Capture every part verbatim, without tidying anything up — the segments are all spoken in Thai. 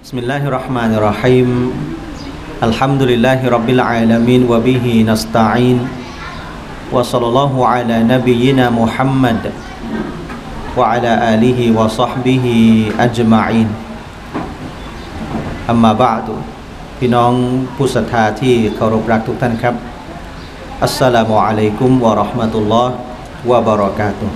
بسم الله الرحمن الرحيم الحمد لله رب العالمين وبه نستعين وصلى الله على نبينا محمد وعلى آله وصحبه أجمعين أما بعد พี่น้องผู้ศรัทธาที่เคารพรักทุกท่านครับอัสสลามุอะลัยกุมวะเราะห์มะตุลลอฮ์วะบะเราะกาตุฮ์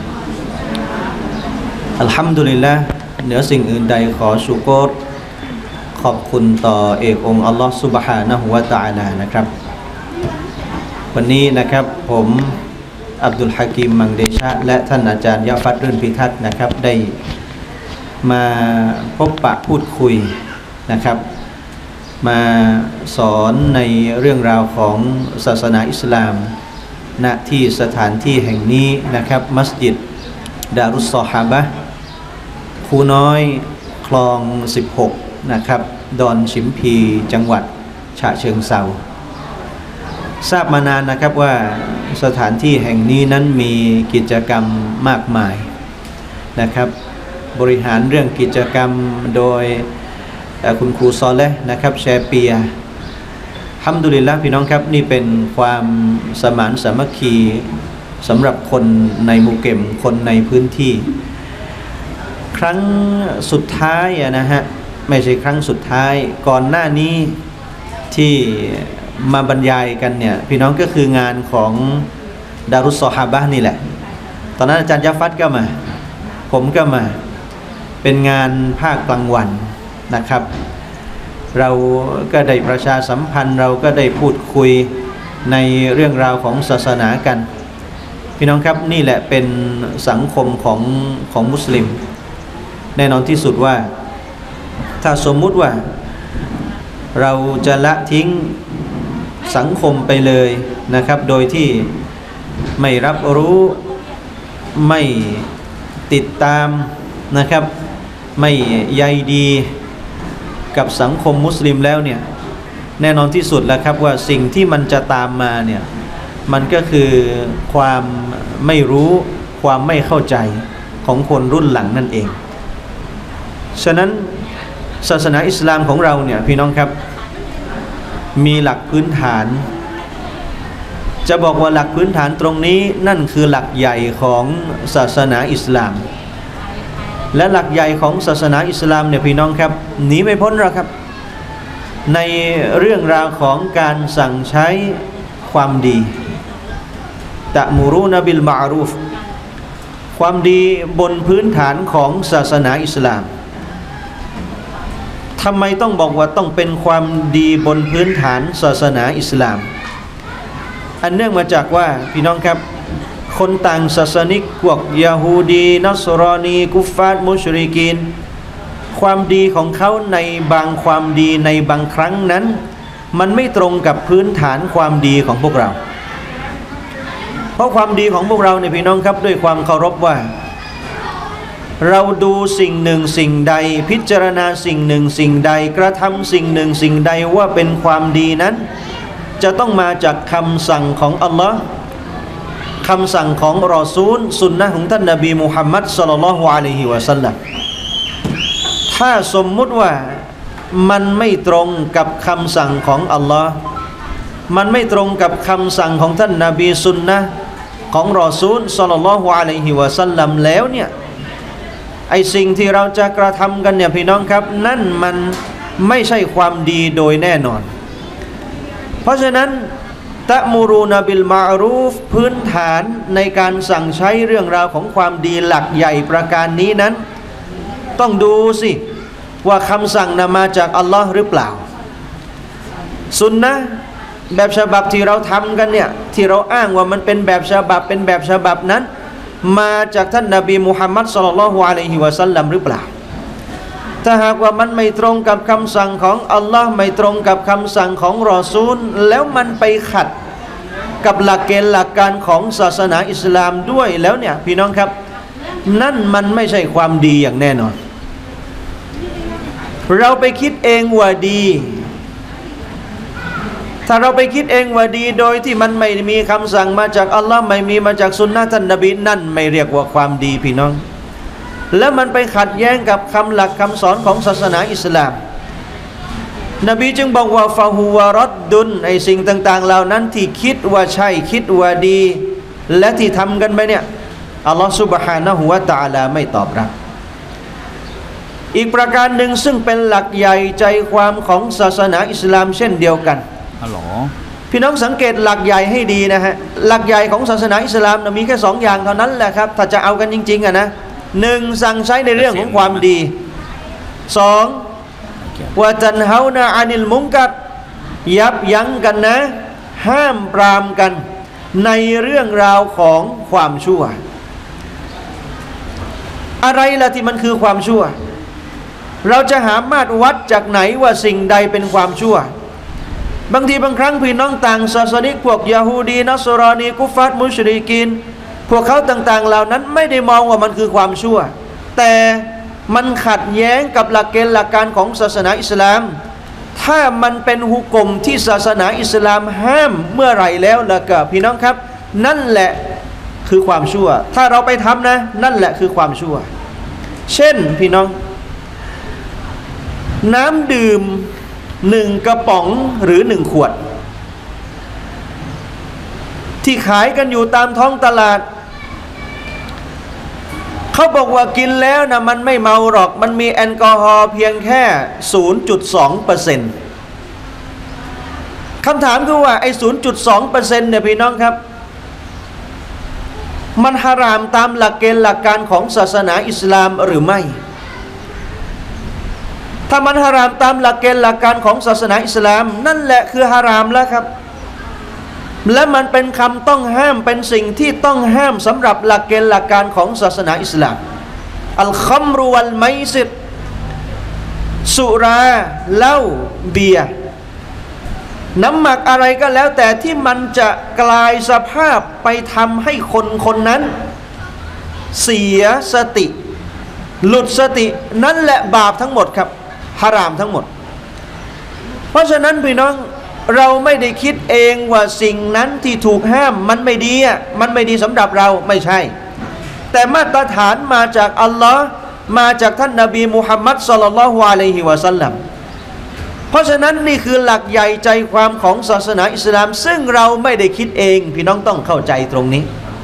อัลฮัมดุลิลลาห์เหนือสิ่งอื่นใดขอชุกรขอบคุณต่อเอกองค์อัลลอฮฺซุบฮานะฮูวะตะอาลานะครับวันนี้นะครับผมอับดุลฮะกีมมังเดชะและท่านอาจารย์ยะฟัดรื่นพิทักษ์นะครับได้มาพบปะพูดคุยนะครับมาสอนในเรื่องราวของศาสนาอิสลามณที่สถานที่แห่งนี้นะครับมัสยิดดารุสซอฮาบะห์คูน้อยคลองสิบหกนะครับดอนชิมพีจังหวัดฉะเชิงเทราทราบมานานนะครับว่าสถานที่แห่งนี้นั้นมีกิจกรรมมากมายนะครับบริหารเรื่องกิจกรรมโดยคุณครูซอเลห์นะครับแชเปียฮัมดุลิลละห์พี่น้องครับนี่เป็นความสมานสามัคคีสำหรับคนในมุเก็มคนในพื้นที่ครั้งสุดท้ายนะฮะไม่ใช่ครั้งสุดท้ายก่อนหน้านี้ที่มาบรรยายกันเนี่ยพี่น้องก็คืองานของดารุสซอฮาบะห์นี่แหละตอนนั้นอาจารย์ยะฟัดก็มาผมก็มาเป็นงานภาคกลางวันนะครับเราก็ได้ประชาสัมพันธ์เราก็ได้พูดคุยในเรื่องราวของศาสนากันพี่น้องครับนี่แหละเป็นสังคมของของมุสลิมแน่นอนที่สุดว่าถ้าสมมุติว่าเราจะละทิ้งสังคมไปเลยนะครับโดยที่ไม่รับรู้ไม่ติดตามนะครับไม่ใยดีกับสังคมมุสลิมแล้วเนี่ยแน่นอนที่สุดแล้วครับว่าสิ่งที่มันจะตามมาเนี่ยมันก็คือความไม่รู้ความไม่เข้าใจของคนรุ่นหลังนั่นเองฉะนั้นศาสนาอิสลามของเราเนี่ยพี่น้องครับมีหลักพื้นฐานจะบอกว่าหลักพื้นฐานตรงนี้นั่นคือหลักใหญ่ของศาสนาอิสลามและหลักใหญ่ของศาสนาอิสลามเนี่ยพี่น้องครับหนีไม่พ้นหรอกครับในเรื่องราวของการสั่งใช้ความดีตะมูรูนบิลมาอรูฟความดีบนพื้นฐานของศาสนาอิสลามทำไมต้องบอกว่าต้องเป็นความดีบนพื้นฐานศาสนาอิสลามอันเนื่องมาจากว่าพี่น้องครับคนต่างศาสนิกพวกยะฮูดีนัสรอนีกุฟฟาร์มุชริกีนความดีของเขาในบางความดีในบางครั้งนั้นมันไม่ตรงกับพื้นฐานความดีของพวกเราเพราะความดีของพวกเราเนี่ยพี่น้องครับด้วยความเคารพว่าเราดูสิ่งหนึ่งสิ่งใดพิจารณาสิ่งหนึ่งสิ่งใดกระทำสิ่งหนึ่งสิ่งใดว่าเป็นความดีนั้นจะต้องมาจากคำสั่งของอัลลอฮ์คำสั่งของรอซูลสุนนะของท่านนบีมุฮัมมัดศ็อลลัลลอฮุอะลัยฮิวะซัลลัมถ้าสมมุติว่ามันไม่ตรงกับคำสั่งของอัลลอฮ์มันไม่ตรงกับคำสั่งของท่านนบีสุนนะของรอซูลศ็อลลัลลอฮุอะลัยฮิวะซัลลัมแล้วเนี่ยไอสิ่งที่เราจะกระทำกันเนี่ยพี่น้องครับนั่นมันไม่ใช่ความดีโดยแน่นอนเพราะฉะนั้นตะมูรูนบิลมาอรูฟพื้นฐานในการสั่งใช้เรื่องราวของความดีหลักใหญ่ประการนี้นั้นต้องดูสิว่าคำสั่งนำมาจากอัลลอฮ์หรือเปล่าสุนนะแบบฉบับที่เราทำกันเนี่ยที่เราอ้างว่ามันเป็นแบบฉบับเป็นแบบฉบับนั้นมาจากท่านนบีมุฮัมมัดศ็อลลัลลอฮุอะลัยฮิวะซัลลัมหรือเปล่าถ้าหากว่ามันไม่ตรงกับคำสั่งของอัลลอฮ์ไม่ตรงกับคำสั่งของรอซูลแล้วมันไปขัดกับหลักเกณฑ์หลักการของศาสนาอิสลามด้วยแล้วเนี่ยพี่น้องครับนั่นมันไม่ใช่ความดีอย่างแน่นอนเราไปคิดเองว่าดีถ้าเราไปคิดเองว่าดีโดยที่มันไม่มีคำสั่งมาจากอัลลอฮ์ไม่มีมาจากสุนนะท่านนบีนั่นไม่เรียกว่าความดีพี่น้องและมันไปขัดแย้งกับคำหลักคำสอนของศาสนาอิสลามนบีจึงบอกว่าฟาฮูวารดดุนไอสิ่งต่างๆเหล่านั้นที่คิดว่าใช่คิดว่าดีและที่ทำกันไปเนี่ยอัลลอฮฺซุบฮานะฮูวะตะอาลาไม่ตอบรับอีกประการหนึ่งซึ่งเป็นหลักใหญ่ใจความของศาสนาอิสลามเช่นเดียวกันฮัลโหลพี่น้องสังเกตหลักใหญ่ให้ดีนะฮะหลักใหญ่ของศาสนาอิสลามนะมีแค่สองอย่างเท่านั้นแหละครับถ้าจะเอากันจริงๆอะนะหนึ่งสั่งใช้ในเรื่องของความดีสองวะตันฮาวนะอานิลมุงกัรยับยั้งกันนะห้ามปรามกันในเรื่องราวของความชั่วอะไรล่ะที่มันคือความชั่วเราจะหามาตรวัดจากไหนว่าสิ่งใดเป็นความชั่วบางทีบางครั้งพี่น้องต่างศาสนิกพวกยะฮูดีนัสรอนีกุฟาร์มุชริกีนพวกเขาต่างๆเหล่านั้นไม่ได้มองว่ามันคือความชั่วแต่มันขัดแย้งกับหลักเกณฑ์หลักการของศาสนาอิสลามถ้ามันเป็นหุกมที่ศาสนาอิสลามห้ามเมื่อไหร่แล้วล่ะก็พี่น้องครับนั่นแหละคือความชั่วถ้าเราไปทำนะนั่นแหละคือความชั่วเช่นพี่น้องน้ำดื่มหนึ่งกระป๋องหรือหนึ่งขวดที่ขายกันอยู่ตามท้องตลาดเขาบอกว่ากินแล้วนะมันไม่เมาหรอกมันมีแอลกอฮอล์เพียงแค่ ศูนย์จุดสองเปอร์เซ็นต์ คำถามคือว่าไอ้ ศูนย์จุดสองเปอร์เซ็นต์ เนี่ยพี่น้องครับมันฮารามตามหลักเกณฑ์หลักการของศาสนาอิสลามหรือไม่ถ้ามันฮารามตามหลักเกณฑ์หลักการของศาสนาอิสลามนั่นแหละคือฮารามแล้วครับและมันเป็นคำต้องห้ามเป็นสิ่งที่ต้องห้ามสำหรับหลักเกณฑ์หลักการของศาสนาอิสลามอัลคัมรุวัลไมซิรสุราเหล้าเบียร์น้ำหมักอะไรก็แล้วแต่ที่มันจะกลายสภาพไปทำให้คนคนนั้นเสียสติหลุดสตินั่นแหละบาปทั้งหมดครับฮารามทั้งหมดเพราะฉะนั้นพี่น้องเราไม่ได้คิดเองว่าสิ่งนั้นที่ถูกห้ามมันไม่ดีอ่ะมันไม่ดีสำหรับเราไม่ใช่แต่มาตรฐานมาจากอัลลอฮ์มาจากท่านนบีมุฮัมมัดศ็อลลัลลอฮุอะลัยฮิวะซัลลัมเพราะฉะนั้นนี่คือหลักใหญ่ใจความของศาสนาอิสลามซึ่งเราไม่ได้คิดเองพี่น้องต้องเข้าใจตรงนี้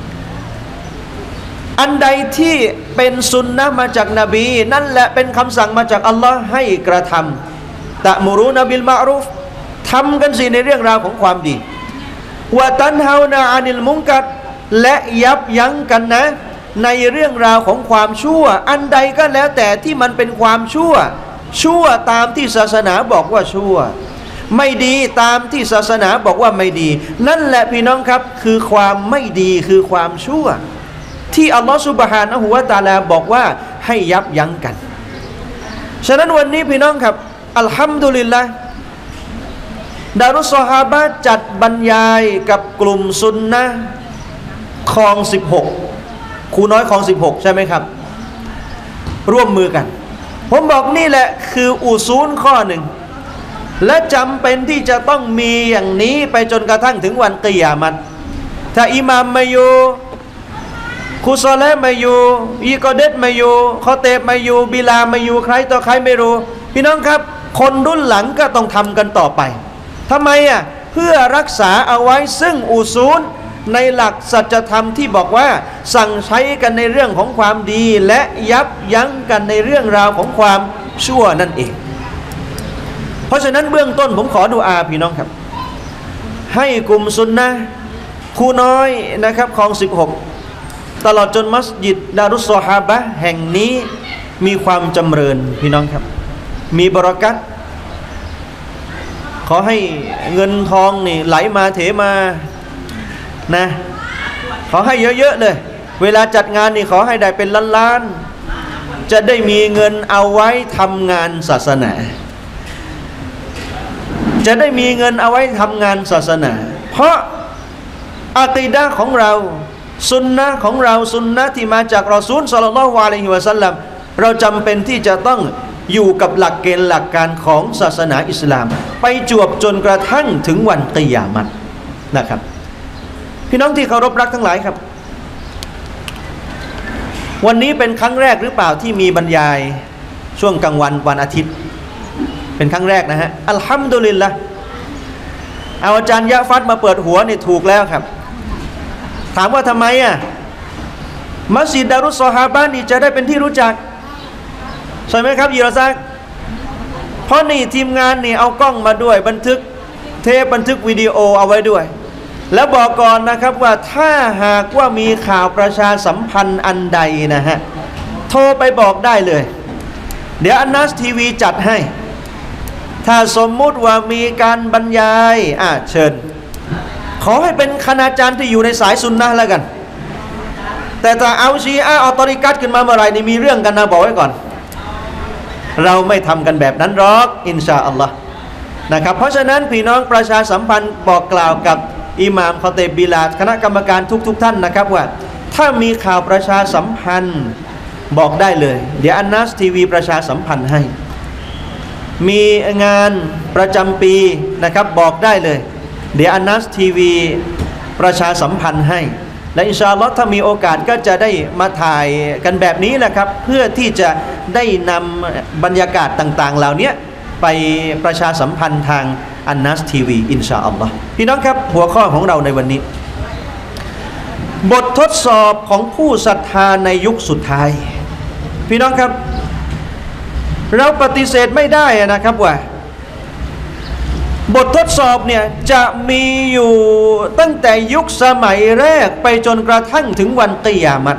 อันใดที่เป็นสุนนะมาจากนบีนั่นแหละเป็นคำสั่งมาจากอัลลอฮ์ให้กระทำตะมุรูนบิลมะรูฟทำกันสิในเรื่องราวของความดีวะตันฮาวนะอานิลมุงกัรและยับยั้งกันนะในเรื่องราวของความชั่วอันใดก็แล้วแต่ที่มันเป็นความชั่วชั่วตามที่ศาสนาบอกว่าชั่วไม่ดีตามที่ศาสนาบอกว่าไม่ดีนั่นแหละพี่น้องครับคือความไม่ดีคือความชั่วที่อัลลอฮฺซุบฮานะฮูวะตะอาลาบอกว่าให้ยับยั้งกันฉะนั้นวันนี้พี่น้องครับอัลฮัมดุลิลละห์ดารุสซอฮาบะห์จัดบรรยายกับกลุ่มซุนนะห์คลองสิบหกครูน้อยคลองสิบหกใช่ไหมครับร่วมมือกันผมบอกนี่แหละคืออุซูลข้อหนึ่งและจำเป็นที่จะต้องมีอย่างนี้ไปจนกระทั่งถึงวันกิยามัตถ้าอิหม่ามไม่อยู่ครูซอเลห์ไม่อยู่อีกอเดตไม่อยู่คอเตบไม่อยู่บิลาไม่อยู่ใครต่อใครไม่รู้พี่น้องครับคนรุ่นหลังก็ต้องทำกันต่อไปทำไมอ่ะเพื่อรักษาเอาไว้ซึ่งอุซูลในหลักสัจธรรมที่บอกว่าสั่งใช้กันในเรื่องของความดีและยับยั้งกันในเรื่องราวของความชั่วนั่นเองเพราะฉะนั้นเบื้องต้นผมขอดุอาพี่น้องครับให้กลุ่มซุนนะห์ครูน้อยนะครับคลองสิบหกตลอดจนมัสยิดดารุสซอฮาบะห์แห่งนี้มีความจำเริญพี่น้องครับมีบารอกัตขอให้เงินทองนี่ไหลมาเถมานะขอให้เยอะๆเลยเวลาจัดงานนี่ขอให้ได้เป็นล้านๆจะได้มีเงินเอาไว้ทำงานศาสนาจะได้มีเงินเอาไว้ทำงานศาสนาเพราะอะกีดะห์ของเราซุนนะห์ของเราซุนนะห์ที่มาจากรอซูลศ็อลลัลลอฮุอะลัยฮิวะซัลลัมเราจำเป็นที่จะต้องอยู่กับหลักเกณฑ์หลักการของศาสนาอิสลามไปจวบจนกระทั่งถึงวันกิยามัตนะครับพี่น้องที่เคารพรักทั้งหลายครับวันนี้เป็นครั้งแรกหรือเปล่าที่มีบรรยายช่วงกลางวันวันอาทิตย์เป็นครั้งแรกนะฮะอัลฮัมดุลิลละเอาอาจารย์ยะฟัดมาเปิดหัวนี่ถูกแล้วครับถามว่าทำไมอ่ะมัสยิดดารุสซอฮาบะห์นี่จะได้เป็นที่รู้จักใช่ไหมครับยีรอซักเพราะนี่ทีมงานนี่เอากล้องมาด้วยบันทึกเทปบันทึกวิดีโอเอาไว้ด้วยแล้วบอกก่อนนะครับว่าถ้าหากว่ามีข่าวประชาสัมพันธ์อันใดนะฮะโทรไปบอกได้เลยเดี๋ยวอันนัสทีวีจัดให้ถ้าสมมุติว่ามีการบรรยายอ่ะเชิญขอให้เป็นคณาจารย์ที่อยู่ในสายซุนนะห์แล้วกันแต่ถ้าเอาชีอะห์เอาตอริกัตขึ้นมาเมื่อไหร่นี่มีเรื่องกันนะบอกไว้ก่อนเราไม่ทำกันแบบนั้นหรอกอินชาอัลลอฮ์นะครับเพราะฉะนั้นพี่น้องประชาสัมพันธ์บอกกล่าวกับอิหม่ามคอเตบบิลาลคณะกรรมการทุกๆ ท่านนะครับว่าถ้ามีข่าวประชาสัมพันธ์บอกได้เลยเดี๋ยวอันนัสทีวีประชาสัมพันธ์ให้มีงานประจำปีนะครับบอกได้เลยเดี๋ยวอันนัสทีวีประชาสัมพันธ์ให้และอินชาอัลลอฮ์ถ้ามีโอกาสก็จะได้มาถ่ายกันแบบนี้แหละครับเพื่อที่จะได้นำบรรยากาศต่างๆเหล่านี้ไปประชาสัมพันธ์ทางอันนัสทีวีอินชาอัลลอฮ์พี่น้องครับหัวข้อของเราในวันนี้บททดสอบของผู้ศรัทธาในยุคสุดท้ายพี่น้องครับเราปฏิเสธไม่ได้นะครับว่าบททดสอบเนี่ยจะมีอยู่ตั้งแต่ยุคสมัยแรกไปจนกระทั่งถึงวันกิยามัต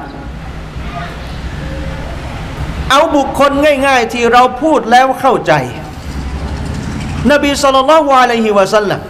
เอาบุคคลง่ายๆที่เราพูดแล้วเข้าใจนบีศ็อลลัลลอฮุอะลัยฮิวะซัลลัม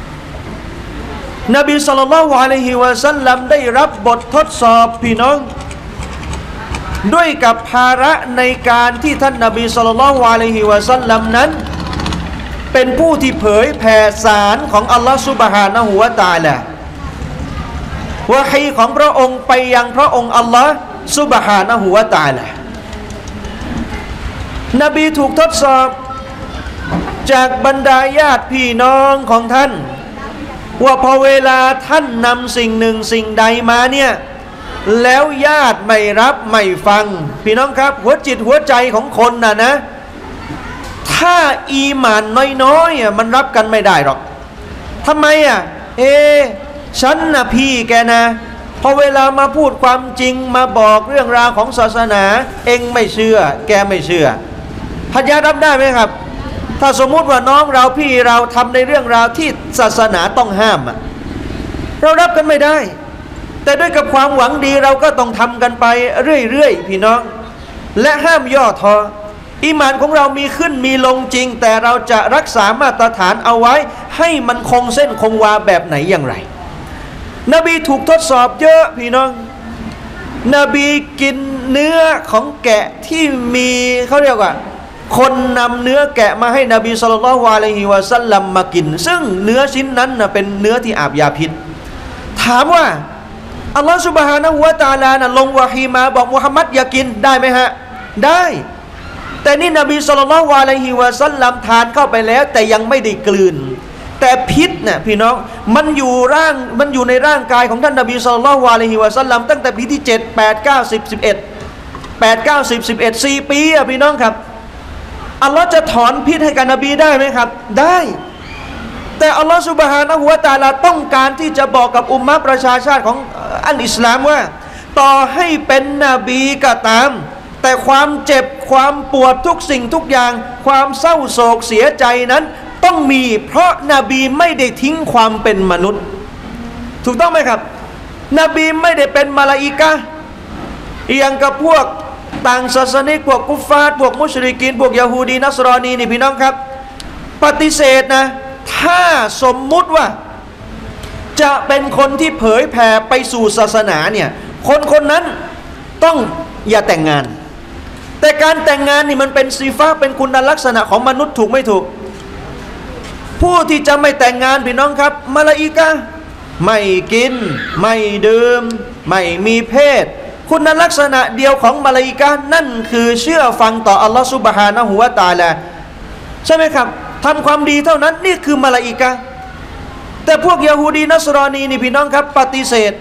นบีศ็อลลัลลอฮุอะลัยฮิวะซัลลัมได้รับบททดสอบพี่น้องด้วยกับภาระในการที่ท่านนบีศ็อลลัลลอฮุอะลัยฮิวะซัลลัมนั้นเป็นผู้ที่เผยแผ่สารของอัลลอฮฺซุบฮานะฮูวะตะอาลาวะฮีของพระองค์ไปยังพระองค์อัลลอฮฺซุบฮานะฮูวะตะอาลานบีถูกทดสอบจากบรรดาญาติพี่น้องของท่านว่าพอเวลาท่านนำสิ่งหนึ่งสิ่งใดมาเนี่ยแล้วญาติไม่รับไม่ฟังพี่น้องครับหัวจิตหัวใจของคนน่ะนะถ้าอีหม่านน้อยๆอ่ะมันรับกันไม่ได้หรอกทำไมอ่ะเอฉันน่ะพี่แกนะพอเวลามาพูดความจริงมาบอกเรื่องราวของศาสนาเองไม่เชื่อแกไม่เชื่อฮัจญารับได้ไหมครับถ้าสมมุติว่าน้องเราพี่เราทำในเรื่องราวที่ศาสนาต้องห้ามอ่ะเรารับกันไม่ได้แต่ด้วยกับความหวังดีเราก็ต้องทำกันไปเรื่อยๆพี่น้องและห้ามย่อท้ออีหม่านของเรามีขึ้นมีลงจริงแต่เราจะรักษามาตรฐานเอาไว้ให้มันคงเส้นคงวาแบบไหนอย่างไรนบีถูกทดสอบเยอะพี่น้องนบีกินเนื้อของแกะที่มีเขาเรียกว่าคนนำเนื้อแกะมาให้นบีศ็อลลัลลอฮุอะลัยฮิวะซัลลัมมากินซึ่งเนื้อชิ้นนั้นนะเป็นเนื้อที่อาบยาพิษถามว่าอัลลอฮฺซุบฮานะฮูวะตะอาลานะลงวะฮีมาบอกมุฮัมมัดอย่ากินได้ไหมฮะได้แต่นี่นบีศ็อลลัลลอฮุอะลัยฮิวะซัลลัมทานเข้าไปแล้วแต่ยังไม่ได้กลืนแต่พิษน่ะพี่น้องมันอยู่ร่างมันอยู่ในร่างกายของท่านนบีศ็อลลัลลอฮุอะลัยฮิวะซัลลัมตั้งแต่ปีที่เจ็ด แปด เก้า สิบ สิบเอ็ด แปด เก้า สิบ สิบเอ็ด สี่ปีอ่ะพี่น้องครับอัลลอฮ์จะถอนพิษให้กับนบีได้ไหมครับได้แต่อัลลอฮ์ซุบฮานะฮูวะตะอาลาต้องการที่จะบอกกับอุมมะห์ประชาชาติของอัลอิสลามว่าต่อให้เป็นนบีก็ตามแต่ความเจ็บความปวดทุกสิ่งทุกอย่างความเศร้าโศกเสียใจนั้นต้องมีเพราะนบีไม่ได้ทิ้งความเป็นมนุษย์ถูกต้องไหมครับนบีไม่ได้เป็นมลาอิกะห์อย่างกับพวกต่างศาสนิกพวกกุฟฟาร์พวกมุชริกีนพวกยะฮูดีนัสรอนีนี่พี่น้องครับปฏิเสธนะถ้าสมมุติว่าจะเป็นคนที่เผยแผ่ไปสู่ศาสนาเนี่ยคนคนนั้นต้องอย่าแต่งงานแต่การแต่งงานนี่มันเป็นซีฟะเป็นคุณลักษณะของมนุษย์ถูกไม่ถูกผู้ที่จะไม่แต่งงานพี่น้องครับมลาอิกะห์ไม่กินไม่ดื่มไม่มีเพศคุณลักษณะเดียวของมลาอิกะห์นั่นคือเชื่อฟังต่ออัลลอฮฺซุบฮานะฮูวะตะอาลาใช่ไหมครับทำความดีเท่านั้นนี่คือมลาอิกะห์แต่พวกยะฮูดีนัสรอนีนี่พี่น้องครับปฏิเสธ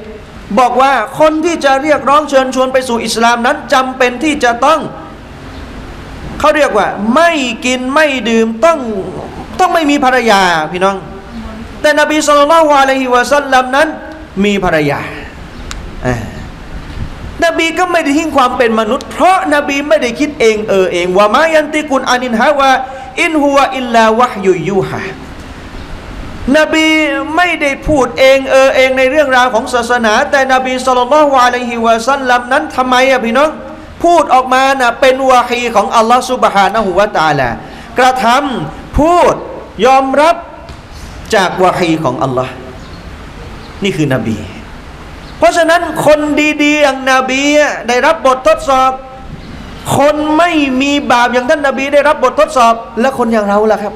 บอกว่าคนที่จะเรียกร้องเชิญชวนไปสู่อิสลามนั้นจำเป็นที่จะต้องเขาเรียกว่าไม่กินไม่ดื่มต้องต้องไม่มีภรรยาพี่น้องแต่นบีศ็อลลัลลอฮุอะลัยฮิวะซัลลัมนั้นมีภรรยานบีก็ไม่ได้ทิ้งความเป็นมนุษย์เพราะนบีไม่ได้คิดเองเออเองว่ามายันติกุนอานินฮาวะอินฮุวะอิลลาวะฮยุยูฮะนบีไม่ได้พูดเองเออเองในเรื่องราวของศาสนาแต่นบีศ็อลลัลลอฮุอะลัยฮิวะซัลลัมนั้นทำไมอะพี่น้องพูดออกมานะเป็นวะฮีของอัลลอฮฺซุบฮานะฮูวะตะอาลากระทำพูดยอมรับจากวะฮีของอัลลอฮ์นี่คือนบีเพราะฉะนั้นคนดีๆอย่างนบีได้รับบททดสอบคนไม่มีบาปอย่างท่านนบีได้รับบททดสอบและคนอย่างเราล่ะครับ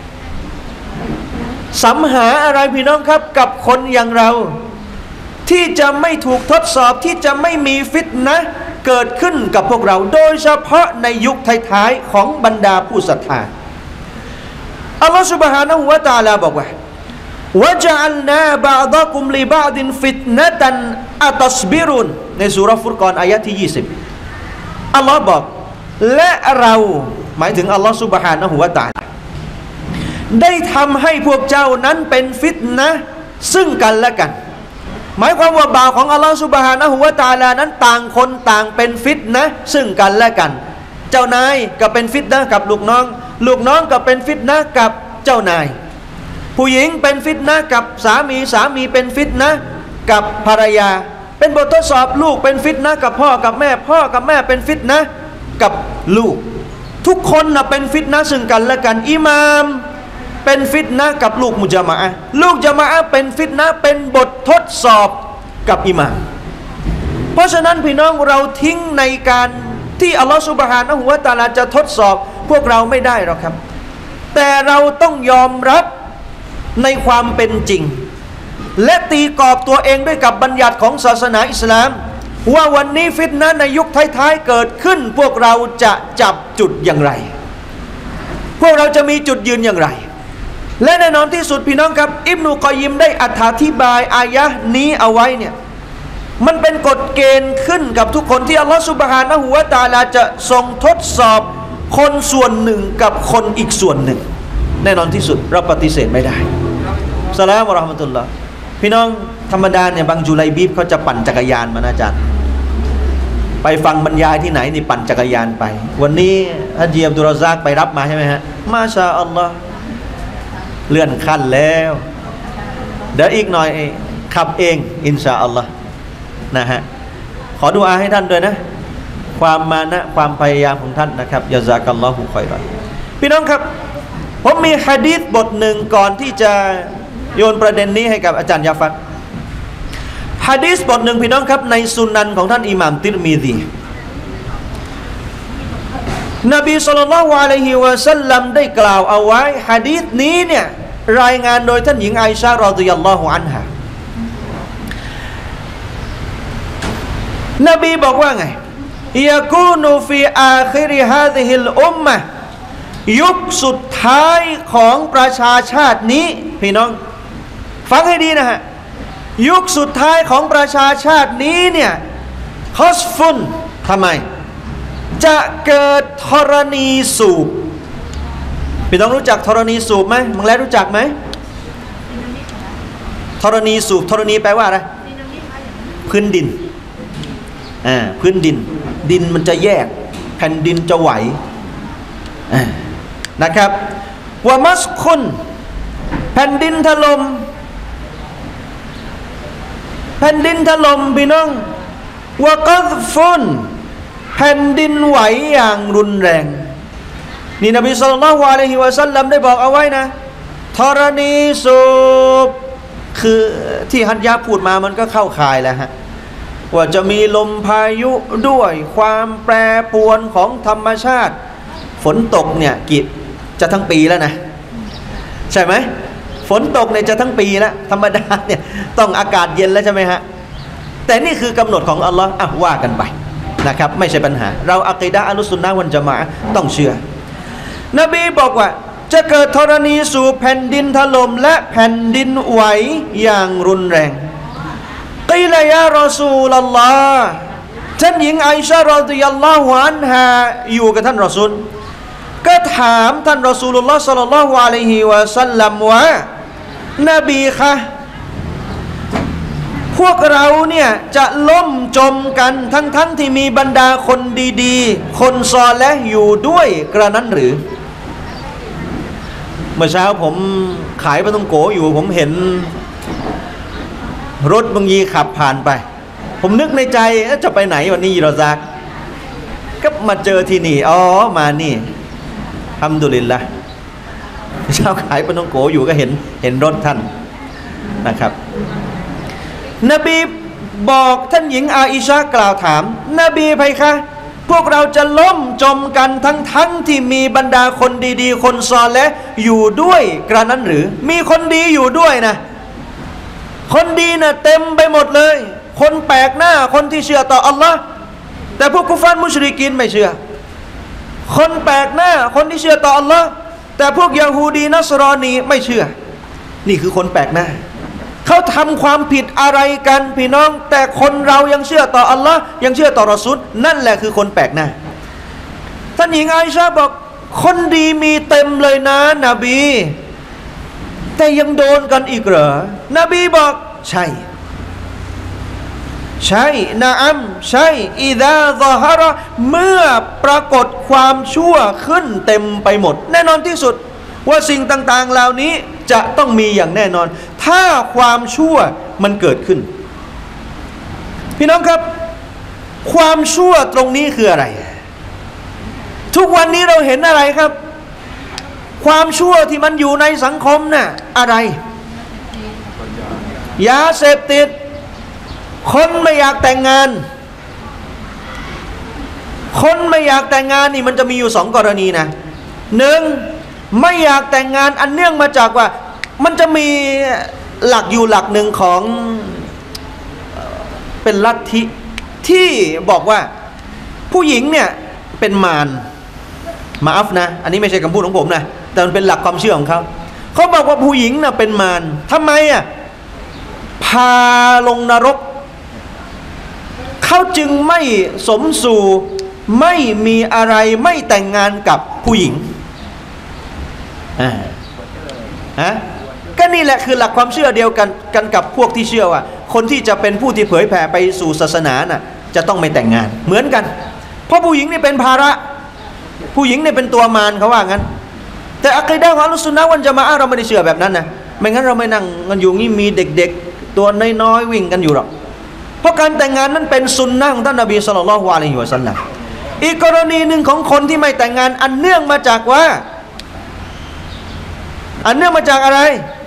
สำหาอะไรพี่น้องครับกับคนอย่างเราที่จะไม่ถูกทดสอบที่จะไม่มีฟิตนะห์เกิดขึ้นกับพวกเราโดยเฉพาะในยุคท้ายๆของบรรดาผู้ศรัทธาอัลลอฮฺ سبحانه และ تعالى บอกว่าวะจัลนาบะฎะกุมลิบะฎินฟิตนะตันอะตัสบิรุนในซูเราะห์ฟุรกอนอายะห์ที่ยี่สิบอัลลอฮ์บอกและเราหมายถึงอัลลอฮ์ سبحانه และ تعالى ได้ทำให้พวกเจ้านั้นเป็นฟิตนะห์ซึ่งกันและกันหมายความว่าบ่าวของอัลลอฮฺซุบฮานะฮูวะตะอาลานั้นต่างคนต่างเป็นฟิตนะห์ซึ่งกันและกันเจ้านายก็เป็นฟิตนะห์กับลูกน้องลูกน้องก็เป็นฟิตนะห์กับเจ้านายผู้หญิงเป็นฟิตนะห์กับสามีสามีเป็นฟิตนะห์กับภรรยาเป็นบททดสอบลูกเป็นฟิตนะห์กับพ่อกับแม่พ่อกับแม่เป็นฟิตนะห์กับลูกทุกคนนะเป็นฟิตนะห์ซึ่งกันและกันอิหม่ามเป็นฟิตนะห์กับลูกมุญะมาอะห์ลูกจะมาอะห์เป็นฟิตนะห์เป็นบททดสอบกับอิหม่ามเพราะฉะนั้นพี่น้องเราทิ้งในการที่อัลลอฮฺซุบฮานะฮูวะตะอาลาจะทดสอบพวกเราไม่ได้หรอกครับแต่เราต้องยอมรับในความเป็นจริงและตีกรอบตัวเองด้วยกับบัญญัติของศาสนาอิสลามว่าวันนี้ฟิตนะห์ในยุคท้ายๆเกิดขึ้นพวกเราจะจับจุดอย่างไรพวกเราจะมีจุดยืนอย่างไรและแน่นอนที่สุดพี่น้องครับอิบนุกอยยิมได้อธิบายอายะห์นี้เอาไว้เนี่ยมันเป็นกฎเกณฑ์ขึ้นกับทุกคนที่อัลลอฮฺซุบฮานะฮูวะตะอาลาจะทรงทดสอบคนส่วนหนึ่งกับคนอีกส่วนหนึ่งแน่นอนที่สุดเราปฏิเสธไม่ได้สลามวะเราะห์มะตุลลอฮ์พี่น้องธรรมดาเนี่ยบางจุไลบีบเขาจะปั่นจักรยานมานะอาจารย์ไปฟังบรรยายที่ไหนนี่ปั่นจักรยานไปวันนี้ฮะจีอับดุลรอซากไปรับมาใช่ไหมฮะมาชาอัลลอฮ์เลื่อนขั้นแล้วเดี๋ยวอีกหน่อยขับเองอินชาอัลลอฮ์นะฮะขอดุอาให้ท่านด้วยนะความมานะความพยายามของท่านนะครับยะซากัลลอฮุค็อยรอนพี่น้องครับผมมีหะดีษบทหนึ่งก่อนที่จะโยนประเด็นนี้ให้กับอาจารย์ยาฟัดหะดีษบทหนึ่งพี่น้องครับในสุนันของท่านอิหม่ามติรมิซีนบีศ็อลลัลลอฮุอะลัยฮิวะซัลลัมได้กล่าวเอาไว้หะดีษนี้เนี่ยรายงานโดยท่านหญิงไอชะฮ์รอฎิยัลลอฮุอันฮานบีบอกว่าไงยะกูนูฟีอาคิริฮาซิฮิลอุมมะห์ยุคสุดท้ายของประชาชาตินี้พี่น้องฟังให้ดีนะฮะยุคสุดท้ายของประชาชาตินี้เนี่ยคอสฟุนทำไมจะเกิดธรณีสูบพี่น้องรู้จักธรณีสูบไหมมึงแล้วรู้จักไหมธรณีสูบธรณีแปลว่าอะไรพื้นดินอ่าพื้นดินดินมันจะแยกแผ่นดินจะไหวอ่านะครับว่ามัสคุนแผ่นดินถล่มแผ่นดินถล่มพี่น้องว่ากัซฟุนแผ่นดินไหวอย่างรุนแรงนี่นบีศ็อลลัลลอฮุอะลัยฮิวะซัลลัมได้บอกเอาไว้นะธรณีสูบคือที่ฮัจญะพูดมามันก็เข้าข่ายแล้วฮะว่าจะมีลมพายุด้วยความแปรปรวนของธรรมชาติฝนตกเนี่ยกี่จะทั้งปีแล้วนะใช่ไหมฝนตกเนี่ยจะทั้งปีแล้วธรรมดาเนี่ยต้องอากาศเย็นแล้วใช่ไหมฮะแต่นี่คือกำหนดของอัลลอฮ์อ่ะว่ากันไปนะครับไม่ใช่ปัญหาเราอะกีดะห์อะห์ลุสซุนนะฮ์วัลญะมาอะห์ต้องเชื่อนบีบอกว่าจะเกิดธรณีสูบแผ่นดินถล่มและแผ่นดินไหวอย่างรุนแรงกีลายารอซูลัลลอฮ์ท่านหญิงอิชะฮ์รอฎิยัลลอฮุอันฮาอยู่กับท่านรอซูลก็ถามท่านรอซูลุลลอฮ์ศ็อลลัลลอฮุอะลัยฮิวะซัลลัมว่านบีคะพวกเราเนี่ยจะล่มจมกันทั้งๆ ท, ที่มีบรรดาคนดีๆคนซอและอยู่ด้วยกระนั้นหรือเมื่อเช้าผมขายปลาท่องโกอยู่ผมเห็นรถบางยีขับผ่านไปผมนึกในใจจะไปไหนวันนี้รอซักก็มาเจอที่นี่อ๋อมานี่อัลฮัมดุลิลละห์เช้าขายปลาท่องโกอยู่ก็เห็นเห็นรถท่านนะครับนบีบอกท่านหญิงอาอิชะห์กล่าวถามนบีไพคะพวกเราจะล่มจมกันทั้งทั้งที่มีบรรดาคนดีๆคนซอและอยู่ด้วยกระนั้นหรือมีคนดีอยู่ด้วยนะคนดีนะ่ะเต็มไปหมดเลยคนแปลกหน้าคนที่เชื่อต่ออัลลอฮ์แต่พวกกุฟารมุชริกีนไม่เชื่อคนแปลกหน้าคนที่เชื่อต่ออัลลอฮ์แต่พวกยะฮูดีนัสรอนีไม่เชื่อนี่คือคนแปลกหน้าเขาทำความผิดอะไรกันพี่น้องแต่คนเรายังเชื่อต่ออัลลอฮ์ยังเชื่อต่อรอซูลนั่นแหละคือคนแปลกหน้าท่านหญิงอาอิชะห์บอกคนดีมีเต็มเลยนะนบีแต่ยังโดนกันอีกเหรอนบีบอกใช่ใช่นะอัมใช่อิดะซอฮาระเมื่อปรากฏความชั่วขึ้นเต็มไปหมดแน่นอนที่สุดว่าสิ่งต่างๆเหล่านี้จะต้องมีอย่างแน่นอนถ้าความชั่วมันเกิดขึ้นพี่น้องครับความชั่วตรงนี้คืออะไรทุกวันนี้เราเห็นอะไรครับความชั่วที่มันอยู่ในสังคมน่ะอะไรยาเสพติดคนไม่อยากแต่งงานคนไม่อยากแต่งงานนี่มันจะมีอยู่สองกรณีนะหนึ่งไม่อยากแต่งงานอันเนื่องมาจากว่ามันจะมีหลักอยู่หลักหนึ่งของเป็นลัทธิที่บอกว่าผู้หญิงเนี่ยเป็นมารมาอัฟนะอันนี้ไม่ใช่คำพูดของผมนะแต่มันเป็นหลักความเชื่อของเขาเขาบอกว่าผู้หญิงน่ะเป็นมารทำไมอ่ะพาลงนรกเขาจึงไม่สมสู่ไม่มีอะไรไม่แต่งงานกับผู้หญิงอ่าฮะก็นี่แหละคือหลักความเชื่อเดียวกันกันกับพวกที่เชื่อว่าคนที่จะเป็นผู้ที่เผยแผ่ไปสู่ศาสนาน่ะจะต้องไม่แต่งงานเหมือนกันเพราะผู้หญิงนี่เป็นภาระผู้หญิงนี่เป็นตัวมารเขาว่างั้นแต่อะกีดะห์ของอัลลอฮฺซุนนะฮ์วัลญะมาอะฮ์เราไม่ได้เชื่อแบบนั้นนะไม่งั้นเราไม่นั่งกันอยู่งี้มีเด็กๆตัวน้อยๆวิ่งกันอยู่หรอกเพราะการแต่งงานนั้นเป็นสุนนะห์ของท่านนบีศ็อลลัลลอฮุอะลัยฮิวะซัลลัมอีกกรณีหนึ่งของคนที่ไม่แต่งงานอันเนื่องมาจากว่าอันเนื่องมาจากอะไร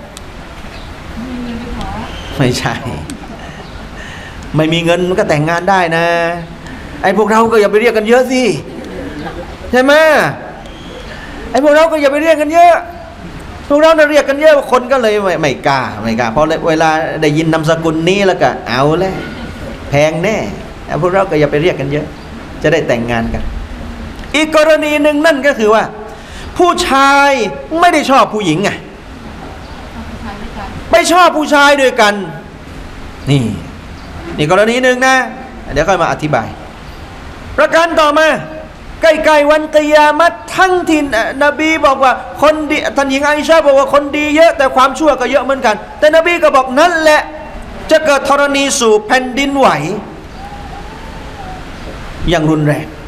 ไม่ใช่ไม่มีเงินมันก็แต่งงานได้นะไอ้พวกเราก็อย่าไปเรียกกันเยอะสิใช่ไหมไอ้พวกเราก็อย่าไปเรียกกันเยอะพวกเราเนี่ยเรียกกันเยอะคนก็เลยไม่ไม่กล้าไม่กล้าเพราะเวลาได้ยินนามสกุลนี้แล้วก็เอาแล้วแพงแน่ไอ้พวกเราก็อย่าไปเรียกกันเยอะจะได้แต่งงานกันอีกกรณีหนึ่งนั่นก็คือว่าผู้ชายไม่ได้ชอบผู้หญิงไงไม่ชอบผู้ชายด้วยกันนี่นี่กรณีหนึ่งนะเดี๋ยวค่อยมาอธิบายประการต่อมาใกล้ๆวันกิยามัตทั้งที่นบีบอกว่าคนดีท่านหญิงอาอิชะห์บอกว่าคนดีเยอะแต่ความชั่วก็เยอะเหมือนกันแต่นบีก็บอกนั่นแหละจะเกิดธรณีสู่แผ่นดินไหวอย่างรุนแรง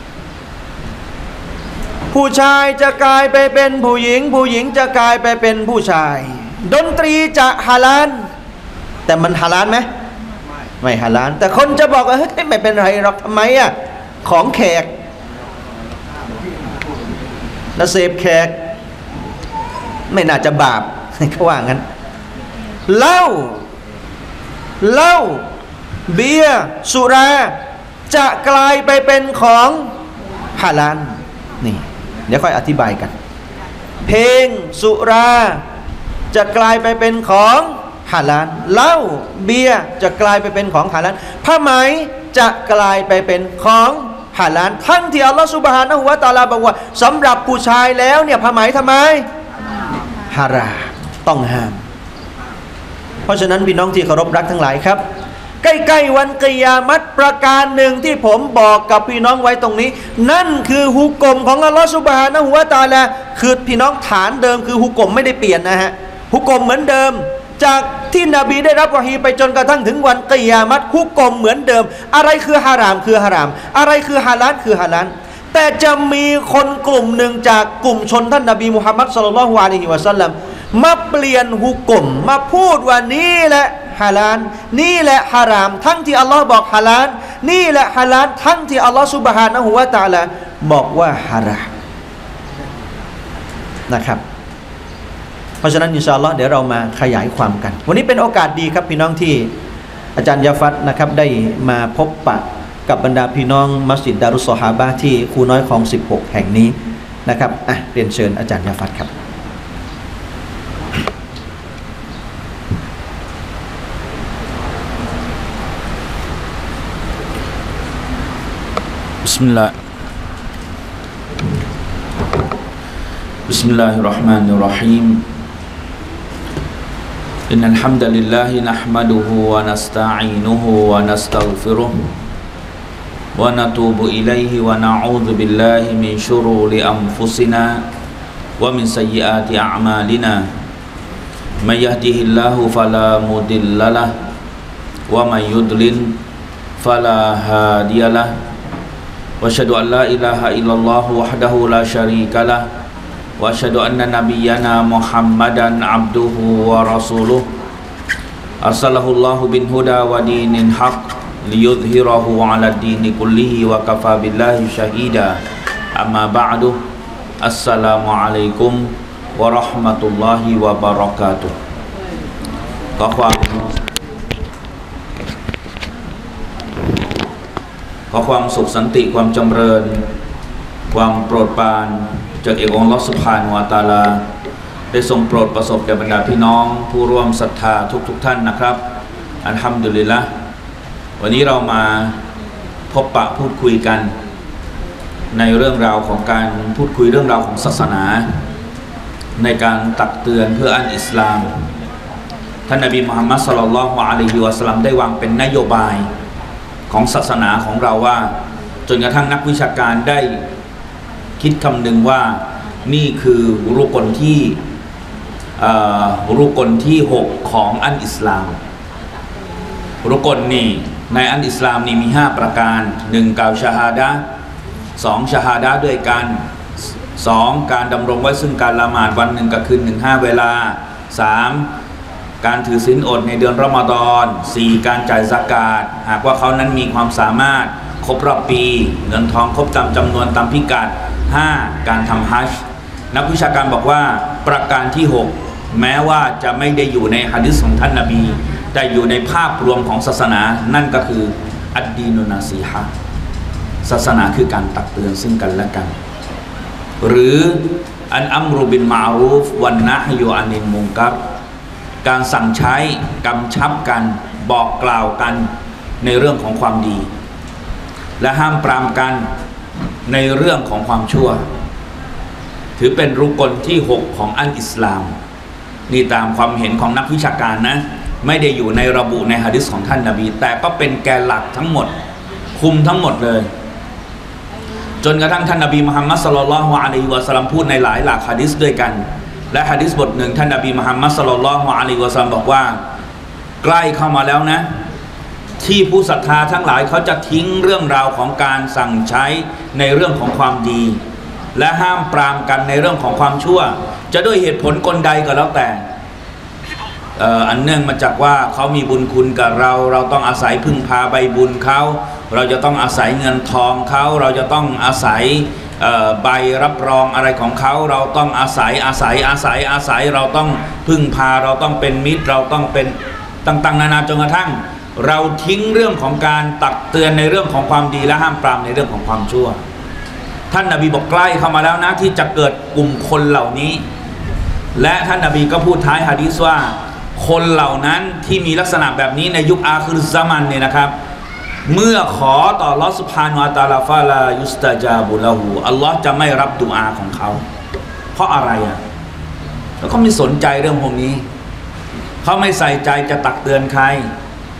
ผู้ชายจะกลายไปเป็นผู้หญิงผู้หญิงจะกลายไปเป็นผู้ชายดนตรีจะฮาลาลแต่มันฮาลาลไหมไม่ฮาลาลแต่คนจะบอกว่าเฮ้ยไม่เป็นไรหรอกทำไมอ่ะของแขกแล้วเสพแขกไม่น่าจะบาปเขาว่างั้นเหล้าเหล้าเบียร์สุราจะกลายไปเป็นของฮาลาลนี่เดี๋ยวค่อยอธิบายกันเพลงสุราจะกลายไปเป็นของฮาลาลเหล้าเบียร์จะกลายไปเป็นของฮาลาลผ้าไหมจะกลายไปเป็นของฮาลาลทั้งที่อัลลอฮฺซุบฮานะฮูวะตะอาลาบอกว่าสำหรับผู้ชายแล้วเนี่ยผ้าไหมทำไมฮารามต้องห้ามเพราะฉะนั้นพี่น้องที่เคารพรักทั้งหลายครับใกล้ๆวันกิยามัตประการหนึ่งที่ผมบอกกับพี่น้องไว้ตรงนี้นั่นคือฮุกมของอัลลอฮฺซุบฮานะฮูวะตะอาลาคือพี่น้องฐานเดิมคือฮุกมไม่ได้เปลี่ยนนะฮะฮุกมเหมือนเดิมจากที่นบีได้รับวะฮีไปจนกระทั่งถึงวันกิยามัตฮุกมเหมือนเดิมอะไรคือฮารามคือฮารามอะไรคือฮาลาลคือฮาลาลแต่จะมีคนกลุ่มหนึ่งจากกลุ่มชนท่านนบีมุฮัมมัดศ็อลลัลลอฮุอะลัยฮิวะซัลลัมมาเปลี่ยนฮุกมมาพูดว่านี่แหละฮาลาลนี่แหละฮารามทั้งที่อัลลอฮ์บอกฮาลาลนี่แหละฮาลาลทั้งที่อัลลอฮ์ซุบฮานะฮูวะตะอาลาบอกว่าฮารามนะครับเพราะฉะนั้นอินชาอัลลอฮ์เดี๋ยวเรามาขยายความกันวันนี้เป็นโอกาสดีครับพี่น้องที่อาจารย์ยาฟัดนะครับได้มาพบปะกับบรรดาพี่น้องมัสยิดดารุสซอฮาบะห์ที่คูน้อยคลองสิบหกแห่งนี้นะครับอ่ะเรียนเชิญอาจารย์ยาฟัดครับ بسم الله بسم الله الرحمن الرحيم إن الحمد لله نحمده ونستعينه ونستغفره ونتوب إليه ونعوذ بالله من شرور أنفسنا ومن سيئات أعمالنا من يهده الله فلا مضل له ومن يضلل فلا هادي له وأشهد أن لا إله إلا الله وحده لا شريك له وأشهد أن نبينا محمدا عبده ورسوله أرسله الله بالهدى ودين الحق ليظهره على الدين كله وكفى بالله شهيدا أما بعد السلام عليكم ورحمة الله وبركاته ก็ความขอความสุขสันติความจำเริญความโปรดปรานจากเอกองค์อัลเลาะห์ซุบฮานะฮูวะตะอาลาได้ทรงโปรดประสบแก่บรรดาพี่น้องผู้ร่วมศรัทธาทุกๆ ท่านนะครับอัลฮัมดุลิลละห์วันนี้เรามาพบปะพูดคุยกันในเรื่องราวของการพูดคุยเรื่องราวของศาสนาในการตักเตือนเพื่ออันอิสลามท่านนบีมุฮัมมัดศ็อลลัลลอฮุอะลัยฮิวะซัลลัมได้วางเป็นนโยบายของศาสนาของเราว่าจนกระทั่งนักวิชาการได้คิดคำหนึ่งว่านี่คือรุกลที่รุกลที่หกของอันอิสลามรุกลนี่ในอันอิสลามนี่มีห้าประการหนึ่งกล่าวชะฮาดะห์สองชะฮาดะห์ด้วยกันสองการดำรงไว้ซึ่งการละหมาดวันหนึ่งกับคืนหนึ่งห้าเวลาสามการถือศีลอดในเดือนรอมฎอนสี่การจ่ายซะกาตหากว่าเขานั้นมีความสามารถครบรอบปีเงินทองครบตามจำนวนตามพิกัดห้าการทำฮัจญ์นักวิชาการบอกว่าประการที่หกแม้ว่าจะไม่ได้อยู่ในหะดีษของท่านนบีแต่อยู่ในภาพรวมของศาสนานั่นก็คืออัดดีนุนาซีฮะศาสนาคือการตักเตือนซึ่งกันและกันหรืออันอัมรุบิลมารูฟวันนะฮยุอานิลมุนกัรการสั่งใช้กำชับกันบอกกล่าวกันในเรื่องของความดีและห้ามปรามกันในเรื่องของความชั่วถือเป็นรุกลที่หกของอันอิสลามนี่ตามความเห็นของนักวิชาการนะไม่ได้อยู่ในระบุในหะดีษของท่านนบีแต่ก็เป็นแกนหลักทั้งหมดคุมทั้งหมดเลยจนกระทั่งท่านนบีมุฮัมมัดศ็อลลัลลอฮุอะลัยฮิวะซัลลัมพูดในหลายหลักหะดีษด้วยกันและหะดีษบทหนึ่งท่านนบีมุฮัมมัดศ็อลลัลลอฮุอะลัยฮิวะซัลลัมบอกว่าใกล้เข้ามาแล้วนะที่ผู้ศรัทธาทั้งหลายเขาจะทิ้งเรื่องราวของการสั่งใช้ในเรื่องของความดีและห้ามปรามกันในเรื่องของความชั่วจะด้วยเหตุผลกลใดก็แล้วแต่อันเนื่องมาจากว่าเขามีบุญคุณกับเราเราต้องอาศัยพึ่งพาใบบุญเขาเราจะต้องอาศัยเงินทองเขาเราจะต้องอาศัยใบรับรองอะไรของเขาเราต้องอาศัยอาศัยอาศัยอาศัยเราต้องพึ่งพาเราต้องเป็นมิตรเราต้องเป็นต่างๆนานาจนกระทั่งเราทิ้งเรื่องของการตักเตือนในเรื่องของความดีและห้ามปรามในเรื่องของความชั่วท่านนบีบอกใกล้เข้ามาแล้วนะที่จะเกิดกลุ่มคนเหล่านี้และท่านนบีก็พูดท้ายหะดีษว่าคนเหล่านั้นที่มีลักษณะแบบนี้ในยุคอาคิรซะมันเนี่ยนะครับเมื่อขอต่ออัลเลาะห์ซุบฮานะฮูวะตะอาลาฟะลายุสตะจาบุละฮูอัลลอฮ์จะไม่รับดุอาของเขาเพราะอะไรอ่ะแล้วเขาไม่สนใจเรื่องพวกนี้เขาไม่ใส่ใจจะตักเตือนใคร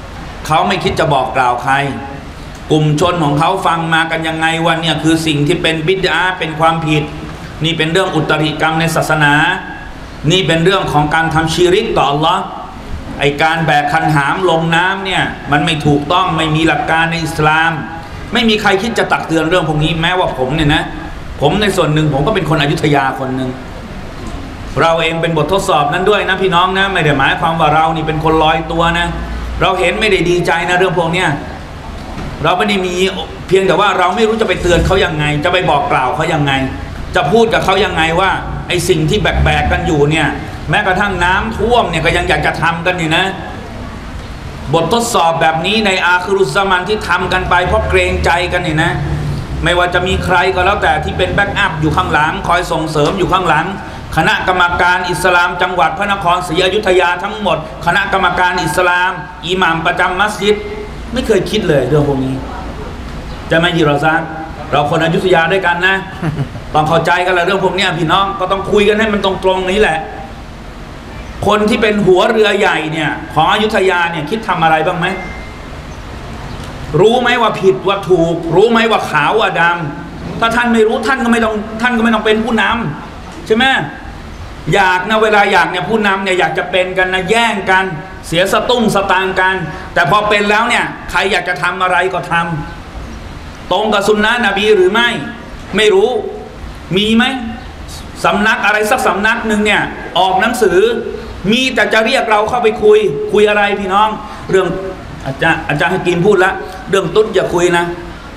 เขาไม่คิดจะบอกกล่าวใครกลุ่มชนของเขาฟังมากันยังไงว่าเนี่ยคือสิ่งที่เป็นบิดาเป็นความผิดนี่เป็นเรื่องอุตริกรรมในศาสนานี่เป็นเรื่องของการทำชีริกต่อ อัลลอฮ์ไอการแบกคันหามลงน้ำเนี่ยมันไม่ถูกต้องไม่มีหลักการในอิสลามไม่มีใครคิดจะตักเตือนเรื่องพวกนี้แม้ว่าผมเนี่ยนะผมในส่วนหนึ่งผมก็เป็นคนอยุธยาคนหนึ่งเราเองเป็นบททดสอบนั้นด้วยนะพี่น้องนะไม่ได้หมายความว่าเรานี่เป็นคนลอยตัวนะเราเห็นไม่ได้ดีใจนะเรื่องพวกเนี้ยเราไม่ได้มีเพียงแต่ว่าเราไม่รู้จะไปเตือนเขายังไงจะไปบอกกล่าวเขายังไงจะพูดกับเขายังไงว่าไอ้สิ่งที่แบกๆกันอยู่เนี่ยแม้กระทั่งน้ำท่วมเนี่ยก็ยังอยากจะทำกันนี่นะบททดสอบแบบนี้ในอาคิรุสซะมานที่ทำกันไปเพราะเกรงใจกันนี่นะไม่ว่าจะมีใครก็แล้วแต่ที่เป็นแบ็กอัพอยู่ข้างหลังคอยส่งเสริมอยู่ข้างหลังคณะกรรมการอิสลามจังหวัดพระนครศรีอยุธยาทั้งหมดคณะกรรมการอิสลามอิหม่ามประจำมัสยิดไม่เคยคิดเลยเรื่องพวกนี้จะไม่ยีรอซากเราคนอยุธยาด้วยกันนะ ต้องเข้าใจกันแหละเรื่องพวกนี้พี่น้องก็ต้องคุยกันให้มันตรงๆนี้แหละคนที่เป็นหัวเรือใหญ่เนี่ยของอยุธยาเนี่ยคิดทำอะไรบ้างไหมรู้ไหมว่าผิดว่าถูกรู้ไหมว่าขาวว่าดำถ้าท่านไม่รู้ท่านก็ไม่ต้องท่านก็ไม่ต้องเป็นผู้นำใช่ไหมอยากนะเวลาอยากเนี่ยผู้นำเนี่ยอยากจะเป็นกันนะแย่งกันเสียสตุ้งสตางค์กันแต่พอเป็นแล้วเนี่ยใครอยากจะทำอะไรก็ทำตรงกับสุนนะนบีหรือไม่ไม่รู้มีไหมสำนักอะไรสักสำนักหนึ่งเนี่ยออกหนังสือมีแต่จะเรียกเราเข้าไปคุยคุยอะไรพี่น้องเรื่องอาจารย์อาจารย์ให้กินพูดแล้วเรื่องตุ๊ดอย่าคุยนะ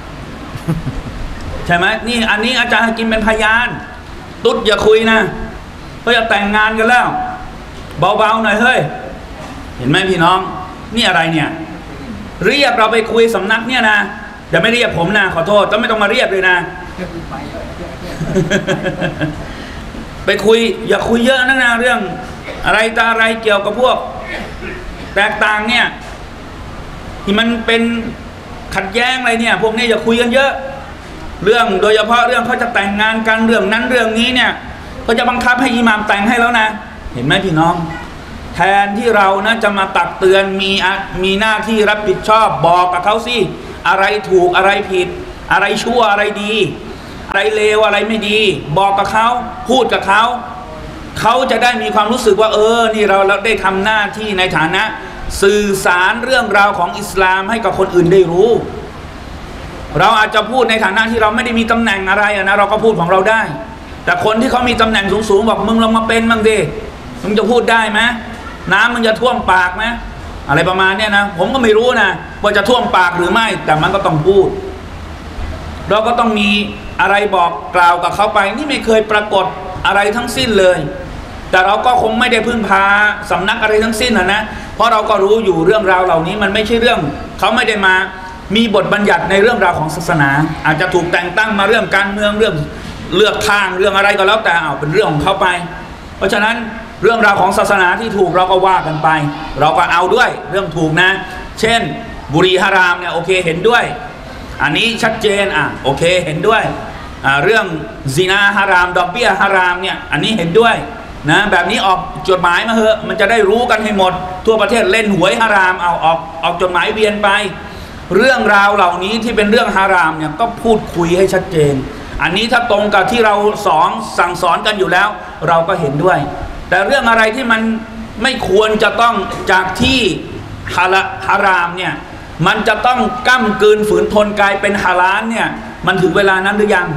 ใช่ไหมนี่อันนี้อาจารย์ให้กินเป็นพยานตุ๊ดอย่าคุยนะเขาจะแต่งงานกันแล้วเบาๆหน่อยเฮ้ยเห็นไหมพี่น้องนี่อะไรเนี่ยเรียกเราไปคุยสำนักเนี่ยนะอย่าไม่เรียกผมนะขอโทษต้องไม่ต้องมาเรียกเลยนะ ไปคุยอย่าคุยเยอะนะนะเรื่องอะไรตาอะไรเกี่ยวกับพวกแตกต่างเนี่ยที่มันเป็นขัดแย้งอะไรเนี่ยพวกนี้อย่าคุยกันเยอะเรื่องโดยเฉพาะเรื่องเขาจะแต่งงานกันเรื่องนั้นเรื่องนี้เนี่ยเขาจะบังคับให้อิหม่ามแต่งให้แล้วนะเห็นไหมพี่น้องแทนที่เรานะจะมาตักเตือนมีมีหน้าที่รับผิดชอบบอกกับเขาสิอะไรถูกอะไรผิดอะไรชั่วอะไรดีอะไรเลวอะไรไม่ดีบอกกับเขาพูดกับเขาเขาจะได้มีความรู้สึกว่าเออนี่เราเราได้ทำหน้าที่ในฐานะสื่อสารเรื่องราวของอิสลามให้กับคนอื่นได้รู้เราอาจจะพูดในฐานะที่เราไม่ได้มีตำแหน่งอะไรนะเราก็พูดของเราได้แต่คนที่เขามีตำแหน่งสูงๆบอกมึงลองมาเป็นบ้างดิมึงจะพูดได้ไหมน้ำมึงจะท่วมปากไหมอะไรประมาณเนี้ยนะผมก็ไม่รู้นะว่าจะท่วมปากหรือไม่แต่มันก็ต้องพูดเราก็ต้องมีอะไรบอกกล่าวกับเขาไปนี่ไม่เคยปรากฏอะไรทั้งสิ้นเลยแต่เราก็คงไม่ได้พึ่งพาสำนักอะไรทั้งสิ้นนะนะเพราะเราก็รู้อยู่เรื่องราวเหล่านี้มันไม่ใช่เรื่องเขาไม่ได้มามีบทบัญญัติในเรื่องราวของศาสนาอาจจะถูกแต่งตั้งมาเรื่องการเมืองเรื่องเลือกข้างเรื่องอะไรก็แล้วแต่เอาเป็นเรื่องของเขาไปเพราะฉะนั้นเรื่องราวของศาสนาที่ถูกเราก็ว่ากันไปเราก็เอาด้วยเรื่องถูกนะเช่นบุหรี่ฮารามเนี่ยโอเคเห็นด้วยอันนี้ชัดเจนอ่ะโอเคเห็นด้วยอ่าเรื่องซินาฮารามดอกเบี้ยฮารามเนี่ยอันนี้เห็นด้วยนะแบบนี้ออกจดหมายมาเถอะมันจะได้รู้กันให้หมดทั่วประเทศเล่นหวยฮารามเอาออกออกจดหมายเวียนไปเรื่องราวเหล่านี้ที่เป็นเรื่องฮารามเนี่ยก็พูดคุยให้ชัดเจนอันนี้ถ้าตรงกับที่เราสอนสั่งสอนกันอยู่แล้วเราก็เห็นด้วยแต่เรื่องอะไรที่มันไม่ควรจะต้องจากที่ฮาละฮารามเนี่ยมันจะต้องก้ำกืนฝืนทนกลายเป็นฮาลาลเนี่ยมันถึงเวลานั้นหรือยัง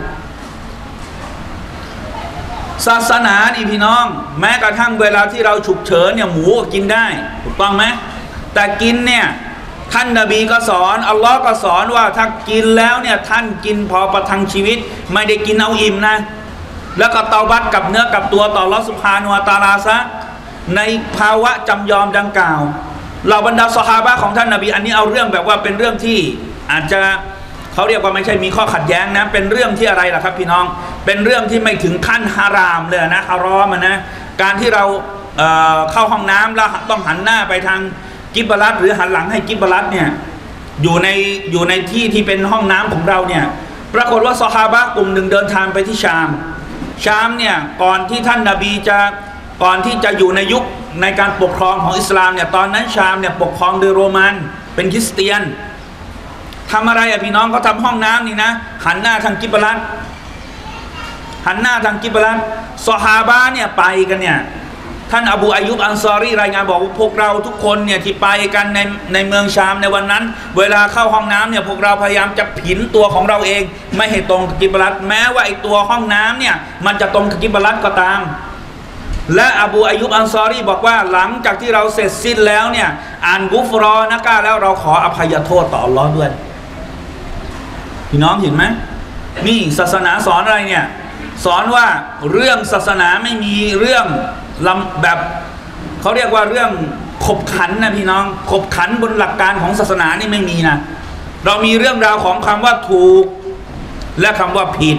ศาสนานี่พี่น้องแม้กระทั่งเวลาที่เราฉุกเฉินเนี่ยหมูก็กินได้ถูกต้องไหมแต่กินเนี่ยท่านนบีก็สอนอัลลอฮ์ก็สอนว่าถ้ากินแล้วเนี่ยท่านกินพอประทังชีวิตไม่ได้กินเอาอิ่มนะแล้วก็เตาบัตกับเนื้อกับตัวต่ออัลลอฮ์ซุบฮานะฮูวะตะอาลาซะในภาวะจำยอมดังกล่าวเหล่าบรรดาซอฮาบะห์ของท่านนบีอันนี้เอาเรื่องแบบว่าเป็นเรื่องที่อาจจะเขาเรียกว่าไม่ใช่มีข้อขัดแย้งนะเป็นเรื่องที่อะไรล่ะครับพี่น้องเป็นเรื่องที่ไม่ถึงขั้นฮารามเลยนะฮารอมนะการที่เราเอ่อเข้าห้องน้ำแล้วต้องหันหน้าไปทางกิบลัตหรือหันหลังให้กิบลัตเนี่ยอยู่ในอยู่ในที่ที่เป็นห้องน้ำของเราเนี่ยปรากฏว่าซอฮาบะห์กลุ่มหนึ่งเดินทางไปที่ชามชามเนี่ยก่อนที่ท่านนบีจะก่อนที่จะอยู่ในยุคในการปกครองของอิสลามเนี่ยตอนนั้นชามเนี่ยปกครองโดยโรมันเป็นคริสเตียนทำอะไรอะพี่น้องเขาทำห้องน้ำนี่นะหันหน้าทางกิบลัตหันหน้าทางกิบลัตซอฮาบะเนี่ยไปกันเนี่ยท่านอบูอายุบอันซอรีรายงานบอกว่าพวกเราทุกคนเนี่ยที่ไปกันในในเมืองชามในวันนั้นเวลาเข้าห้องน้ำเนี่ยพวกเราพยายามจะผินตัวของเราเองไม่ให้ตรงกับกิบลัตแม้ว่าไอตัวห้องน้ำเนี่ยมันจะตรงกับกิบลัตก็ตามและอบูอายุบอันซอรีบอกว่าหลังจากที่เราเสร็จสิ้นแล้วเนี่ยอ่านกุฟรอนะกาแล้วเราขออภัยโทษต่ออัลลอฮ์ด้วยพี่น้องเห็นไหมนี่ศาสนาสอนอะไรเนี่ยสอนว่าเรื่องศาสนาไม่มีเรื่องลำแบบเขาเรียกว่าเรื่องขบขันนะพี่น้องขบขันบนหลักการของศาสนานี่ไม่มีนะเรามีเรื่องราวของคำว่าถูกและคำว่าผิด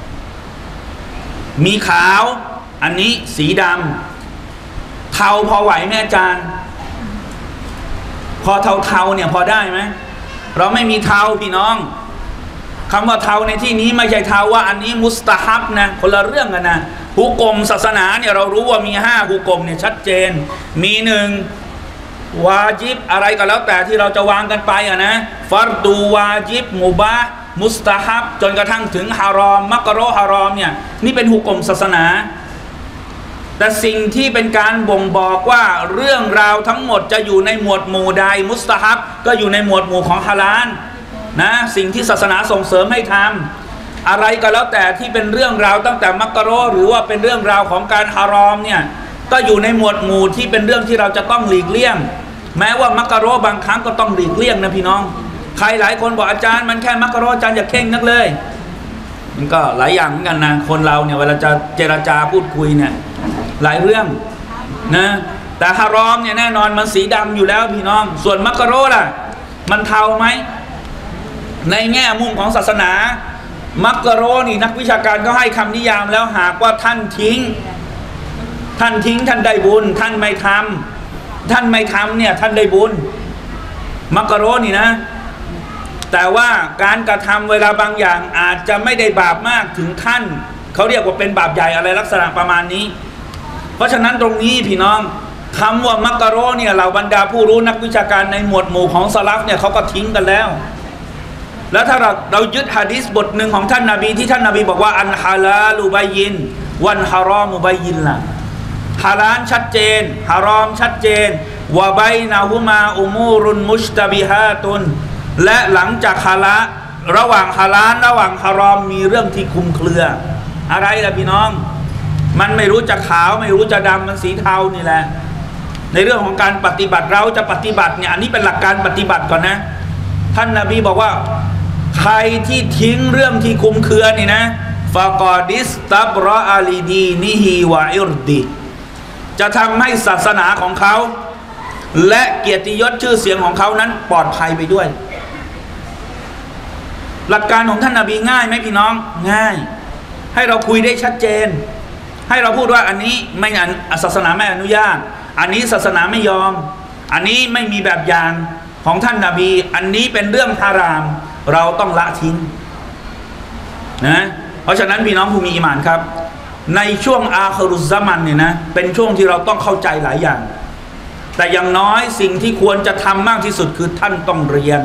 มีขาวอันนี้สีดำเทาพอไหวไหมอาจารย์พอเทาๆเนี่ยพอได้ไหมเราไม่มีเทาพี่น้องคำว่าเทาในที่นี้ไม่ใช่เทาว่าอันนี้มุสตาฮับนะคนละเรื่องกันนะฮุกมศาสนาเนี่ยเรารู้ว่ามีห้าฮุกมเนี่ยชัดเจนมีหนึ่งวาจิบอะไรก็แล้วแต่ที่เราจะวางกันไปอะนะฟัรดูวาจิบมุบะมุสตาฮับจนกระทั่งถึงฮารอมมักโรฮารอมเนี่ยนี่เป็นฮุกมศาสนาแต่สิ่งที่เป็นการบ่งบอกว่าเรื่องราวทั้งหมดจะอยู่ในหมวดหมู่ใดมุสตาฮับก็อยู่ในหมวดหมู่ของฮาลาลนะสิ่งที่ศาสนาส่งเสริมให้ทำอะไรก็แล้วแต่ที่เป็นเรื่องราวตั้งแต่มักโรหรือว่าเป็นเรื่องราวของการฮารอมเนี่ยก็อยู่ในหมวดหมู่ที่เป็นเรื่องที่เราจะต้องหลีกเลี่ยงแม้ว่ามักโรบางครั้งก็ต้องหลีกเลี่ยงนะพี่น้องใครหลายคนบอกอาจารย์มันแค่มักโรอาจารย์อย่าเข่งนักเลยมันก็หลายอย่างเหมือนกันนะคนเราเนี่ยเวลาจะเจรจาพูดคุยเนี่ยหลายเรื่องนะแต่ฮารอมเนี่ยแน่นอนมันสีดำอยู่แล้วพี่น้องส่วนมักโรล่ะมันเทาไหมในแง่มุมของศาสนามักโรนี่นักวิชาการก็ให้คำนิยามแล้วหากว่าท่านทิ้งท่านทิ้งท่านได้บุญท่านไม่ทำท่านไม่ทำเนี่ยท่านได้บุญมักโรนี่นะแต่ว่าการกระทำเวลาบางอย่างอาจจะไม่ได้บาปมากถึงขั้นเขาเรียกว่าเป็นบาปใหญ่อะไรลักษณะประมาณนี้เพราะฉะนั้นตรงนี้พี่น้องคำว่ามักโรเนี่ยเหล่าบรรดาผู้รู้นักวิชาการในหมวดหมู่ของซะลัฟเนี่ยเขาก็ทิ้งกันแล้วแล้วถ้าเราเรายึดหะดีษบทหนึ่งของท่านนบีที่ท่านนบีบอกว่าอันฮาลาลูบัยยินวันฮารอมุบัยยินล่ะฮาลาลชัดเจนฮารอมชัดเจนวะบัยนะฮุมาอุมูรุนมุชตะบิฮาตุนและหลังจากฮาละระหว่างฮาลาลระหว่างฮารอมมีเรื่องที่คลุมเครืออะไรล่ะพี่น้องมันไม่รู้จะขาวไม่รู้จะดำมันสีเทานี่แหละในเรื่องของการปฏิบัติเราจะปฏิบัติเนี่ยอันนี้เป็นหลักการปฏิบัติก่อนนะท่านนบีบอกว่าใครที่ทิ้งเรื่องที่คุมเครือนี่นะฟากอดิสตับรออาลีดีนิฮีวาอิรดีจะทำให้ศาสนาของเขาและเกียรติยศชื่อเสียงของเขานั้นปลอดภัยไปด้วยหลักการของท่านนบีง่ายไหมพี่น้องง่ายให้เราคุยได้ชัดเจนให้เราพูดว่าอันนี้ไม่ศาสนาไม่อนุญาตอันนี้ศาสนาไม่ยอมอันนี้ไม่มีแบบอย่างของท่านนบีอันนี้เป็นเรื่องฮารามเราต้องละทิ้งนะเพราะฉะนั้นพี่น้องผู้มีอีหม่านครับในช่วงอาครุซะมันเนี่ยนะเป็นช่วงที่เราต้องเข้าใจหลายอย่างแต่อย่างน้อยสิ่งที่ควรจะทำมากที่สุดคือท่านต้องเรียน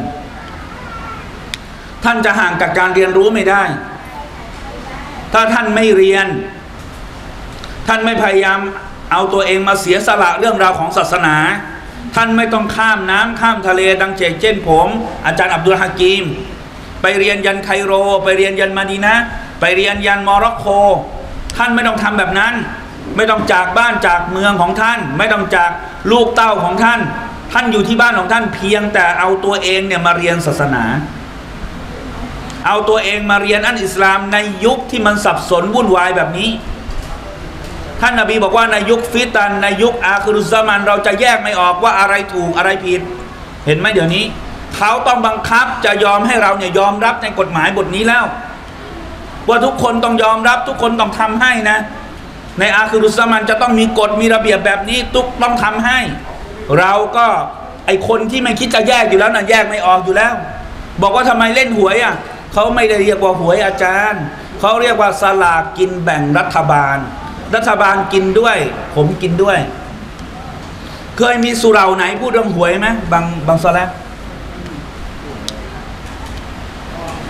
ท่านจะห่างกับการเรียนรู้ไม่ได้ถ้าท่านไม่เรียนท่านไม่พยายามเอาตัวเองมาเสียสละเรื่องราวของศาสนาท่านไม่ต้องข้ามน้ำข้ามทะเลดังเช่นผมอาจารย์อับดุลฮะกีมไปเรียนยันไคโรไปเรียนยันมะดีนะห์ไปเรียนยันโมร็อกโกท่านไม่ต้องทำแบบนั้นไม่ต้องจากบ้านจากเมืองของท่านไม่ต้องจากลูกเต้าของท่านท่านอยู่ที่บ้านของท่านเพียงแต่เอาตัวเองเนี่ยมาเรียนศาสนาเอาตัวเองมาเรียนอันอิสลามในยุคที่มันสับสนวุ่นวายแบบนี้ท่านนบีบอกว่าในยุคฟิตันในยุคอาคิรุซซะมันเราจะแยกไม่ออกว่าอะไรถูกอะไรผิดเห็นไหมเดี๋ยวนี้เขาต้องบังคับจะยอมให้เราเนี่ยยอมรับในกฎหมายบทนี้แล้วว่าทุกคนต้องยอมรับทุกคนต้องทำให้นะในอาคิรุซซะมันจะต้องมีกฎมีระเบียบแบบนี้ทุกต้องทำให้เราก็ไอคนที่ไม่คิดจะแยกอยู่แล้วนะแยกไม่ออกอยู่แล้วบอกว่าทำไมเล่นหวยอ่ะเขาไม่ได้เรียกว่าหวยอาจารย์เขาเรียกว่าสลากกินแบ่งรัฐบาลรัฐบาลกินด้วยผมกินด้วยเคยมีสุเหร่าไหนพูดเรื่องหวยไหมบางบางสละ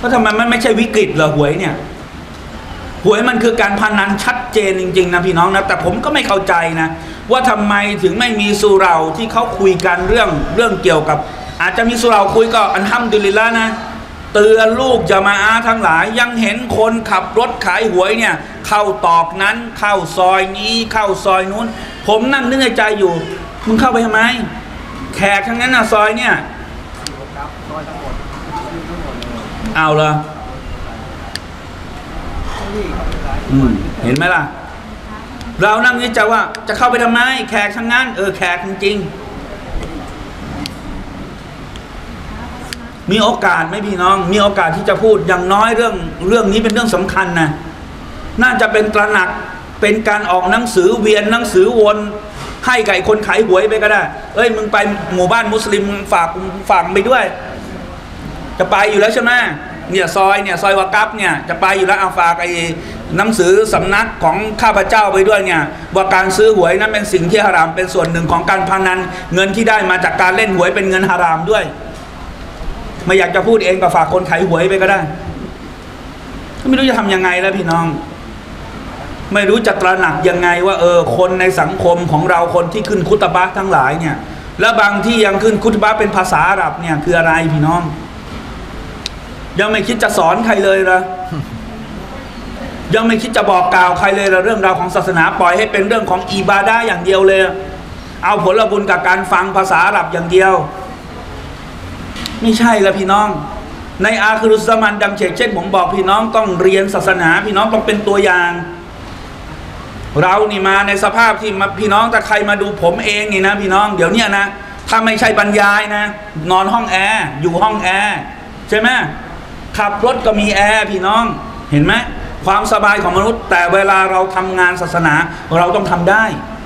ก็ทำไมมันไม่ใช่วิกฤตเหรอหวยเนี่ยหวยมันคือการพนันชัดเจนจริงๆนะพี่น้องนะแต่ผมก็ไม่เข้าใจนะว่าทำไมถึงไม่มีสุเหร่าที่เขาคุยกันเรื่องเรื่องเกี่ยวกับอาจจะมีสุเหร่าคุยก็อัลฮัมดุลิลละห์นะเตือนลูกจะมาอาทั้งหลายยังเห็นคนขับรถขายหวยเนี่ยเข้าตอกนั้นเข้าซอยนี้เข้าซอยนู้นผมนั่งนึกในใจอยู่มึงเข้าไปทำไมแขกทั้งนั้นนะซอยเนี่ยเอาละอืมเห็นไหมล่ะเรานั่งนึกใจว่าจะเข้าไปทำไมแขกทั้งนั้นเออแขกจริงๆมีโอกาสไหมพี่น้องมีโอกาสที่จะพูดอย่างน้อยเรื่องเรื่องนี้เป็นเรื่องสำคัญนะน่าจะเป็นตระหนักเป็นการออกหนังสือเวียนหนังสือวนให้ไก่คนขายหวยไปก็ได้เอ้ยมึงไปหมู่บ้านมุสลิมฝากฝากไปด้วยจะไปอยู่แล้วใช่ไหมเนี่ยซอยเนี่ยซอยวากับเนี่ยจะไปอยู่แล้วเอาฝากไอ้หนังสือสำนักของข้าพเจ้าไปด้วยเนี่ยว่าการซื้อหวยนั้นเป็นสิ่งที่ฮารามเป็นส่วนหนึ่งของการพนันเงินที่ได้มาจากการเล่นหวยเป็นเงินฮารามด้วยไม่อยากจะพูดเองก็ฝากคนขายหวยไปก็ได้ไม่รู้จะทำยังไงแล้วพี่น้องไม่รู้จะตระหนักยังไงว่าเออคนในสังคมของเราคนที่ขึ้นคุตบะทั้งหลายเนี่ยแล้วบางที่ยังขึ้นคุตบะเป็นภาษาอาหรับเนี่ยคืออะไรพี่น้องยังไม่คิดจะสอนใครเลยละยังไม่คิดจะบอกกล่าวใครเลยละเรื่องราวของศาสนาปล่อยให้เป็นเรื่องของอิบาดะห์อย่างเดียวเลยเอาผลบุญกับการฟังภาษาอาหรับอย่างเดียวไม่ใช่ละพี่น้องในอาคิรุสซะมันดังเช่นผมบอกพี่น้องต้องเรียนศาสนาพี่น้องต้องเป็นตัวอย่างเรานี่มาในสภาพที่มาพี่น้องถ้าใครมาดูผมเองนี่นะพี่น้องเดี๋ยวนี้นะถ้าไม่ใช่บรรยายนะนอนห้องแอร์อยู่ห้องแอร์ใช่ไหมขับรถก็มีแอร์พี่น้องเห็นไหมความสบายของมนุษย์แต่เวลาเราทำงานศาสนาเราต้องทำได้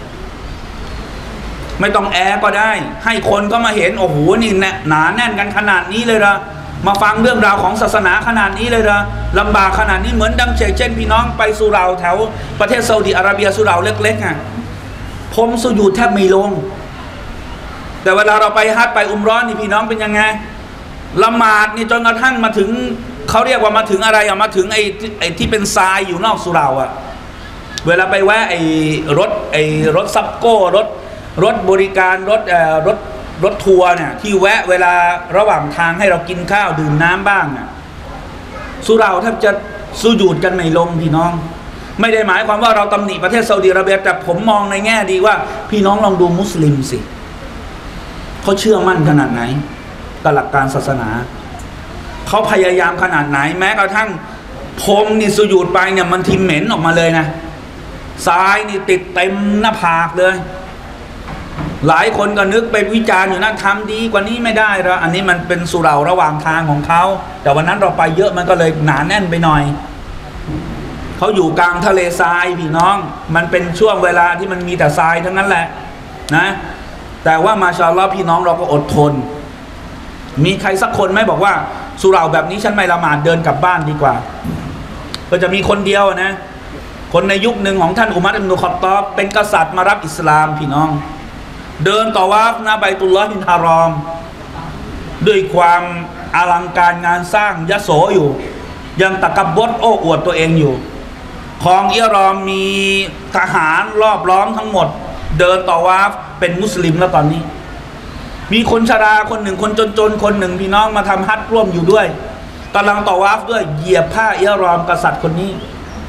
ไม่ต้องแอร์ก็ได้ให้คนก็มาเห็นโอ้โหนี่หนาแน่นกันขนาดนี้เลยละมาฟังเรื่องราวของศาสนาขนาดนี้เลยละลำบากขนาดนี้เหมือนดังเช่นพี่น้องไปสุเหร่าแถวประเทศซาอุดิอาระเบียสุเหร่าเล็กๆอ่ะผมสุญูดแทบไม่ลงแต่เวลาเราไปฮัจญ์ไปอุมเราะห์นี่พี่น้องเป็นยังไงละหมาดนี่จนกระทั่งมาถึงเขาเรียกว่ามาถึงอะไรอะมาถึงไอ้ไอ้ที่เป็นทรายอยู่นอกสุเหร่าอะเวลาไปแวะไอ้รถไอ้รถซับโก้รถรถบริการรถเอ่อรถรถทัวร์เนี่ยที่แวะเวลาระหว่างทางให้เรากินข้าวดื่มน้ำบ้างอะสุเหร่าแทบจะสุญูดกันไม่ลงพี่น้องไม่ได้หมายความว่าเราตำหนิประเทศซาอุดิอาระเบียแต่ผมมองในแง่ดีว่าพี่น้องลองดูมุสลิมสิเขาเชื่อมั่นขนาดไหนกับหลักการศาสนาเขาพยายามขนาดไหนแม้กระทั่งผมนี่สุญูดไปเนี่ยมันทิมเหม็นออกมาเลยนะทรายนี่ติดเต็มหน้าผากเลยหลายคนก็นึกไปวิจารณ์อยู่นะทำดีกว่านี้ไม่ได้หรออันนี้มันเป็นสุเหร่าระหว่างทางของเขาแต่วันนั้นเราไปเยอะมันก็เลยหนาแน่นไปหน่อยเขาอยู่กลางทะเลทรายพี่น้องมันเป็นช่วงเวลาที่มันมีแต่ทรายทั้งนั้นแหละนะแต่ว่ามาชาอัลลอฮ์พี่น้องเราก็อดทนมีใครสักคนไหมบอกว่าสุเหร่าแบบนี้ฉันไม่ละหมาดเดินกลับบ้านดีกว่าก็จะมีคนเดียวนะคนในยุคหนึ่งของท่านอุมัรอิบนุค็อฏฏอบเป็นกษัตริย์มารับอิสลามพี่น้องเดินต่อวาฟหน้าบัยตุลลอฮิลฮารอมด้วยความอลังการงานสร้างยโสอยู่ยังตะกับบดโอ้อวดตัวเองอยู่ของอิหรอมมีทหารรอบล้อมทั้งหมดเดินต่อวาฟเป็นมุสลิมแล้วตอนนี้มีคนชราคนหนึ่งคนจนๆคนหนึ่งพี่น้องมาทำฮัจญ์ร่วมอยู่ด้วยกำลังต่อวาฟด้วยเหยียบผ้าอิหรอมกษัตริย์คนนี้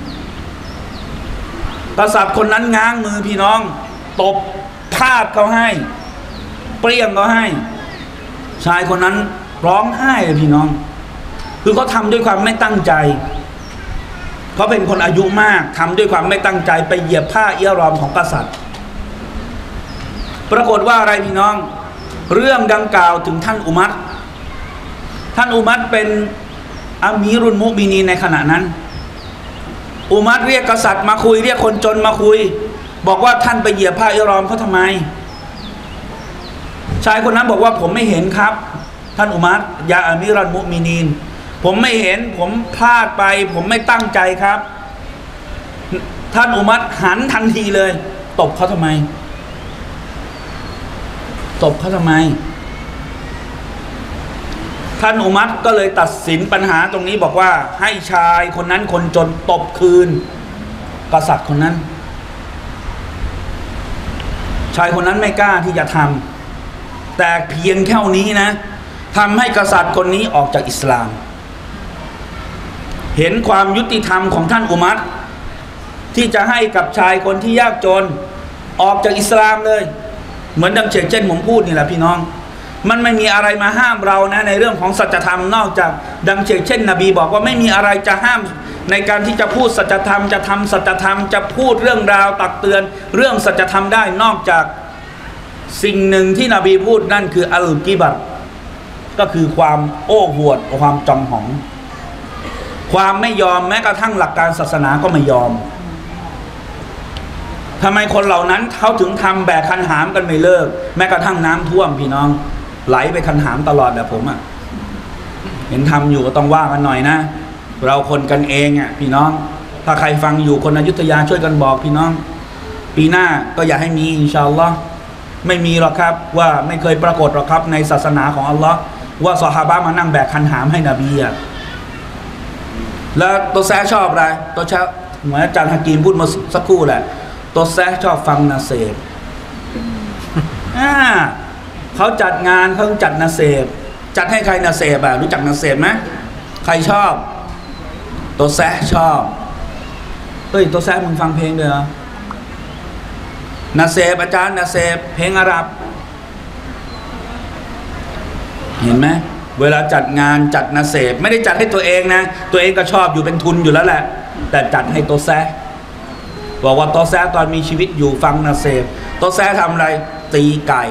กษัตริย์คนนั้นง้างมือพี่น้องตบพาดเขาให้เปรี้ยงเขาให้ชายคนนั้นร้องไห้เลยพี่น้องคือเขาทำด้วยความไม่ตั้งใจเขาเป็นคนอายุมากทำด้วยความไม่ตั้งใจไปเหยียบผ้าอิหรอมของกษัตริย์ปรากฏว่าอะไรพี่น้องเรื่องดังกล่าวถึงท่านอุมัรท่านอุมัรเป็นอามีรุลมุมินีนในขณะนั้นอุมัรเรียกกษัตริย์มาคุยเรียกคนจนมาคุยบอกว่าท่านไปเหยียบผ้าอิหรอมเขาทำไมชายคนนั้นบอกว่าผมไม่เห็นครับท่านอุมัรยาอามีรุลมุมินีนผมไม่เห็นผมพลาดไปผมไม่ตั้งใจครับท่านอุมัรหันทันทีเลยตบเขาทำไมตบเขาทำไมท่านอุมัรก็เลยตัดสินปัญหาตรงนี้บอกว่าให้ชายคนนั้นคนจนตบคืนกษัตริย์คนนั้นชายคนนั้นไม่กล้าที่จะทำแต่เพียงแค่นี้นะทำให้กษัตริย์คนนี้ออกจากอิสลามเห็นความยุติธรรมของท่านอุมัรที่จะให้กับชายคนที่ยากจนออกจากอิสลามเลยเหมือนดังเช่นผมพูดนี่แหละพี่น้องมันไม่มีอะไรมาห้ามเรานะในเรื่องของสัจธรรมนอกจากดังเช่นนบีบอกว่าไม่มีอะไรจะห้ามในการที่จะพูดสัจธรรมจะทำสัจธรรมจะพูดเรื่องราวตักเตือนเรื่องสัจธรรมได้นอกจากสิ่งหนึ่งที่นบีพูดนั่นคืออัลกิบัรก็คือความโอ้อวดความจองหองความไม่ยอมแม้กระทั่งหลักการศาสนาก็ไม่ยอมทำไมคนเหล่านั้นเขาถึงทำแบกคันหามกันไม่เลิกแม้กระทั่งน้ำท่วมพี่น้องไหลไปคันหามตลอดแบบผมอ่ะเห็นทำอยู่ก็ต้องว่ากันหน่อยนะเราคนกันเองอ่ะพี่น้องถ้าใครฟังอยู่คนอยุธยาช่วยกันบอกพี่น้องปีหน้าก็อย่าให้มีอินชาอัลลอฮ์ไม่มีหรอกครับว่าไม่เคยปรากฏหรอกครับในศาสนาของอัลลอฮ์ว่าซอฮาบะห์มานั่งแบกคันหามให้นบีอ่ะแล้วตัวแซะชอบอะไรตัวแซะเหมือนอาจารย์ฮะกีมพูดมาสักครู่แหละตัวแซะชอบฟังนาเซบอ่าเขาจัดงานเขาจัดนาเซบจัดให้ใครนาเซบอ่ะรู้จักนาเซบไหมใครชอบตัวแซะชอบเฮ้ยตัวแซะมึงฟังเพลงด้วยเหรอนาเซบอาจารย์นาเซบเพลงอาหรับเห็นไหมเวลาจัดงานจัดนาเซบไม่ได้จัดให้ตัวเองนะตัวเองก็ชอบอยู่เป็นทุนอยู่แล้วแหละแต่จัดให้ตัวแซะบอกว่าตัวแซะตอนมีชีวิตอยู่ฟังนาเซบตัวแซะทำอะไรตีไก่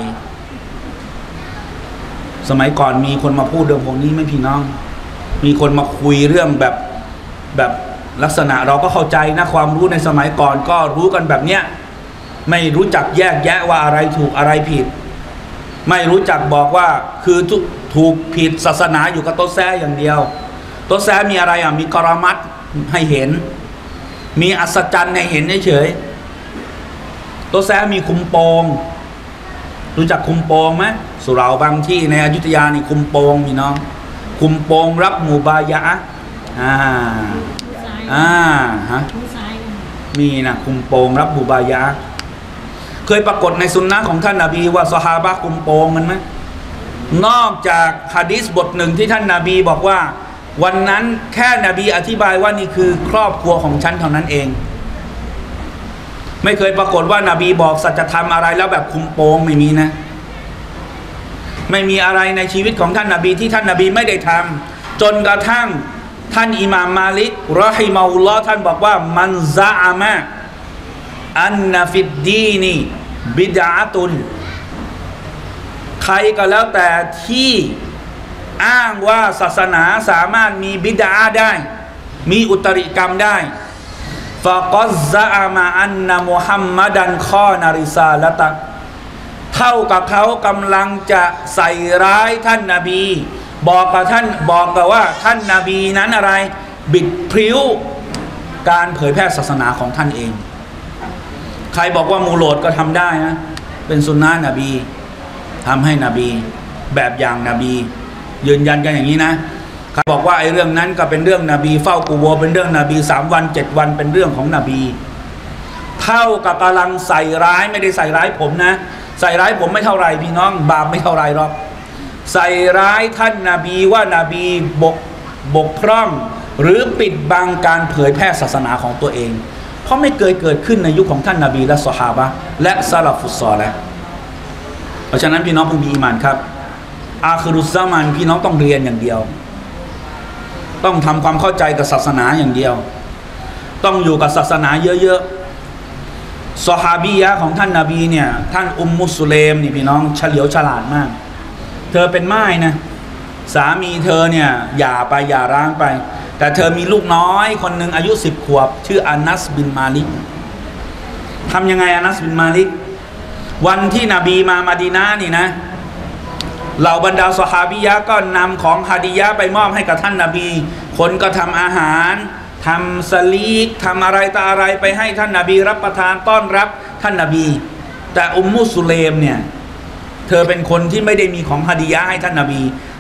สมัยก่อนมีคนมาพูดเรื่องพวกนี้ไหมพี่น้องมีคนมาคุยเรื่องแบบแบบลักษณะเราก็เข้าใจนะความรู้ในสมัยก่อนก็รู้กันแบบเนี้ยไม่รู้จักแยกแยะว่าอะไรถูกอะไรผิดไม่รู้จักบอกว่าคือถูกผิดศาสนาอยู่กับโต๊ะแซะอย่างเดียวโต๊ะแซะมีอะไรอ่ะมีกรมัตให้เห็นมีอัศจรรย์ให้เห็นเฉยๆโต๊ะแซะมีคุมโปงรู้จักคุมโปงไหมสุเหร่าบางที่ในอยุธยานี่คุมโปงมีน้องคุมโปงรับหมู่บายะอ่าอ่าฮะมีนะคุมโปงรับหมู่บายะเคยปรากฏในสุนนะของท่านนบีว่าซอฮาบะห์คุมโปงมันไหมนอกจากหะดีษบทหนึ่งที่ท่านนบีบอกว่าวันนั้นแค่นบีอธิบายว่านี่คือครอบครัวของฉันเท่านั้นเองไม่เคยปรากฏว่านาบีบอกสัจธรรมอะไรแล้วแบบคุมโปงไม่มีนะไม่มีอะไรในชีวิตของท่านนบีที่ท่านนบีไม่ได้ทำจนกระทั่งท่านอิหม่ามมาลิกรอฮิมะฮุลลอฮ์ท่านบอกว่ามันซะอะมะอันนะฟิดดีนีบิดอะตุนใครก็แล้วแต่ที่อ้างว่าศาสนาสามารถมีบิดาได้มีอุตริกรรมได้ฟะกัซซะอะมาอันนะมุฮัมมัดันคอนาริซาละตะเท่ากับเขากำลังจะใส่ร้ายท่านนบีบอกกับท่านบอกกับว่าท่านนบีนั้นอะไรบิดพริ้วการเผยแพร่ศาสนาของท่านเองใครบอกว่ามูโลดก็ทำได้นะเป็นสุนนะนบีทำให้นบีแบบอย่างนบียืนยันกันอย่างนี้นะใครบอกว่าไอ้เรื่องนั้นก็เป็นเรื่องนบีเฝ้ากูโวเป็นเรื่องนบีสามวันเจ็ดวันเป็นเรื่องของนบีเท่ากับกำลังใส่ร้ายไม่ได้ใส่ร้ายผมนะใส่ร้ายผมไม่เท่าไรพี่น้องบาปไม่เท่าไรหรอกใส่ร้ายท่านนบีว่านาบีบกบกพร่องหรือปิดบังการเผยแพร่ศาสนาของตัวเองเพราะไม่เคยเกิดขึ้นในยุคของท่านนบีและซอฮาบะห์และซะลาฟุสซอลิห์เพราะฉะนั้นพี่น้องผู้มีอีหม่านครับอาคิรุซซะมันพี่น้องต้องเรียนอย่างเดียวต้องทำความเข้าใจกับศาสนาอย่างเดียวต้องอยู่กับศาสนาเยอะๆซอฮาบียะของท่านนบีเนี่ยท่านอุมมุสเลมนี่พี่น้องเฉลียวฉลาดมากเธอเป็นม่ายนะสามีเธอเนี่ยหย่าไปหย่าร้างไปแต่เธอมีลูกน้อยคนหนึ่งอายุสิบขวบชื่ออานัสบินมาลิกทำยังไงอานัสบินมาลิกวันที่นบีมามาดีนานี่นะเหล่าบรรดาซอฮาบียะก็นำของฮาดิยะไปมอบให้กับท่านนบีคนก็ทำอาหารทำสลีกทำอะไรต่ออะไรไปให้ท่านนบีรับประทานต้อนรับท่านนบีแต่อุมมุสเลมเนี่ยเธอเป็นคนที่ไม่ได้มีของฮาดิยะให้ท่านนบี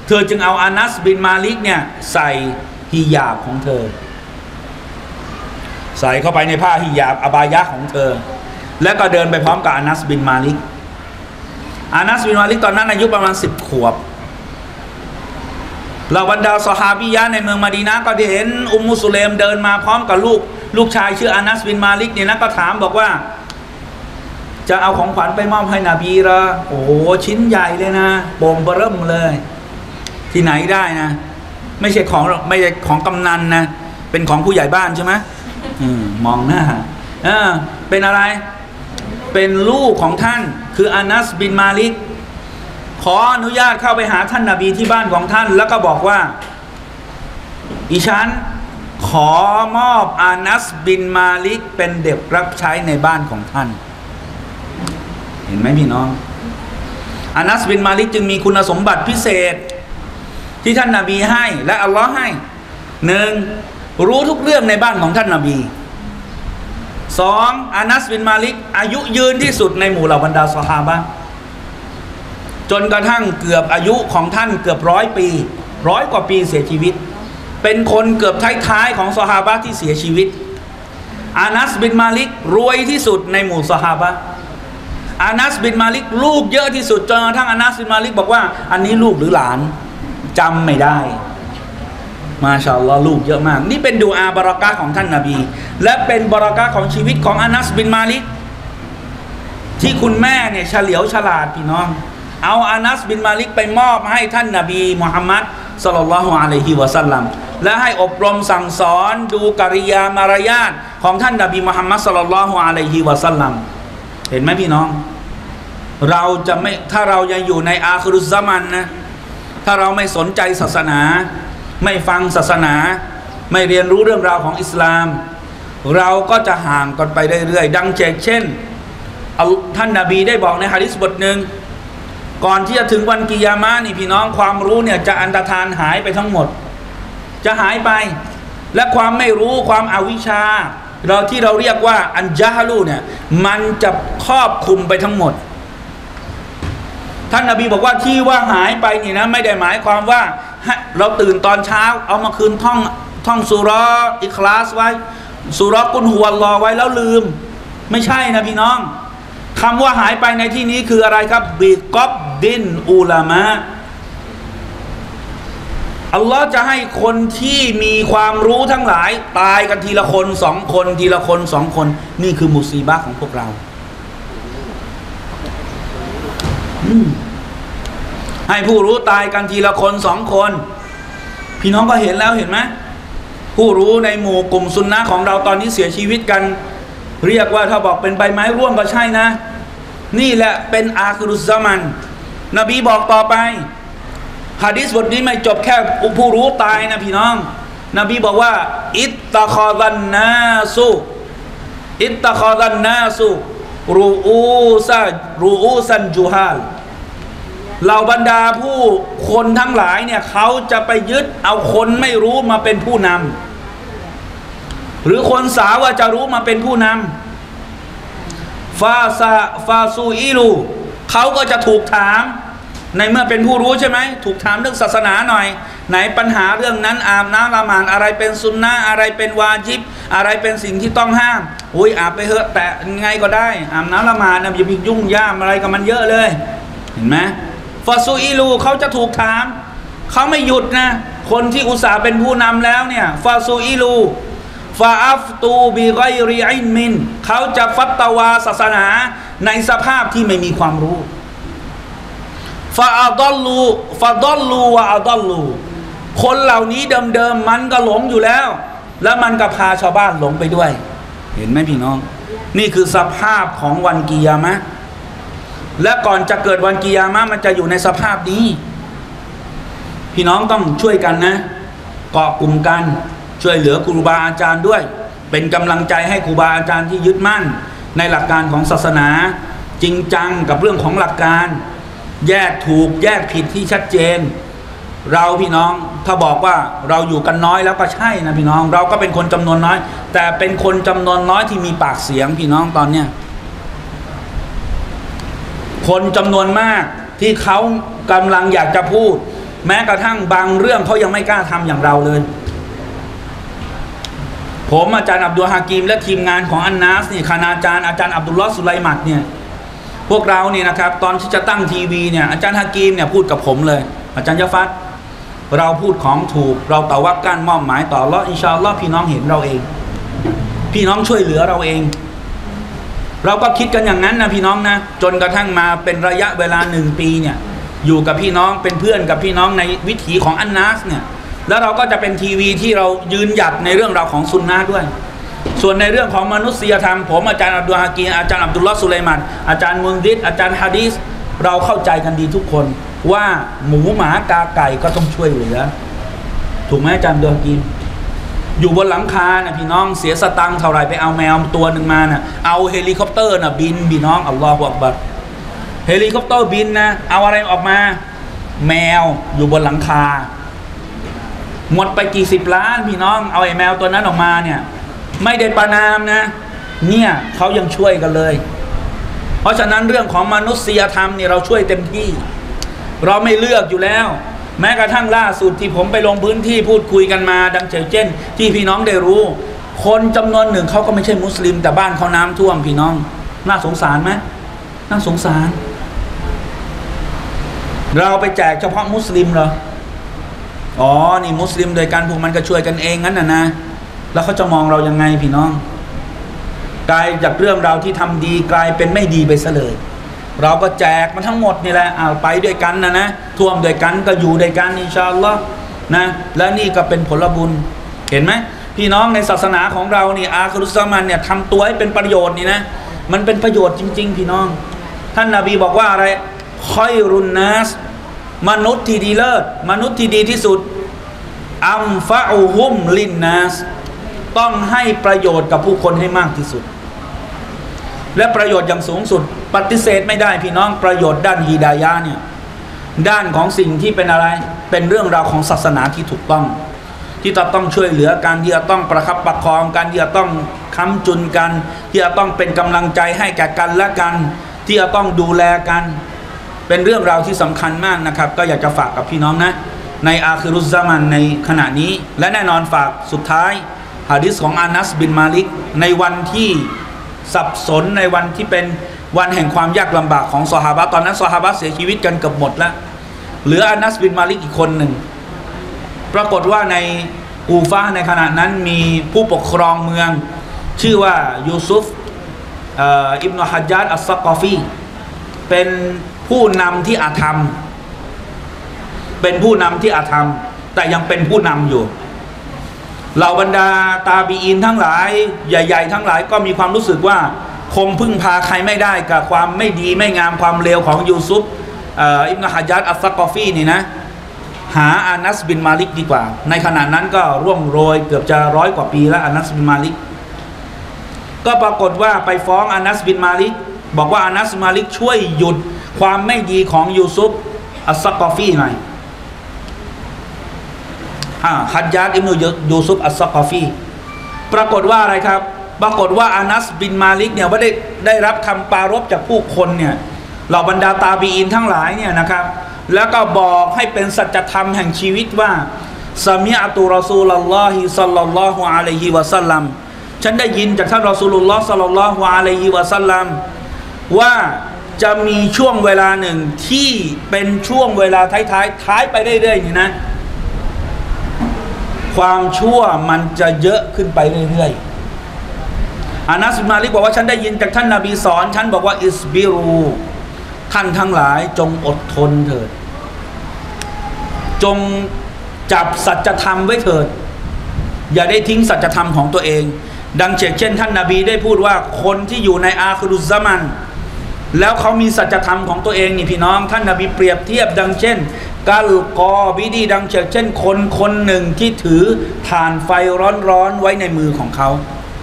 เธอจึงเอาอานัสบินมาลิกเนี่ยใส่ฮิญาบของเธอใส่เข้าไปในผ้าฮิญาบอบายะของเธอแล้วก็เดินไปพร้อมกับอานัสบินมาลิกอานัสบินมาลิกตอนนั้นอายุประมาณสิบขวบเหล่าบรรดาซอฮาบียะในเมืองมะดีนะห์ก็ได้เห็นอุมมุสุเลมเดินมาพร้อมกับลูกลูกชายชื่ออานัสบินมาลิกเนี่ยนะก็ถามบอกว่าจะเอาของขวัญไปมอบให้นบีละโอ้โหชิ้นใหญ่เลยนะโป่งเบิ่มเลยที่ไหนได้นะไม่ใช่ของไม่ใช่ของกำนันนะเป็นของผู้ใหญ่บ้านใช่ไหมอืมมองหน้าเออเป็นอะไรเป็นลูกของท่านคืออานัสบินมาลิกขออนุญาตเข้าไปหาท่านนบีที่บ้านของท่านแล้วก็บอกว่าอีฉันขอมอบอานัสบินมาลิกเป็นเด็กรับใช้ในบ้านของท่านเห็นไหมพี่น้องอานัสบินมาลิกจึงมีคุณสมบัติพิเศษที่ท่านนบีให้และอัลลอฮ์ให้หนึ่งรู้ทุกเรื่องในบ้านของท่านนบีสองอานัสบินมาลิกอายุยืนที่สุดในหมู่เหล่าบรรดาซอฮาบะห์จนกระทั่งเกือบอายุของท่านเกือบร้อยปีร้อยกว่าปีเสียชีวิตเป็นคนเกือบท้ายๆของซอฮาบะห์ที่เสียชีวิตอานัสบินมาลิกรวยที่สุดในหมู่ซอฮาบะห์อานัสบินมาลิกลูกเยอะที่สุดจนกระทั่งอานัสบินมาลิกบอกว่าอันนี้ลูกหรือหลานจำไม่ได้มาชาอัลลอฮ์ลูกเยอะมากนี่เป็นดูอาบารอกะห์ของท่านนบีและเป็นบารอกะห์ของชีวิตของอานัสบินมาลิกที่คุณแม่เนี่ยเฉลียวฉลาดพี่น้องเอาอานัสบินมาลิกไปมอบให้ท่านนบีมุฮัมมัดศ็อลลัลลอฮุอะลัยฮิวะซัลลัมและให้อบรมสั่งสอนดูกิริยามารยาทของท่านนบีมุฮัมมัดศ็อลลัลลอฮุอะลัยฮิวะซัลลัมเห็นไหมพี่น้องเราจะไม่ถ้าเรายังอยู่ในอาคิรุซซะมันนะถ้าเราไม่สนใจศาสนาไม่ฟังศาสนาไม่เรียนรู้เรื่องราวของอิสลามเราก็จะห่างกันไปเรื่อยๆดังเช่นท่านนบีได้บอกในหะดีษบทหนึ่งก่อนที่จะถึงวันกิยามะห์นี่พี่น้องความรู้เนี่ยจะอันตรธานหายไปทั้งหมดจะหายไปและความไม่รู้ความอวิชชาเราที่เราเรียกว่าอันญะฮลูเนี่ยมันจะครอบคลุมไปทั้งหมดท่านนบีบอกว่าที่ว่าหายไปนี่นะไม่ได้หมายความว่าเราตื่นตอนเช้าเอามาคืนท่องท่องซูเราะห์อิคลาสไว้ซูเราะห์กุลฮุวัลลอฮ์ไว้แล้วลืมไม่ใช่นะพี่น้องคำว่าหายไปในที่นี้คืออะไรครับบิกอบดินอุลามะอัลลอฮ์จะให้คนที่มีความรู้ทั้งหลายตายกันทีละคนสองคนทีละคนสองคนนี่คือมุซีบะห์ของพวกเราให้ผู้รู้ตายกันทีละคนสองคนพี่น้องก็เห็นแล้วเห็นไหมผู้รู้ในหมู่กลุ่มซุนนะห์ของเราตอนนี้เสียชีวิตกันเรียกว่าถ้าบอกเป็นใบไม้ร่วงก็ใช่นะนี่แหละเป็นอาคิรุซซะมันนบีบอกต่อไปหะดีษบทนี้ไม่จบแค่ผู้รู้ตายนะพี่น้องนบีบอกว่าอิตตะคอซันนาซุอิตตะคอซันนาซุรูอูซะรูอูซันจูฮาลเหล่าบรรดาผู้คนทั้งหลายเนี่ยเขาจะไปยึดเอาคนไม่รู้มาเป็นผู้นำหรือคนสาวจะรู้มาเป็นผู้นำฟาซาฟาซูอิลูเขาก็จะถูกถามในเมื่อเป็นผู้รู้ใช่ไหมถูกถามเรื่องศาสนาหน่อยไหนปัญหาเรื่องนั้นอาบน้ำละหมาดอะไรเป็นซุนนะห์อะไรเป็นวาญิบอะไรเป็นสิ่งที่ต้องห้ามอุ้ยอาบไปเถอะแต่ไงก็ได้อาบน้ำละหมาดนะอย่าไปยุ่งย่ามอะไรกับมันเยอะเลยเห็นไหมฟาซูอิลูเขาจะถูกถามเขาไม่หยุดนะคนที่อุตส่าห์เป็นผู้นำแล้วเนี่ยฟาซูอิลูฟาอัฟตูบิไกริอิลมินเขาจะฟัตตาวาศาสนาในสภาพที่ไม่มีความรู้ฟาอัดอลลูฟาดอลลูวะอัดอลลูคนเหล่านี้เดิมๆมันก็หลงอยู่แล้วแล้วมันก็พาชาวบ้านหลงไปด้วยเห็นไหมพี่น้องนี่คือสภาพของวันกิยามะห์และก่อนจะเกิดวันกิยามะห์มันจะอยู่ในสภาพนี้พี่น้องต้องช่วยกันนะเกาะกลุ่มกันช่วยเหลือครูบาอาจารย์ด้วยเป็นกำลังใจให้ครูบาอาจารย์ที่ยึดมั่นในหลักการของศาสนาจริงจังกับเรื่องของหลักการแยกถูกแยกผิดที่ชัดเจนเราพี่น้องถ้าบอกว่าเราอยู่กันน้อยแล้วก็ใช่นะพี่น้องเราก็เป็นคนจำนวนน้อยแต่เป็นคนจำนวนน้อยที่มีปากเสียงพี่น้องตอนเนี้ยคนจำนวนมากที่เขากำลังอยากจะพูดแม้กระทั่งบางเรื่องเขายังไม่กล้าทำอย่างเราเลยผมอาจารย์อับดุลฮากิมและทีมงานของอันนัสนี่คณาจารย์อาจารย์อับดุลลอฮ์สุไลมัดเนี่ยพวกเราเนี่ยนะครับตอนที่จะตั้งทีวีเนี่ยอาจารย์ฮากิมเนี่ยพูดกับผมเลยอาจารย์ยะฟัดเราพูดของถูกเราตะวักกันมอบหมายต่ออัลเลาะห์อินชาอัลลอฮ์พี่น้องเห็นเราเองพี่น้องช่วยเหลือเราเองเราก็คิดกันอย่างนั้นนะพี่น้องนะจนกระทั่งมาเป็นระยะเวลาหนึ่งปีเนี่ยอยู่กับพี่น้องเป็นเพื่อนกับพี่น้องในวิถีของอันนัสเนี่ยแล้วเราก็จะเป็นทีวีที่เรายืนหยัดในเรื่องราวของซุนนะห์ด้วยส่วนในเรื่องของมนุษยธรรมผมอาจารย์อับดุลฮากีมอาจารย์อับดุลลอฮ์สุไลมันอาจารย์มุนดิษอาจารย์ฮะดีษเราเข้าใจกันดีทุกคนว่าหมูหมากาไก่ก็ต้องช่วยเหลือถูกไหมอาจารย์อับดุลฮากีมอยู่บนหลังคานะพี่น้องเสียสตังค์เท่าไรไปเอาแมวตัวหนึ่งมานะเอาเฮลิคอปเตอร์นะบินพี่น้องอัลลอฮฺอักบัรเฮลิคอปเตอร์บินนะเอาอะไรออกมาแมวอยู่บนหลังคาหมดไปกี่สิบล้านพี่น้องเอาไอ้แมวตัวนั้นออกมาเนี่ยไม่ได้ประนามนะเนี่ยเขายังช่วยกันเลยเพราะฉะนั้นเรื่องของมนุษยธรรมเนี่ยเราช่วยเต็มที่เราไม่เลือกอยู่แล้วแม้กระทั่งล่าสุดที่ผมไปลงพื้นที่พูดคุยกันมาดังเช่นที่พี่น้องได้รู้คนจำนวนหนึ่งเขาก็ไม่ใช่มุสลิมแต่บ้านเขาน้ำท่วมพี่น้องน่าสงสารไหมน่าสงสารเราไปแจกเฉพาะมุสลิมเหรออ๋อนี่มุสลิมโดยการพวกมันก็ช่วยกันเองงั้นนะนะแล้วเขาจะมองเรายังไงพี่น้องกลายจากเรื่องราวที่ทำดีกลายเป็นไม่ดีไปซะเลยเราก็แจกมันทั้งหมดนี่แหละเอาไปด้วยกันนะนะท่วมด้วยกันก็อยู่ด้วยกันอินชาอัลลอฮ์นะและนี่ก็เป็นผลบุญเห็นไหมพี่น้องในศาสนาของเรานี่อาคิรุสซะมันเนี่ยทำตัวให้เป็นประโยชน์นี่นะมันเป็นประโยชน์จริงๆพี่น้องท่านนบีบอกว่าอะไรคอยรุนนัสมนุษย์ที่ดีเลิศมนุษย์ที่ดีที่สุดอัมฟะอุฮุมลินนัสต้องให้ประโยชน์กับผู้คนให้มากที่สุดและประโยชน์อย่างสูงสุดปฏิเสธไม่ได้พี่น้องประโยชน์ด้านฮิดายะห์เนี่ยด้านของสิ่งที่เป็นอะไรเป็นเรื่องราวของศาสนาที่ถูกต้องที่จะต้องช่วยเหลือกันที่จะต้องประคับประคองกันที่จะต้องค้ำจุนกันที่จะต้องเป็นกำลังใจให้แก่กันและกันที่จะต้องดูแลกันเป็นเรื่องราวที่สำคัญมากนะครับก็อยากจะฝากกับพี่น้องนะในอาคิรุซซะมันในขณะนี้และแน่นอนฝากสุดท้ายหะดีษของอานัสบินมาลิกในวันที่สับสนในวันที่เป็นวันแห่งความยากลำบากของซอฮาบะห์ตอนนั้นซอฮาบะห์เสียชีวิตกันเกือบหมดแล้วเหลืออานัสบินมาลิกอีกคนหนึ่งปรากฏว่าในกูฟะห์ในขณะนั้นมีผู้ปกครองเมืองชื่อว่ายูซุฟอิบนุฮัจญาจอัสซักอฟีเป็นผู้นำที่อาธรรมเป็นผู้นำที่อาธรรมแต่ยังเป็นผู้นำอยู่เหล่าบรรดาตาบีอินทั้งหลายใหญ่ๆทั้งหลายก็มีความรู้สึกว่าคงพึ่งพาใครไม่ได้กับความไม่ดีไม่งามความเลวของยูซุฟอิบนุฮัจญาจอัสซักอฟีนี่นะหาอานัสบินมาลิกดีกว่าในขณะนั้นก็ร่วงโรยเกือบจะร้อยกว่าปีแล้วอานัสบินมาลิกก็ปรากฏว่าไปฟ้องอานัสบินมาลิกบอกว่าอานัสบินมาลิกช่วยหยุดความไม่ดีของยูซุฟอัสซักอฟีหน่อยฮัจญาจอิบนุยูซุฟอัสซักอฟีปรากฏว่าอะไรครับปรากฏว่าอานัสบินมาลิกเนี่ยว่าได้ได้รับคำปรารภจากผู้คนเนี่ยเหล่าบรรดาตาบีอินทั้งหลายเนี่ยนะครับแล้วก็บอกให้เป็นสัจธรรมแห่งชีวิตว่าซามิอะตุรอซูลุลลอฮิศ็อลลัลลอฮุอะลัยฮิวะซัลลัมฉันได้ยินจากท่านรอซูลุลลอฮ์ศ็อลลัลลอฮุอะลัยฮิวะซัลลัมว่าจะมีช่วงเวลาหนึ่งที่เป็นช่วงเวลาท้ายๆท้ายไปเรื่อยๆนี่นะความชั่วมันจะเยอะขึ้นไปเรื่อยๆอานัสบินมาลิกบอกว่าฉันได้ยินจากท่านนบีสอนฉันบอกว่าอิสบิรูท่านทั้งหลายจงอดทนเถิดจงจับสัจธรรมไว้เถิดอย่าได้ทิ้งสัจธรรมของตัวเองดังเช่นท่านนบีได้พูดว่าคนที่อยู่ในอาคิรุซซะมันแล้วเขามีสัจธรรมของตัวเองนี่พี่น้องท่านนบีเปรียบเทียบดังเช่นกัลกอบิดีดังเช่นคนคนหนึ่งที่ถือถ่านไฟร้อนๆไว้ในมือของเขา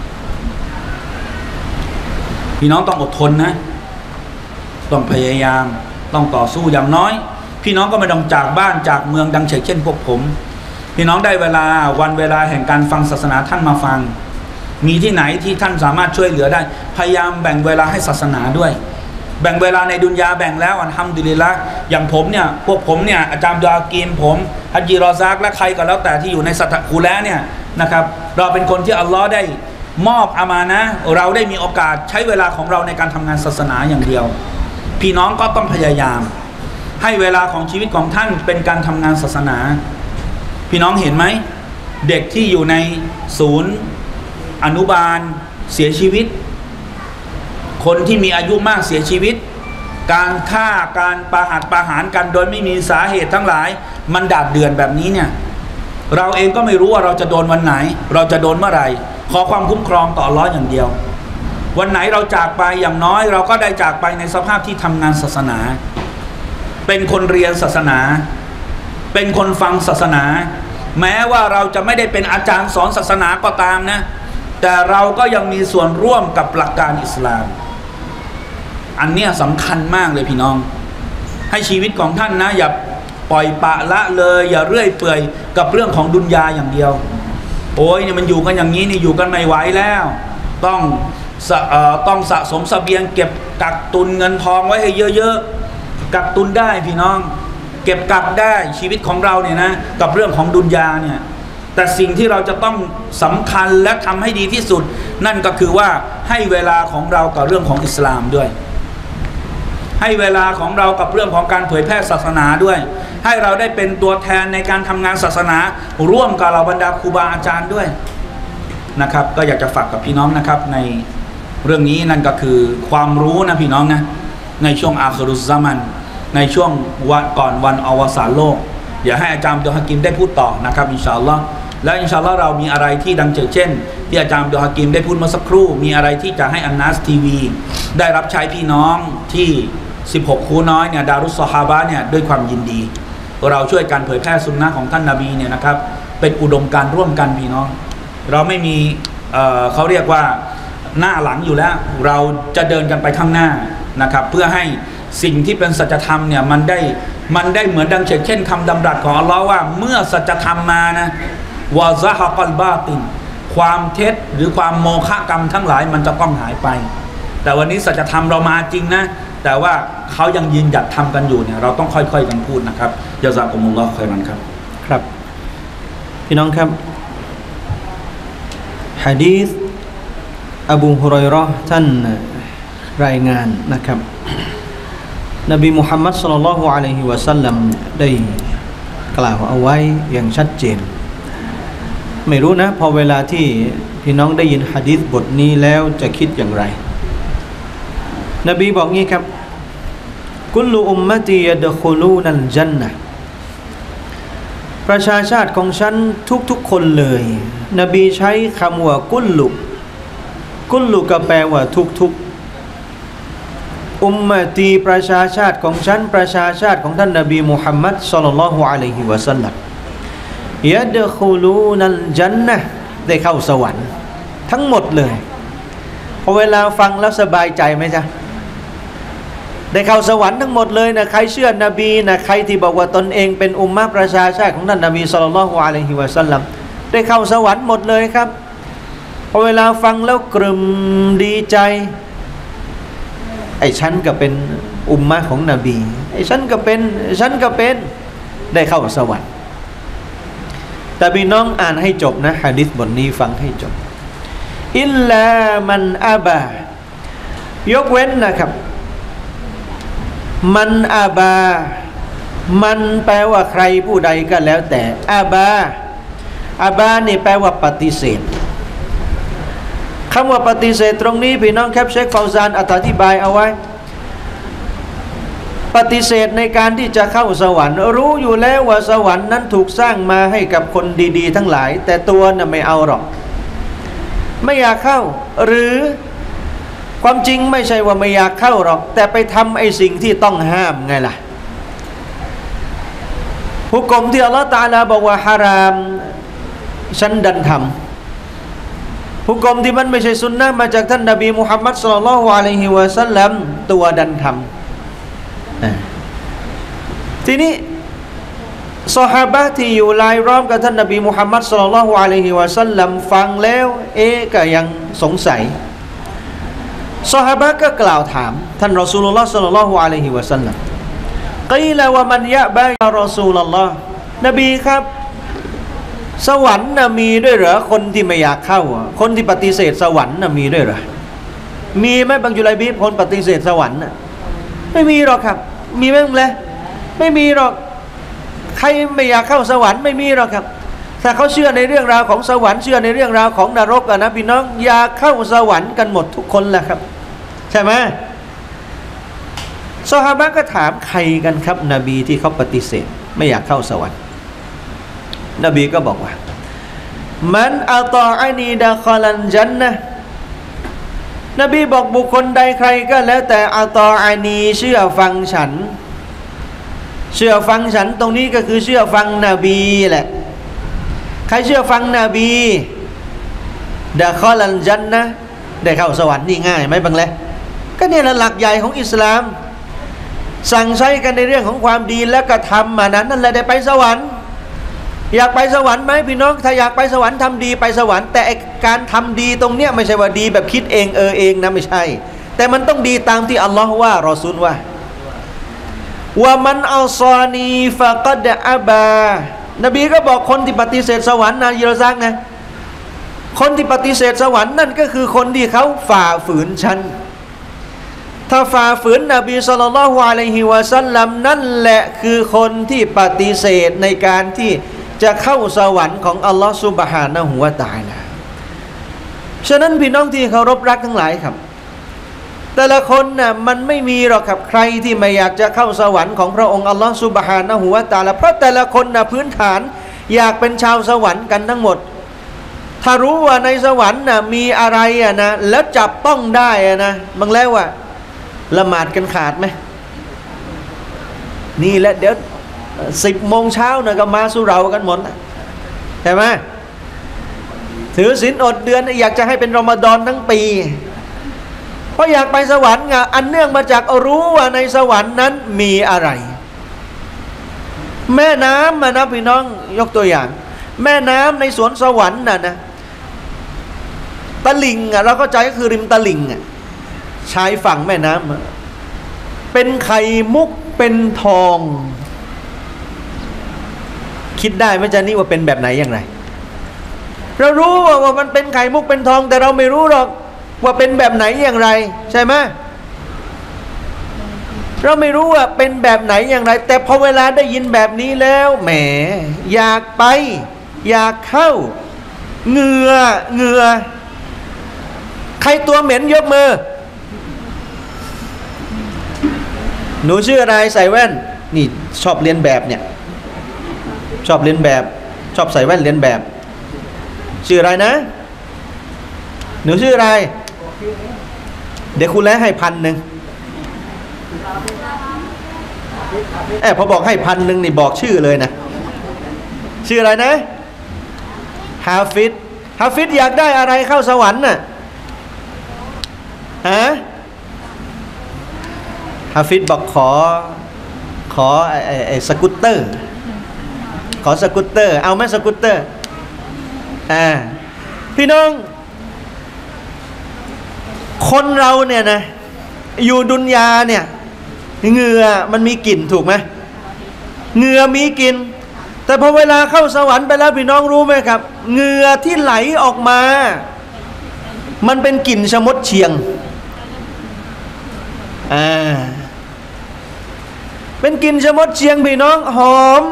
พี่น้องต้องอดทนนะต้องพยายามต้องต่อสู้อย่างน้อยพี่น้องก็ไม่ต้องจากบ้านจากเมืองดังเช่นพวกผมพี่น้องได้เวลาวันเวลาแห่งการฟังศาสนาท่านมาฟังมีที่ไหนที่ท่านสามารถช่วยเหลือได้พยายามแบ่งเวลาให้ศาสนาด้วยแบ่งเวลาในดุนยาแบ่งแล้วอัลฮัมดุลิลละห์อย่างผมเนี่ยพวกผมเนี่ยอาจารย์ดากีมผมฮัจญีรอซากและใครก็แล้วแต่ที่อยู่ในสัตคูแล้วเนี่ยนะครับเราเป็นคนที่อัลลอฮ์ได้มอบอามานะห์เราได้มีโอกาสใช้เวลาของเราในการทำงานศาสนาอย่างเดียวพี่น้องก็ต้องพยายามให้เวลาของชีวิตของท่านเป็นการทำงานศาสนาพี่น้องเห็นไหมเด็กที่อยู่ในศูนย์อนุบาลเสียชีวิตคนที่มีอายุมากเสียชีวิตการฆ่าการประหัตประหารกันโดยไม่มีสาเหตุทั้งหลายมันดาดเดือนแบบนี้เนี่ยเราเองก็ไม่รู้ว่าเราจะโดนวันไหนเราจะโดนเมื่อไหร่ขอความคุ้มครองต่ออัลเลาะห์อย่างเดียววันไหนเราจากไปอย่างน้อยเราก็ได้จากไปในสภาพที่ทำงานศาสนาเป็นคนเรียนศาสนาเป็นคนฟังศาสนาแม้ว่าเราจะไม่ได้เป็นอาจารย์สอนศาสนาก็ตามนะแต่เราก็ยังมีส่วนร่วมกับหลักการอิสลามอันเนี้ยสำคัญมากเลยพี่น้องให้ชีวิตของท่านนะอย่าปล่อยปละละเลยอย่าเรื่อยเปื่อยกับเรื่องของดุนยาอย่างเดียวโอ้ยเนี่ยมันอยู่กันอย่างนี้นี่อยู่กันไม่ไหวแล้วต้องเอ่อต้องสะสมเสบียงเก็บกักตุนเงินทองไว้ให้เยอะๆกักตุนได้พี่น้องเก็บกักได้ชีวิตของเราเนี่ยนะกับเรื่องของดุนยาเนี่ยแต่สิ่งที่เราจะต้องสำคัญและทำให้ดีที่สุดนั่นก็คือว่าให้เวลาของเรากับเรื่องของอิสลามด้วยให้เวลาของเรากับเรื่องของการเผยแพร่ศาสนาด้วยให้เราได้เป็นตัวแทนในการทำงานศาสนาร่วมกับเราบรรดาครูบาอาจารย์ด้วยนะครับก็อยากจะฝากกับพี่น้องนะครับในเรื่องนี้นั่นก็คือความรู้นะพี่น้องนะในช่วงอาคิรุซซะมันในช่วงวันก่อนวันอวสานโลกเดี๋ยวให้อาจารย์อับดุลฮะกิมได้พูดต่อนะครับอินชาอัลลอฮ์และอินชาอัลลอฮ์เรามีอะไรที่ดังเช่นที่อาจารย์อับดุลฮะกิมได้พูดเมื่อสักครู่มีอะไรที่จะให้อันนัสทีวีได้รับใช้พี่น้องที่สิบหกคูน้อยเนี่ยดารุสซอฮาบะห์เนี่ยด้วยความยินดีเราช่วยกันเผยแพร่สุนนะของท่านนบีเนี่ยนะครับเป็นอุดมการณ์ร่วมกันพี่น้องเราไม่มีเอ่อเขาเรียกว่าหน้าหลังอยู่แล้วเราจะเดินกันไปข้างหน้านะครับเพื่อให้สิ่งที่เป็นสัจธรรมเนี่ยมันได้มันได้เหมือนดังเช่นคำดำรัสของอัลลอฮ์ว่าเมื่อสัจธรรมมานะวะซะฮะกัลบาตินความเท็จหรือความโมฆะกรรมทั้งหลายมันจะต้องหายไปแต่วันนี้สัจธรรมเรามาจริงนะแต่ว่าเขายังยืนหยัดทำกันอยู่เนี่ยเราต้องค่อยๆกันพูดนะครับยะซากุมุลลอฮ์ค็อยรันครับครับพี่น้องครับหะดีษอบูฮุรอยเราะห์ท่านรายงานนะครับนบีมุฮัมมัดศ็อลลัลลอฮุอะลัยฮิวะซัลลัมได้กล่าวเอาไว้อย่างชัดเจนไม่รู้นะพอเวลาที่พี่น้องได้ยินหะดีษบทนี้แล้วจะคิดอย่างไรนบีบอกงี้ครับกุลลุอุมมะตียะดะคุลูนัลญันนะห์ประชาชาติของฉันทุกๆคนเลยนบีใช้คำว่ากุลลุกุลลุก็แปลว่าทุกๆอุมมะตีประชาชาติของฉันประชาชาติของท่านนบีมุฮัมมัดศ็อลลัลลอฮุอะลัยฮิวะซัลลัมยะดะคุลูนัลญันนะห์ได้เข้าสวรรค์ทั้งหมดเลยพอเวลาฟังแล้วสบายใจไหมจ๊ะได้เข้าสวรรค์ทั้งหมดเลยนะใครเชื่อนบีนะใครที่บอกว่าตนเองเป็นอุมมะประชาชาติของท่านนบีศ็อลลัลลอฮุอะลัยฮิวะซัลลัมได้เข้าสวรรค์หมดเลยครับพอเวลาฟังแล้วกลุ่มดีใจไอ้ฉันก็เป็นอุมมะของนบีไอ้ฉันก็เป็นฉันก็เป็นได้เข้าสวรรค์แต่พี่น้องอ่านให้จบนะหะดีษบทนี้ฟังให้จบอิลลามันอาบายกเว้นนะครับมันอาบามันแปลว่าใครผู้ใดก็แล้วแต่อาบาอาบานี่แปลว่าปฏิเสธคำว่าปฏิเสธตรงนี้พี่น้องครับเชคฟาวซานอธิบายเอาไว้ปฏิเสธในการที่จะเข้าสวรรค์รู้อยู่แล้วว่าสวรรค์นั้นถูกสร้างมาให้กับคนดีๆทั้งหลายแต่ตัวน่ะไม่เอาหรอกไม่อยากเข้าหรือความจริงไม่ใช่ว่าไม่อยากเข้าหรอกแต่ไปทำไอ้สิ่งที่ต้องห้ามไงล่ะหุกมที่อัลลอฮฺตะอาลาบอกว่าฮารามฉันดันทำหุกมที่มันไม่ใช่สุนนะมาจากท่านนบีมุฮัมมัดศ็อลลัลลอฮุอะลัยฮิวะซัลลัมตัวดันทำทีนี้ซอฮาบะห์ที่อยู่รายล้อมกับท่านนบีมุฮัมมัดศ็อลลัลลอฮุอะลัยฮิวะซัลลัมฟังแล้วเอ๊ะก็ยังสงสัยซอฮาบะห์ก็กล่าวถามท่านรอซูลุลลอฮ์ศ็อลลัลลอฮุอะลัยฮิวะซัลลัมกีลาวะมันยะบะยารอซูลุลลอฮ์นบีครับสวรรค์น่ะมีด้วยเหรอคนที่ไม่อยากเข้าคนที่ปฏิเสธสวรรค์น่ะมีด้วยเหรอมีไหมบางจุลัยบีบคนปฏิเสธสวรรค์น่ะไม่มีหรอกครับมีไหมเลยไม่มีหรอกใครไม่อยากเข้าสวรรค์ไม่มีหรอกครับถ้าเขาเชื่อในเรื่องราวของสวรรค์เชื่อในเรื่องราวของนรกอะนะพี่น้องอยากเข้าสวรรค์กันหมดทุกคนแหละครับใช่ไหมซอฮาบะห์ก็ถามใครกันครับนบีที่เขาปฏิเสธไม่อยากเข้าสวรรค์นบีก็บอกว่ามันอัตออานีดะคอลันจันนะนบีบอกบุคคลใดใครก็แล้วแต่อัตออานีเชื่อฟังฉันเชื่อฟังฉันตรงนี้ก็คือเชื่อฟังนบีแหละใครเชื่อฟังนบีดะคอลันจันนะได้เข้าสวรรค์นี่ง่ายไหมบังแลก็เนี่ยแหละหลักใหญ่ของอิสลามสั่งใช้กันในเรื่องของความดีและกระทำมานั้นนั่นแหละได้ไปสวรรค์อยากไปสวรรค์ไหมพี่น้องถ้าอยากไปสวรรค์ทำดีไปสวรรค์แต่การทำดีตรงเนี้ยไม่ใช่ว่าดีแบบคิดเองเออเองนะไม่ใช่แต่มันต้องดีตามที่อัลลอฮ์ว่ารอซูลว่าว่ามันอัลซอนีฟะกัดอะบานบีก็บอกคนที่ปฏิเสธสวรรค์นะยิรซักนะคนที่ปฏิเสธสวรรค์นั่นก็คือคนที่เขาฝ่าฝืนฉันถ้าฝ่าฝืนนบีศ็อลลัลลอฮุอะลัยฮิวะซัลลัมนั่นแหละคือคนที่ปฏิเสธในการที่จะเข้าสวรรค์ของอัลลอฮฺซุบฮานะฮูวะตะอาลาฉะนั้นพี่น้องที่เคารพรักทั้งหลายครับแต่ละคนน่ะมันไม่มีหรอกครับใครที่ไม่อยากจะเข้าสวรรค์ของพระองค์อัลลอฮฺซุบฮานะฮูวะตะอาลาเพราะแต่ละคนน่ะพื้นฐานอยากเป็นชาวสวรรค์กันทั้งหมดถ้ารู้ว่าในสวรรค์น่ะมีอะไรอ่ะนะแล้วจับต้องได้อ่ะนะบางแล้วว่าละหมาดกันขาดไหมนี่แหละเดี๋ยวสิบโมงเช้าเนี่ยก็มาสู่เรากันหมดใช่ไหมถือศีลอดเดือนอยากจะให้เป็นรอมฎอนทั้งปีเพราะอยากไปสวรรค์ไงอันเนื่องมาจากรู้ว่าในสวรรค์นั้นมีอะไรแม่น้ำนะนะพี่น้องยกตัวอย่างแม่น้ำในสวนสวรรค์น่ะนะตะลิ่งอ่ะเราเข้าใจก็คือริมตะลิ่งอ่ะชายฝั่งแม่น้ำเป็นไข่มุกเป็นทองคิดได้ไหมจ๊ะนี่ว่าเป็นแบบไหนอย่างไรเรารู้ว่ามันเป็นไข่มุกเป็นทองแต่เราไม่รู้หรอกว่าเป็นแบบไหนอย่างไรใช่ไหมเราไม่รู้ว่าเป็นแบบไหนอย่างไรแต่พอเวลาได้ยินแบบนี้แล้วแหมอยากไปอยากเข้าเหงื่อเหงื่อใครตัวเหม็นยกมือหนูชื่ออะไรใส่แว่นนี่ชอบเรียนแบบเนี่ยชอบเรียนแบบชอบใส่แว่นเรียนแบบชื่ออะไรนะหนูชื่ออะไรเดี๋ยวคุณแล้วให้พันหนึ่งเออพอบอกให้พันหนึ่งนี่บอกชื่อเลยนะชื่ออะไรนะฮาฟิดฮาฟิดอยากได้อะไรเข้าสวรรค์น่ะฮะฮาฟิดบอกขอขอไอ้ไอ้ไอ้สกูตเตอร์ขอสกูตเตอร์เอาไหมสกูตเตอร์อ่าพี่น้องคนเราเนี่ยนะอยู่ดุนยาเนี่ยเหงื่อมันมีกลิ่นถูกไหมเหงื่อมีกลิ่นแต่พอเวลาเข้าสวรรค์ไปแล้วพี่น้องรู้ไหมครับเหงื่อที่ไหลออกมามันเป็นกลิ่นชะมดเชียงอ่าเป็นกลิ่นชะมดเชียงพี่น้องหอม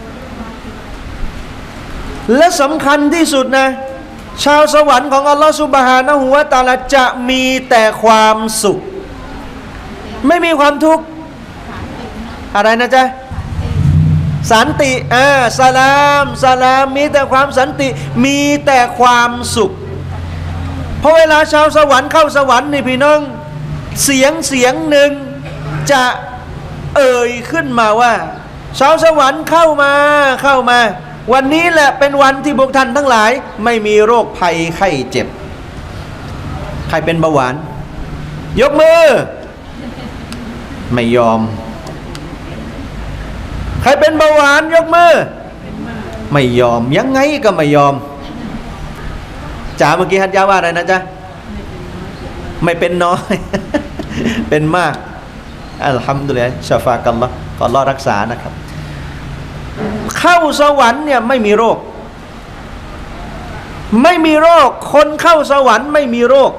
และสำคัญที่สุดนะชาวสวรรค์ของอัลลอฮฺซุบฮานะฮูวะตะอาลาจะมีแต่ความสุขไม่มีความทุกข์อะไรนะจ๊ะสันติอ่าสลามสลามมีแต่ความสันติมีแต่ความสุขเพราะเวลาชาวสวรรค์เข้าสวรรค์นี่พี่น้องเสียงเสียงหนึ่งจะเอ่ยขึ้นมาว่าชาวสวรรค์เข้ามาเข้ามาวันนี้แหละเป็นวันที่พวกท่านทั้งหลายไม่มีโรคภัยไข้เจ็บใครเป็นเบาหวานยกมือไม่ยอมใครเป็นเบาหวานยกมือไม่ยอมยังไงก็ไม่ยอมจ๋าเมื่อกี้ฮัจญาว่าอะไรนะจ๊ะไม่เป็นน้อย เป็นมากอัลฮัมดุลิลลาห์ชาฟากัลลอฮ์ขออัลเลาะห์รักษานะครับเข้าสวรรค์เนี่ยไม่มีโรคไม่มีโรคคนเข้าสวรรค์ไม่มีโรค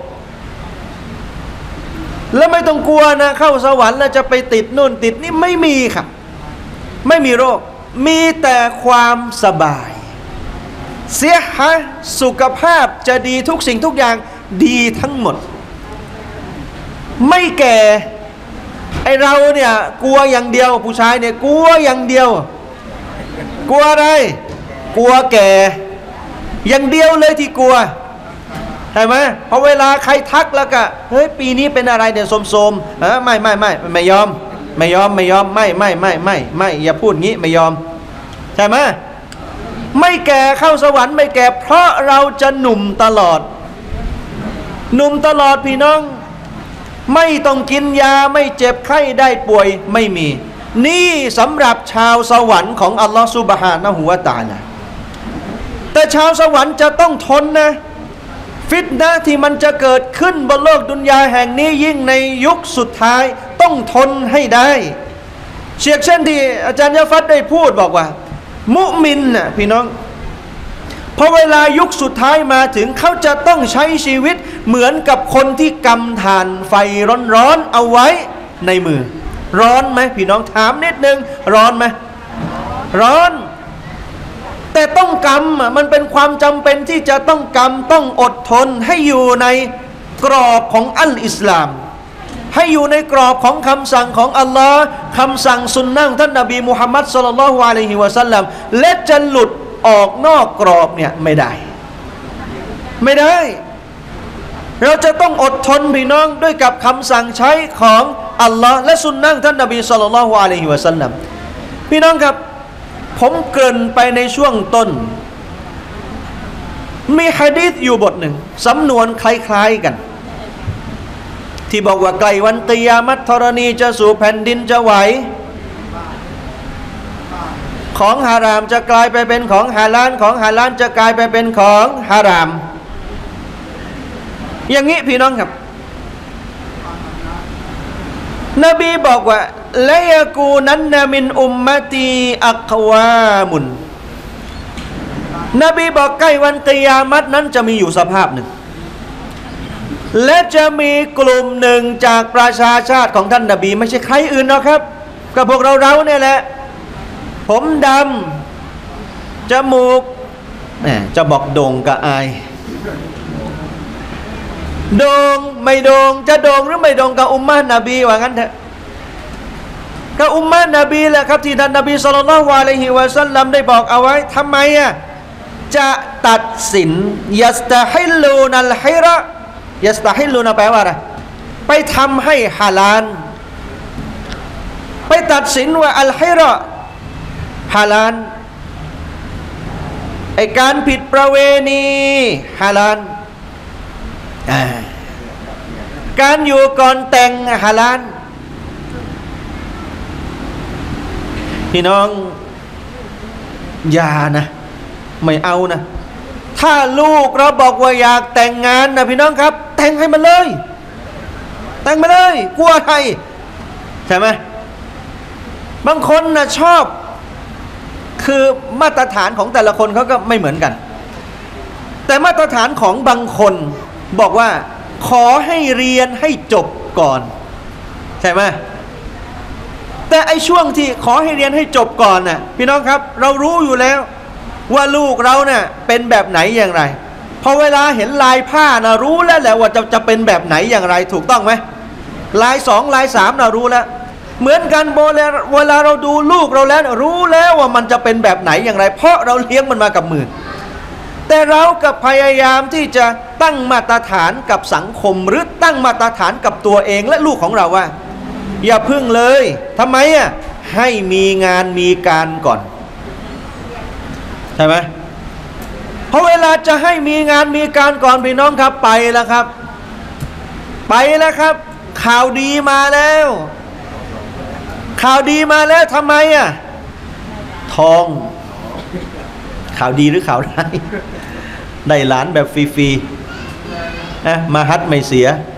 แล้วไม่ต้องกลัวนะเข้าสวรรค์แล้วจะไปติดนู่นติดนี่ไม่มีครับไม่มีโรคมีแต่ความสบายเสียหายสุขภาพจะดีทุกสิ่งทุกอย่างดีทั้งหมดไม่แก่ไอเราเนี่ยกลัวอย่างเดียวผู้ชายเนี่ยกลัวอย่างเดียวกลัวอะไรกลัวแก่อย่างเดียวเลยที่กลัวใช่ไหมพอเวลาใครทักแล้วก็เฮ้ยปีนี้เป็นอะไรเนี่ยโสมๆเออไม่ไม่ไม่ไม่ยอมไม่ยอมไม่ยอมไม่ไม่ไม่ไม่ไม่อย่าพูดงี้ไม่ยอมใช่ไหมไม่แก่เข้าสวรรค์ไม่แก่เพราะเราจะหนุ่มตลอดหนุ่มตลอดพี่น้องไม่ต้องกินยาไม่เจ็บไข้ได้ป่วยไม่มีนี่สำหรับชาวสวรรค์ของอัลลอฮฺซุบฮานะฮูวะตะอาลาแต่ชาวสวรรค์จะต้องทนนะฟิตนะห์ที่มันจะเกิดขึ้นบนโลกดุนยาแห่งนี้ยิ่งในยุคสุดท้ายต้องทนให้ได้เช่นเช่นที่อาจารย์ยะฟัดได้พูดบอกว่ามุมินน่ะพี่น้องพอเวลายุคสุดท้ายมาถึงเขาจะต้องใช้ชีวิตเหมือนกับคนที่กำถ่านไฟร้อนๆเอาไว้ในมือร้อนไหมพี่น้องถามนิดนึงร้อนไหมร้อนแต่ต้องกำอ่ะมันเป็นความจำเป็นที่จะต้องกำต้องอดทนให้อยู่ในกรอบของอัลอิสลามให้อยู่ในกรอบของคำสั่งของอัลลอฮ์คำสั่งสุนนะท่านนบีมุฮัมมัดศ็อลลัลลอฮุอะลัยฮิวะซัลลัมและจะหลุดออกนอกกรอบเนี่ยไม่ได้ไม่ได้เราจะต้องอดทนพี่น้องด้วยกับคำสั่งใช้ของอัลลอฮ์และสุนนะท่านนบีศ็อลลัลลอฮุอะลัยฮิวะซัลลัมพี่น้องครับผมเกริ่นไปในช่วงต้นมีหะดีษอยู่บทหนึ่งสำนวนคล้ายๆกันที่บอกว่าไกลวันกิยามะฮ์ธรณีจะสู่แผ่นดินจะไหวของฮารามจะกลายไปเป็นของฮาลาลของฮาลาลจะกลายไปเป็นของฮารามอย่างนี้พี่น้องครับนบีบอกว่าละยะกูนันนะมินอุมมะตีอักวามุนนบีบอกใกล้วันกิยามะฮ์นั้นจะมีอยู่สภาพหนึ่งและจะมีกลุ่มหนึ่งจากประชาชาติของท่านนบีไม่ใช่ใครอื่นหรอกครับกับพวกเราเราเนี่ยแหละผมดำจมูกแหมจะบอกโด่งกับอายโด่งไม่โด่งจะโด่งหรือไม่โด่งกับอุมมะฮ์นบีว่างั้นเถอะกับอุมมะฮ์นบีแหละครับที่ท่านนบีศ็อลลัลลอฮุอะลัยฮิวะซัลลัมได้บอกเอาไว้ทำไมอ่ะจะตัดสินยัสตะฮิลลูนัลฮิระยัสตะฮิลลูนะแปลว่าอะไรไปทำให้ฮาลาลไปตัดสินว่าอัลฮิระฮาลาลไอการผิดประเวณีฮาลาลการอยู่ก่อนแต่งฮาลาลพี่น้องอย่านะไม่เอานะถ้าลูกเราบอกว่าอยากแต่งงานนะพี่น้องครับแต่งให้มันเลยแต่งมาเลยกลัวอะไรใช่ไหมบางคนนะชอบคือมาตรฐานของแต่ละคนเขาก็ไม่เหมือนกันแต่มาตรฐานของบางคนบอกว่าขอให้เรียนให้จบก่อนใช่ไหมแต่ไอช่วงที่ขอให้เรียนให้จบก่อนน่ะพี่น้องครับเรารู้อยู่แล้วว่าลูกเราเนี่ยเป็นแบบไหนอย่างไรพอเวลาเห็นลายผ้านะรู้แล้วแหละว่าจะจะเป็นแบบไหนอย่างไรถูกต้องไหมลายสองลายสามเรารู้แล้วเหมือนกันโบเลเวลาเราดูลูกเราแล้วรู้แล้วว่ามันจะเป็นแบบไหนอย่างไรเพราะเราเลี้ยงมันมากับมือแต่เรากับพยายามที่จะตั้งมาตรฐานกับสังคมหรือตั้งมาตรฐานกับตัวเองและลูกของเราว่าอย่าพึ่งเลยทำไมอ่ะให้มีงานมีการก่อนใช่ไหมเพราะเวลาจะให้มีงานมีการก่อนพี่น้องครับไปแล้วครับไปแล้วครับข่าวดีมาแล้วข่าวดีมาแล้วทำไมอ่ะทองข่าวดีหรือข่าวร้ายได้หลานแบบฟรีๆนะมาฮัดไม่เสีย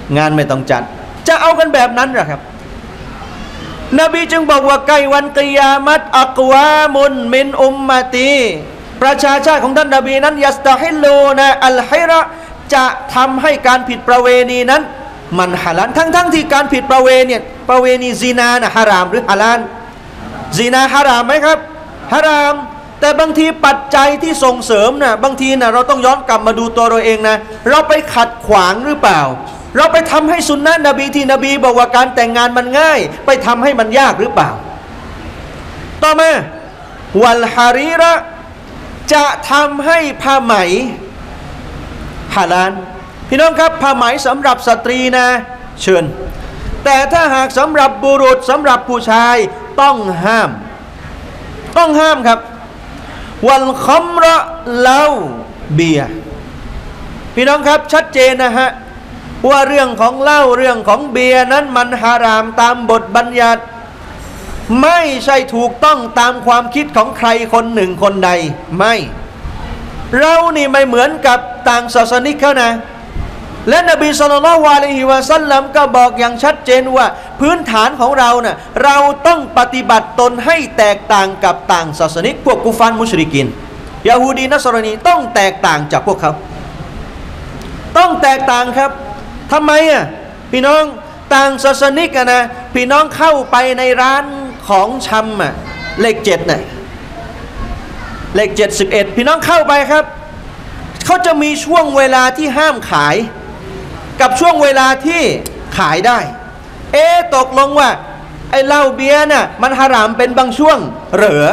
งานไม่ต้องจัดจะเอากันแบบนั้นหรอครับนบีจึงบอกว่าไกวันกิยามัตอักวามุนมินอุมมะตีประชาชาติของท่านนบีนั้นยัสตาฮิลูนะอัลฮิระจะทำให้การผิดประเวณีนั้นมันฮาลาลทั้งๆ ท, ที่การผิดประเวณีประเวณีซินานะฮารามหรือฮาลาลซินาฮารามไหมครับฮารามแต่บางทีปัจจัยที่ส่งเสริมนะบางทีนะเราต้องย้อนกลับมาดูตัวเราเองนะเราไปขัดขวางหรือเปล่าเราไปทำให้สุนนะนบีที่นบีบอกว่าการแต่งงานมันง่ายไปทำให้มันยากหรือเปล่าต่อมาวัลฮารีระจะทำให้ผ้าไหมฮาลาลพี่น้องครับผ้าไหมสำหรับสตรีนะเชิญแต่ถ้าหากสำหรับบุรุษสำหรับผู้ชายต้องห้ามต้องห้ามครับวัลคัมระเหล้าเบียร์พี่น้องครับชัดเจนนะฮะว่าเรื่องของเหล้าเรื่องของเบียร์นั้นมันฮารามตามบทบัญญัติไม่ใช่ถูกต้องตามความคิดของใครคนหนึ่งคนใดไม่เรานี่ไม่เหมือนกับต่างศาสนิกเขานะและนบีศ็อลลัลลอฮุอะลัยฮิวะซัลลัมก็บอกอย่างชัดเจนว่าพื้นฐานของเราเนะ่ะเราต้องปฏิบัติตนให้แตกต่างกับต่างศาสนิกพวกกุฟารมุชริกินยะฮูดีนัสรอนีต้องแตกต่างจากพวกเขาต้องแตกต่างครับทำไมอ่ะพี่น้องต่างศาสนิกอะนะพี่น้องเข้าไปในร้านของชำอ่ะเลขเจ็ดน่ะเลขเจ็ดสิบเอ็ดพี่น้องเข้าไปครับเขาจะมีช่วงเวลาที่ห้ามขายกับช่วงเวลาที่ขายได้เอ๊ะตกลงว่าไอ้เหล้าเบียร์น่ะมันฮารามเป็นบางช่วงเหรอ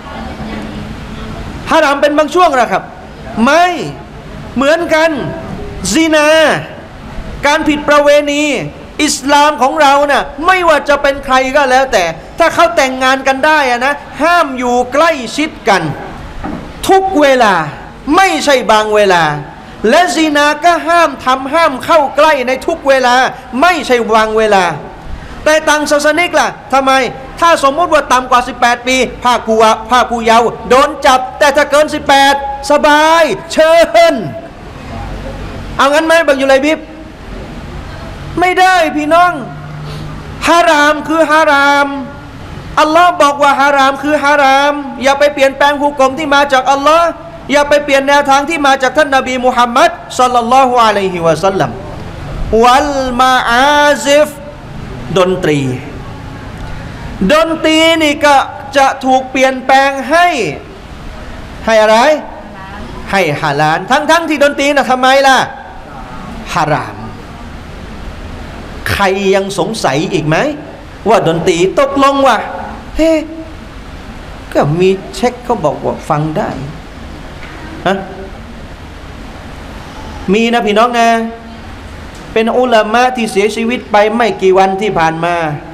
ฮารามเป็นบางช่วงหรอครับไม่เหมือนกันซินาการผิดประเวณีอิสลามของเราน่ะไม่ว่าจะเป็นใครก็แล้วแต่ถ้าเขาแต่งงานกันได้อะนะห้ามอยู่ใกล้ชิดกันทุกเวลาไม่ใช่บางเวลาและซินาก็ห้ามทำห้ามเข้าใกล้ในทุกเวลาไม่ใช่บางเวลาแต่ต่างศาสนิกล่ะทำไมถ้าสมมติว่าต่ำกว่าสิบแปดปีภาคผู้ภาคผู้เยาว์โดนจับแต่ถ้าเกินสิบแปดสบายเชิญเอางั้นไหมบังยูไลบิบไม่ได้พี่น้องฮารามคือฮารามอัลลอฮ์บอกว่าฮารามคือฮารามอย่าไปเปลี่ยนแปลงหุกมที่มาจากอัลลอฮ์อย่าไปเปลี่ยนแนวทางที่มาจากท่านนบีมุฮัมมัดศ็อลลัลลอฮุอะลัยฮิวะซัลลัมวัลมาอาซิฟดนตรีดนตรีนี่ก็จะถูกเปลี่ยนแปลงให้ให้อะไรให้ฮาลาลทั้งๆ ท, ที่ดนตรีนะทำไมล่ะฮารามใครยังสงสัยอีกไหมว่าดนตรีตกลงว่าเฮ้ก็มีเช็คเขาบอกว่าฟังได้ฮะมีนะพี่น้องนะเป็นอุลามะที่เสียชีวิตไปไม่กี่วันที่ผ่านมา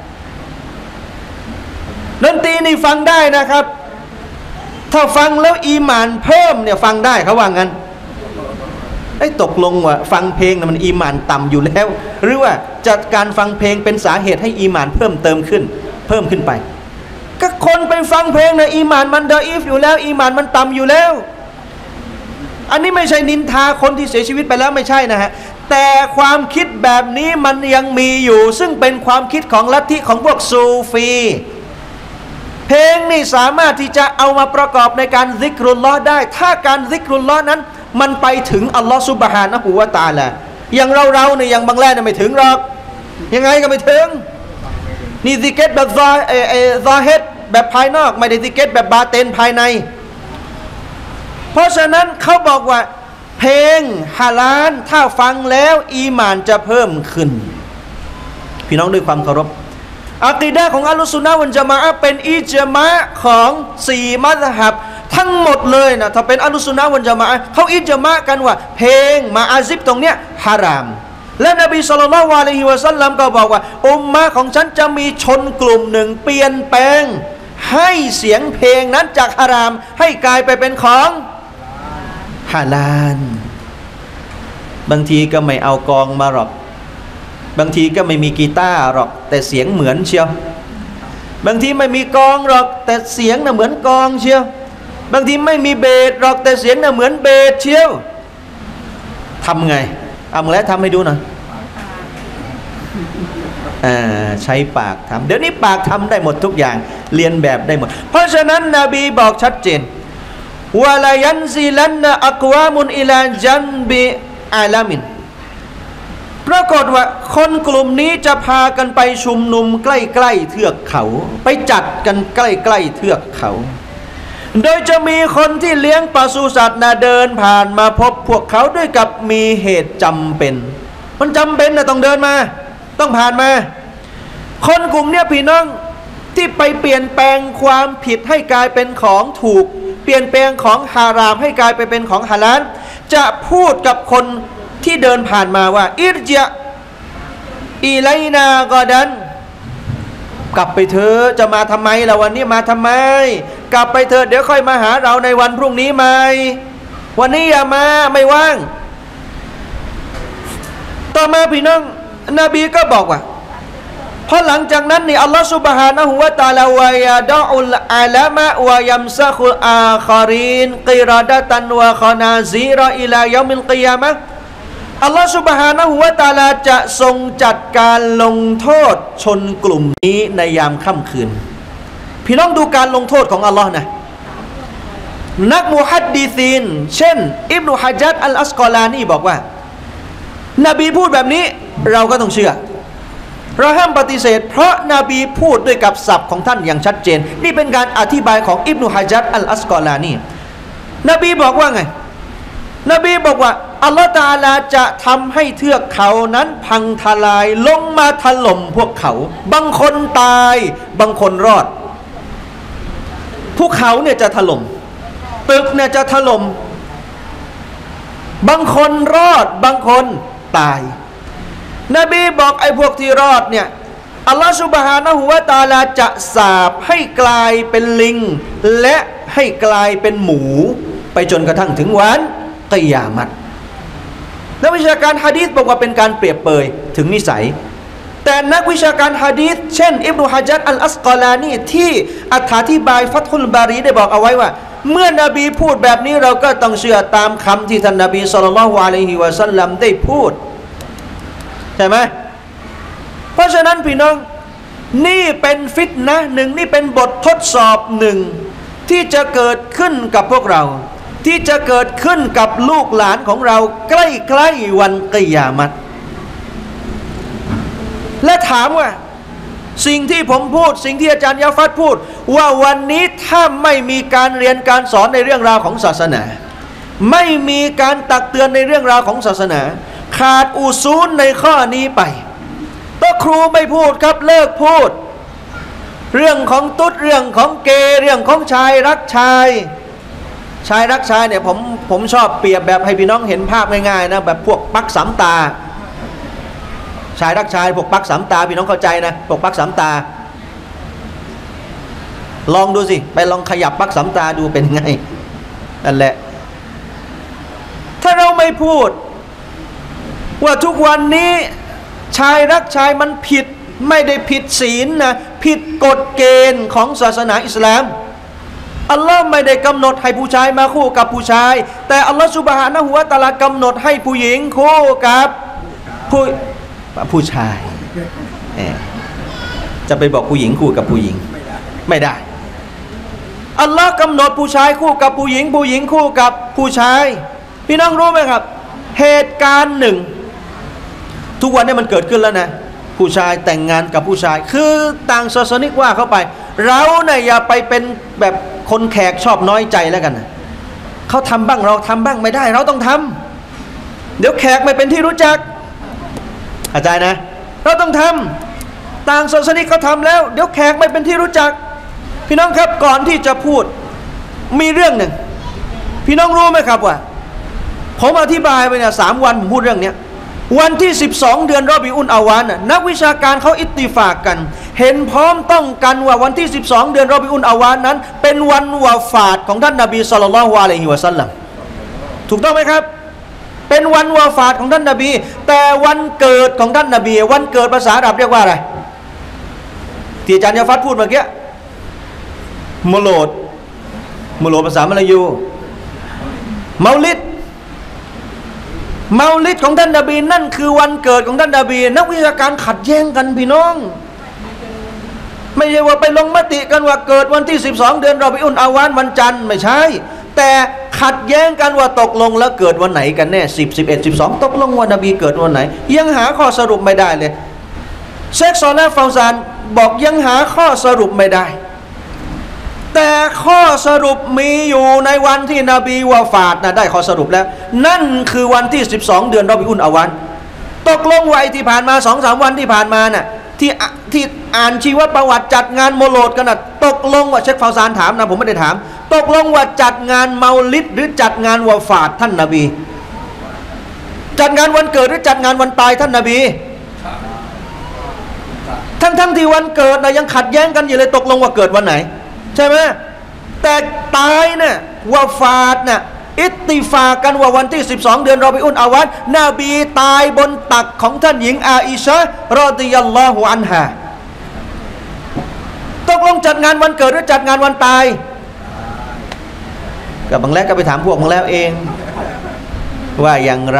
ดนตรีนี่ฟังได้นะครับถ้าฟังแล้วอีหม่านเพิ่มเนี่ยฟังได้เขาว่างั้นไอ้ตกลงว่าฟังเพลงนะมันอีหม่านต่ำอยู่แล้วหรือว่าจัดการฟังเพลงเป็นสาเหตุให้อีหม่านเพิ่มเติมขึ้นเพิ่มขึ้นไปก็คนไปฟังเพลงนะอีหม่านมันดออีฟอยู่แล้วอีหม่านมันต่ำอยู่แล้วอันนี้ไม่ใช่นินทาคนที่เสียชีวิตไปแล้วไม่ใช่นะฮะแต่ความคิดแบบนี้มันยังมีอยู่ซึ่งเป็นความคิดของลัทธิของพวกซูฟีเพลงนี่สามารถที่จะเอามาประกอบในการซิกรุลลอฮ์ได้ถ้าการซิกรุลลอฮ์นั้นมันไปถึงอัลลอฮ์ซุบฮานะฮูวะตะอาลาอย่างเราเราเนี่ยอย่างบางแรกเนี่ยไม่ถึงหรอกยังไงก็ไม่ถึงนี่ซิกเก็ตแบบซอเอเอซอเฮดแบบภายนอกไม่ได้ซิกเก็ตแบบบาเตนภายในเพราะฉะนั้นเขาบอกว่าเพลงฮาลาลถ้าฟังแล้วอีหม่านจะเพิ่มขึ้นพี่น้องด้วยความเคารพอะกีดะห์ของอัลลุซุนนะฮ์วัลญะมาอะห์เป็นอิจมะของสี่มัซฮับทั้งหมดเลยนะถ้าเป็นอัลลุซุนนะฮ์วัลญะมาอะห์เขาอิจมะกันว่าเพลงมาอาซิบตรงเนี้ยฮารามและนบีศ็อลลัลลอฮุอะลัยฮิวะซัลลัมก็บอกว่าอุมมะห์ของฉันจะมีชนกลุ่มหนึ่งเปลี่ยนแปลงให้เสียงเพลงนั้นจากฮารามให้กลายไปเป็นของฮาลาลบางทีก็ไม่เอากองมาหรอกบางทีก็ไม่มีกีตาร์หรอกแต่เสียงเหมือนเชียวบางทีไม่มีกองหรอกแต่เสียงน่ะเหมือนกองเชียวบางทีไม่มีเบสหรอกแต่เสียงน่ะเหมือนเบสเชียวทำไงเอามาแล้วทำให้ดูหน่อยใช้ปากทำเดี๋ยวนี้ปากทำได้หมดทุกอย่างเรียนแบบได้หมดเพราะฉะนั้นนบีบอกชัดเจนวะลายันซิลันนะอักวามุนอิลาจันบิอาลามินปรากฏว่าคนกลุ่มนี้จะพากันไปชุมนุมใกล้ๆเทือกเขาไปจัดกันใกล้ๆเทือกเขาโดยจะมีคนที่เลี้ยงปศุสัตว์นะเดินผ่านมาพบพวกเขาด้วยกับมีเหตุจำเป็นมันจำเป็นนะต้องเดินมาต้องผ่านมาคนกลุ่มเนี้ยพี่น้องที่ไปเปลี่ยนแปลงความผิดให้กลายเป็นของถูกเปลี่ยนแปลงของฮารามให้กลายไปเป็นของฮาลาลจะพูดกับคนที่เดินผ่านมาว่าอิรจะอีไลนากอดันกลับไปเถอะจะมาทำไมล่ะวันนี้มาทำไมกลับไปเถอะเดี๋ยวค่อยมาหาเราในวันพรุ่งนี้ไหมวันนี้อย่ามาไม่ว่างต่อมาพี่น้องนบีก็บอกว่าพอหลังจากนั้นนี่อัลลอฮฺซุบฮานะฮูวะตะอาลาวะยาดะอุลอาลามะวะยัมซะคุลอาคารีนกิรดะตันวะคอนาซีรออิลายอมิลกิยามะห์อัลลอฮฺซุบฮานะฮูวะตะอาลาจะทรงจัดการลงโทษชนกลุ่มนี้ในยามค่ำคืนพี่น้องดูการลงโทษของอัลลอฮ์นะนักมุฮัดดิซีนเช่นอิบนุฮะญัรอัลอัสกอลานีบอกว่านบีพูดแบบนี้เราก็ต้องเชื่อเราห้ามปฏิเสธเพราะนบีพูดด้วยกับศัพท์ของท่านอย่างชัดเจนนี่เป็นการอธิบายของอิบนุฮะญัรอัลอัสกอลานีนบีบอกว่าไงนบีบอกว่าอัลลอฮฺตะอาลาจะทำให้เทือกเขานั้นพังทลายลงมาถล่มพวกเขาบางคนตายบางคนรอดภูเขาเนี่ยจะถล่มตึกเนี่ยจะถล่มบางคนรอดบางคนตายนบีบอกไอ้พวกที่รอดเนี่ยอัลลอฮฺซุบฮานะฮูวะตะอาลาจะสาปให้กลายเป็นลิงและให้กลายเป็นหมูไปจนกระทั่งถึงวันกิยามะฮ์นักวิชาการหะดีษบอกว่าเป็นการเปรียบเปยถึงนิสัยแต่นักวิชาการหะดีษเช่นอิบนุฮะญัรอัลอัสกอลานีที่อธิบายฟัตฮุลบารีได้บอกเอาไว้ว่าเมื่อนบีพูดแบบนี้เราก็ต้องเชื่อตามคำที่ท่านนบีศ็อลลัลลอฮุอะลัยฮิวะซัลลัมได้พูดใช่ไหมเพราะฉะนั้นพี่น้องนี่เป็นฟิตนะห์หนึ่งนี่เป็นบททดสอบหนึ่งที่จะเกิดขึ้นกับพวกเราที่จะเกิดขึ้นกับลูกหลานของเราใกล้ๆวันกิยามะฮ์และถามว่าสิ่งที่ผมพูดสิ่งที่อาจารย์ยาฟัดพูดว่าวันนี้ถ้าไม่มีการเรียนการสอนในเรื่องราวของศาสนาไม่มีการตักเตือนในเรื่องราวของศาสนาขาดอุซูลในข้อนี้ไปก็ครูไม่พูดครับเลิกพูดเรื่องของตุ๊ดเรื่องของเกย์เรื่องของชายรักชายชายรักชายเนี่ยผมผมชอบเปรียบแบบให้พี่น้องเห็นภาพง่ายๆนะแบบพวกปักสามตาชายรักชายพวกปักสามตาพี่น้องเข้าใจนะพวกปักสามตาลองดูสิไปลองขยับปักสามตาดูเป็นไงนั่นแหละถ้าเราไม่พูดว่าทุกวันนี้ชายรักชายมันผิดไม่ได้ผิดศีลนะผิดกฎเกณฑ์ของศาสนาอิสลามอัลลอฮ์ไม่ได้กำหนดให้ผู้ชายมาคู่กับผู้ชายแต่อัลลอฮ์ซุบฮานะฮูวะตะอาลากำหนดให้ผู้หญิงคู่กับผู้ผู้ชายจะไปบอกผู้หญิงคู่กับผู้หญิงไม่ได้อัลลอฮ์กำหนดผู้ชายคู่กับผู้หญิงผู้หญิงคู่กับผู้ชายพี่น้องรู้ไหมครับเหตุการณ์หนึ่งทุกวันนี้มันเกิดขึ้นแล้วนะผู้ชายแต่งงานกับผู้ชายคือต่างศาสนิกว่าเข้าไปเราเนี่ยอย่าไปเป็นแบบคนแขกชอบน้อยใจแล้วกันนะเขาทำบ้างเราทำบ้างไม่ได้เราต้องทำเดี๋ยวแขกไม่เป็นที่รู้จักเข้าใจนะเราต้องทำต่างศาสนิกเขาทำแล้วเดี๋ยวแขกไม่เป็นที่รู้จักพี่น้องครับก่อนที่จะพูดมีเรื่องหนึ่งพี่น้องรู้ไหมครับว่าผมอธิบายไปเนี่ยสามวันผมพูดเรื่องนี้วันที่สิบสองเดือนรอบิอุลอาวาลนักวิชาการเขาอิตติฟากกันเห็นพร้อมต้องกันว่าวันที่สิบสองเดือนรอบิอุลอาวาลนั้นเป็นวันวาฟาตของท่านนบีศ็อลลัลลอฮุอะลัยฮิวะซัลลัมถูกต้องไหมครับเป็นวันวาฟาตของท่านนบีแต่วันเกิดของท่านนบีวันเกิดภาษาอาหรับเรียกว่าอะไรที่อาจารย์ยาฟัดพูดเมื่อกี้มโลดมโลดภาษามลายูเมาลิดเมาลิดของท่านนบีนั่นคือวันเกิดของท่านนบีนักวิชาการขัดแย้งกันพี่น้องไม่ใช่ว่าไปลงมติกันว่าเกิดวันที่สิบสองเดือนรอบิอุลอาวานวันจันทร์ไม่ใช่แต่ขัดแย้งกันว่าตกลงแล้วเกิดวันไหนกันแน่สิบ สิบเอ็ด สิบสองตกลงว่านบีเกิดวันไหนยังหาข้อสรุปไม่ได้เลยเชคซอเลห์ ฟาวซานบอกยังหาข้อสรุปไม่ได้แต่ข้อสรุปมีอยู่ในวันที่นบีวะฟาตนะได้ข้อสรุปแล้วนั่นคือวันที่สิบสองเดือนรอบิอุลอาวานตกลงไว้ที่ผ่านมา สองสาม วันที่ผ่านมาน่ะที่ที่อ่านชีวประวัติจัดงานโมโลดกันนะตกลงว่าเชคฟาวซานถามนะผมไม่ได้ถามตกลงว่าจัดงานเมาลิดหรือจัดงานวะฟาตท่านนบีจัดงานวันเกิดหรือจัดงานวันตายท่านนบีทั้งทั้งที่วันเกิดนะยังขัดแย้งกันอยู่เลยตกลงว่าเกิดวันไหนใช่ไหมแต่ตายนะ่ะวะฟาตนะ่ะอิตติฟากันว่าวันที่สิบสองเดือนรอบิอุลอาวานนบีตายบนตักของท่านหญิงอาอิชะห์รอฎิยัลลอฮุอันฮาตกลงจัดงานวันเกิดหรือจัดงานวันตายกับบางแรกก็ไปถามพวกมึงแล้วเองว่าอย่างไร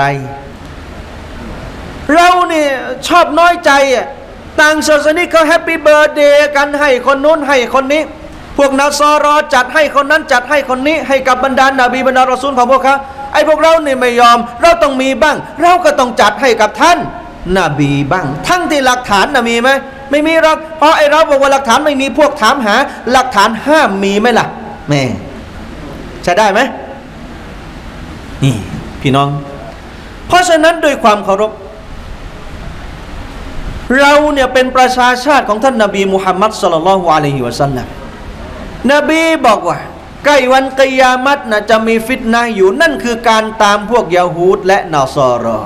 เราเนี่ยชอบน้อยใจอ่ะต่างศาสนาเขาแฮปปี้เบิร์ธเดย์กันให้คนนู้นให้คนนี้พวกนาซอรอจัดให้คนนั้นจัดให้คนนี้ให้กับบรรดานาบีบรรดารอซูลของพวกเขาไอ้พวกเราเนี่ยไม่ยอมเราต้องมีบ้างเราก็ต้องจัดให้กับท่านนบีบ้างทั้งที่หลักฐานน่ะมีไหมไม่มีหรอกเพราะไอ้เราบอกว่าหลักฐานไม่มีพวกถามหาหลักฐานห้ามมีไหมล่ะแม่ใช่ได้ไหมนี่พี่น้องเพราะฉะนั้นโดยความเคารพเราเนี่ยเป็นประชาชาติของท่านนบีมุฮัมมัดศ็อลลัลลอฮุอะลัยฮิวะซัลลัมนบีบอกว่าใกล้วันกิยามัตนะจะมีฟิตนะห์อยู่นั่นคือการตามพวกยะฮูดและนอซอรอ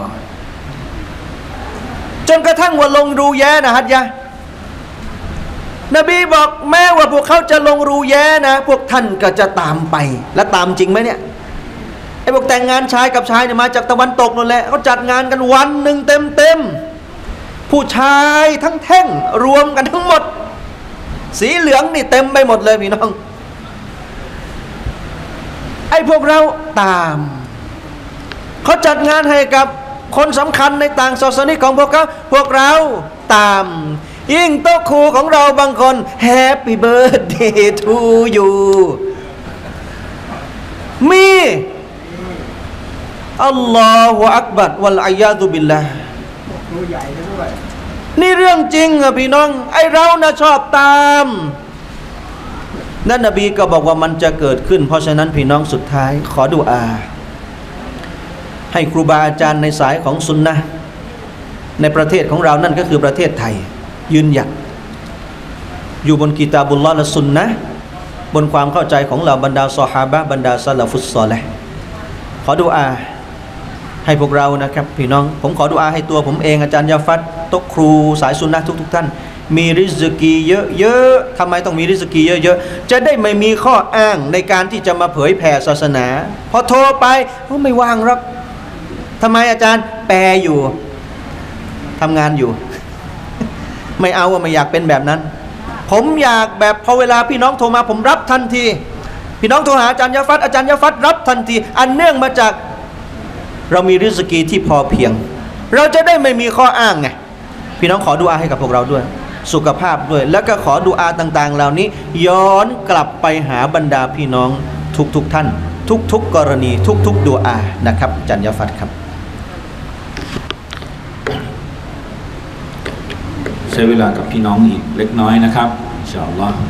จนกระทั่งว่าลงรูแย้นะฮัจญะนบีบอกแม้ว่าพวกเขาจะลงรูแย้นะพวกท่านก็จะตามไปและตามจริงไหมเนี่ยไอ้พวกแต่งงานชายกับชายเนี่ยมาจากตะวันตกนั่นแหละเขาจัดงานกันวันหนึ่งเต็มเต็มผู้ชายทั้งแท่งรวมกันทั้งหมดสีเหลืองนี่เต็มไปหมดเลยพี่น้องไอ้พวกเราตามเขาจัดงานให้กับคนสำคัญในต่างศาสนาของพวกเขาพวกเราตามยิ่งโต๊ะครูของเราบางคน Happy Birthday to you มีอัลลอฮฺอักบัรวัลอัยยาตุบิลลาห์นี่เรื่องจริงอะพี่น้องไอ้เรานะชอบตามนั่นนบีก็บอกว่ามันจะเกิดขึ้นเพราะฉะนั้นพี่น้องสุดท้ายขอดุอาให้ครูบาอาจารย์ในสายของซุนนะห์ในประเทศของเรานั่นก็คือประเทศไทยยืนหยัดอยู่บนกิตาบุลลอฮ์และซุนนะห์บนความเข้าใจของเหล่าบรรดาซอฮาบะห์บรรดาซะลาฟุสซอลิห์ขอดุอาให้พวกเรานะครับพี่น้องผมขอดุอาให้ตัวผมเองอาจารย์ยาฟัดโต๊ะครูสายซุนนะห์ทุกๆท่านมีริซกีเยอะๆทำไมต้องมีริซกีเยอะๆจะได้ไม่มีข้ออ้างในการที่จะมาเผยแผ่ศาสนาพอโทรไปไม่ว่างหรอกทำไมอาจารย์แปลอยู่ทำงานอยู่ ไม่เอาไม่อยากเป็นแบบนั้นผมอยากแบบพอเวลาพี่น้องโทรมาผมรับทันทีพี่น้องโทรหาอาจารย์ยาฟัดอาจารย์ยาฟัดรับทันทีอันเนื่องมาจากเรามีริซกีที่พอเพียงเราจะได้ไม่มีข้ออ้างไงพี่น้องขอดุอาให้กับพวกเราด้วยสุขภาพด้วยแล้วก็ขอดุอาต่างๆเหล่านี้ย้อนกลับไปหาบรรดาพี่น้องทุกๆท่านทุกๆกรณีทุกๆดุอานะครับอาจารย์ยาฟัดครับใช้เวลากับพี่น้องอีกเล็กน้อยนะครับอินชาอัลลอฮ์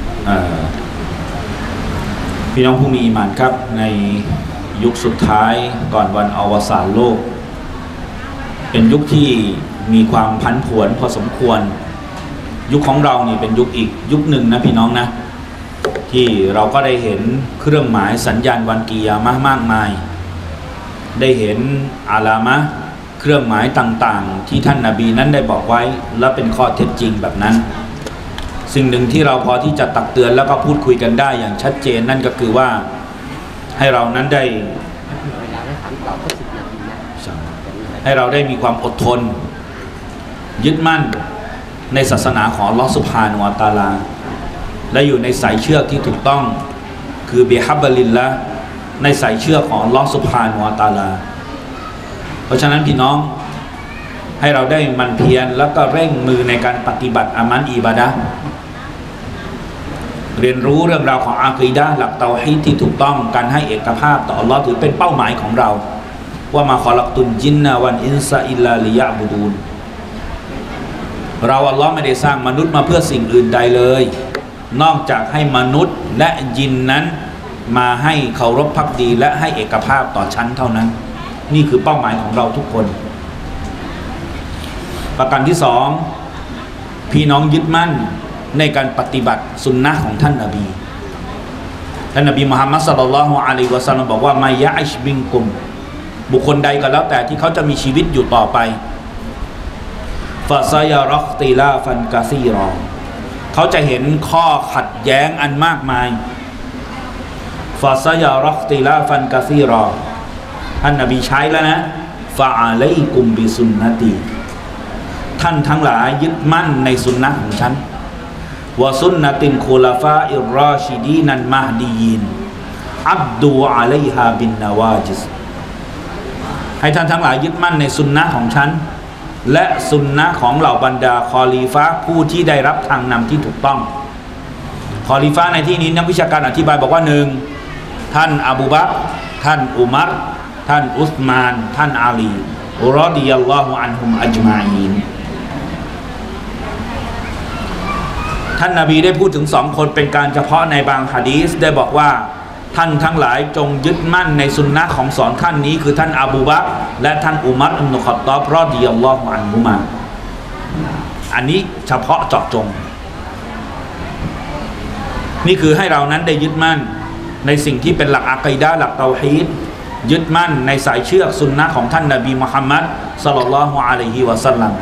พี่น้องผู้มีอีหม่านครับในยุคสุดท้ายก่อนวันอวสานโลกเป็นยุคที่มีความผันผวนพอสมควรยุคของเรานี่เป็นยุคอีกยุคหนึ่งนะพี่น้องนะที่เราก็ได้เห็นเครื่องหมายสัญญาณวันกิยามะห์มากมายได้เห็นอาลามะห์เครื่องหมายต่างๆที่ท่านนบีนั้นได้บอกไว้และเป็นข้อเท็จจริงแบบนั้นสิ่งหนึ่งที่เราพอที่จะตักเตือนแล้วก็พูดคุยกันได้อย่างชัดเจนนั่นก็คือว่าให้เรานั้นได้ให้เราได้มีความอดทนยึดมั่นในศาสนาของอัลเลาะห์ซุบฮานะฮูวะตะอาลาและอยู่ในสายเชือกที่ถูกต้องคือบิฮับบลิลละในสายเชือกของอัลเลาะห์ซุบฮานะฮูวะตะอาลาเพราะฉะนั้นพี่น้องให้เราได้มันเพียรแล้วก็เร่งมือในการปฏิบัติอามันอิบาดะห์เรียนรู้เรื่องราวของอากีดะห์หลักเตาฮีดที่ถูกต้องการให้เอกภาพต่ออัลลอฮ์ถือเป็นเป้าหมายของเราว่ามาขอลักตุนจินนะวันอินซาอิลลาลิยะบุดูนเราอัลลอฮ์ไม่ได้สร้างมนุษย์มาเพื่อสิ่งอื่นใดเลยนอกจากให้มนุษย์และยินนั้นมาให้เคารพภักดีและให้เอกภาพต่อฉันเท่านั้นนี่คือเป้าหมายของเราทุกคนประการที่สองพี่น้องยึดมั่นในการปฏิบัติสุนนะของท่านนบีท่านนบีมุฮัมมัดศ็อลลัลลอฮุอะลัยฮิวะซัลลัมบอกว่ามายะอิชบินกุมบุคคลใดก็แล้วแต่ที่เขาจะมีชีวิตอยู่ต่อไปฟาซายารักติลาฟันกาซีรอเขาจะเห็นข้อขัดแย้งอันมากมายฟาซายารักติลาฟันกาซีรอท่านนบีใช้แล้วนะฟาอะลัยกุมบิสุนนะตีท่านทั้งหลายยึดมั่นในสุนนะของฉันวะซุนนะตินคุลาฟาอิรราชิดีนันมะฮดียินอับดูอะลัยฮาบินนาวาจิสให้ท่านทั้งหลายยึดมั่นในสุนนะของฉันและสุนนะของเหล่าบรรดาคอลีฟะผู้ที่ได้รับทางนำที่ถูกต้องคอลีฟะในที่นี้นักวิชาการอธิบายบอกว่าหนึ่งท่านอบูบักรท่านอุมัรท่านอุสมานท่านอาลีรอฎิยัลลอฮุอันฮุมอัจมาอีนท่านนบีได้พูดถึงสองคนเป็นการเฉพาะในบางหะดีษได้บอกว่าท่านทั้งหลายจงยึดมั่นในสุนนะของสองท่านนี้คือท่านอบูบักรและท่านอุมัรอิบนุค็อฏฏอบรอฎิยัลลอฮุอันฮุมาอันนี้เฉพาะเจาะจงนี่คือให้เรานั้นได้ยึดมั่นในสิ่งที่เป็นหลักอะกีดะห์หลักเตาฮีดยึดมั่นในสายเชือกสุนนะของท่านนบีมุฮัมมัดศ็อลลัลลอฮุอะลัยฮิวะซัลลัม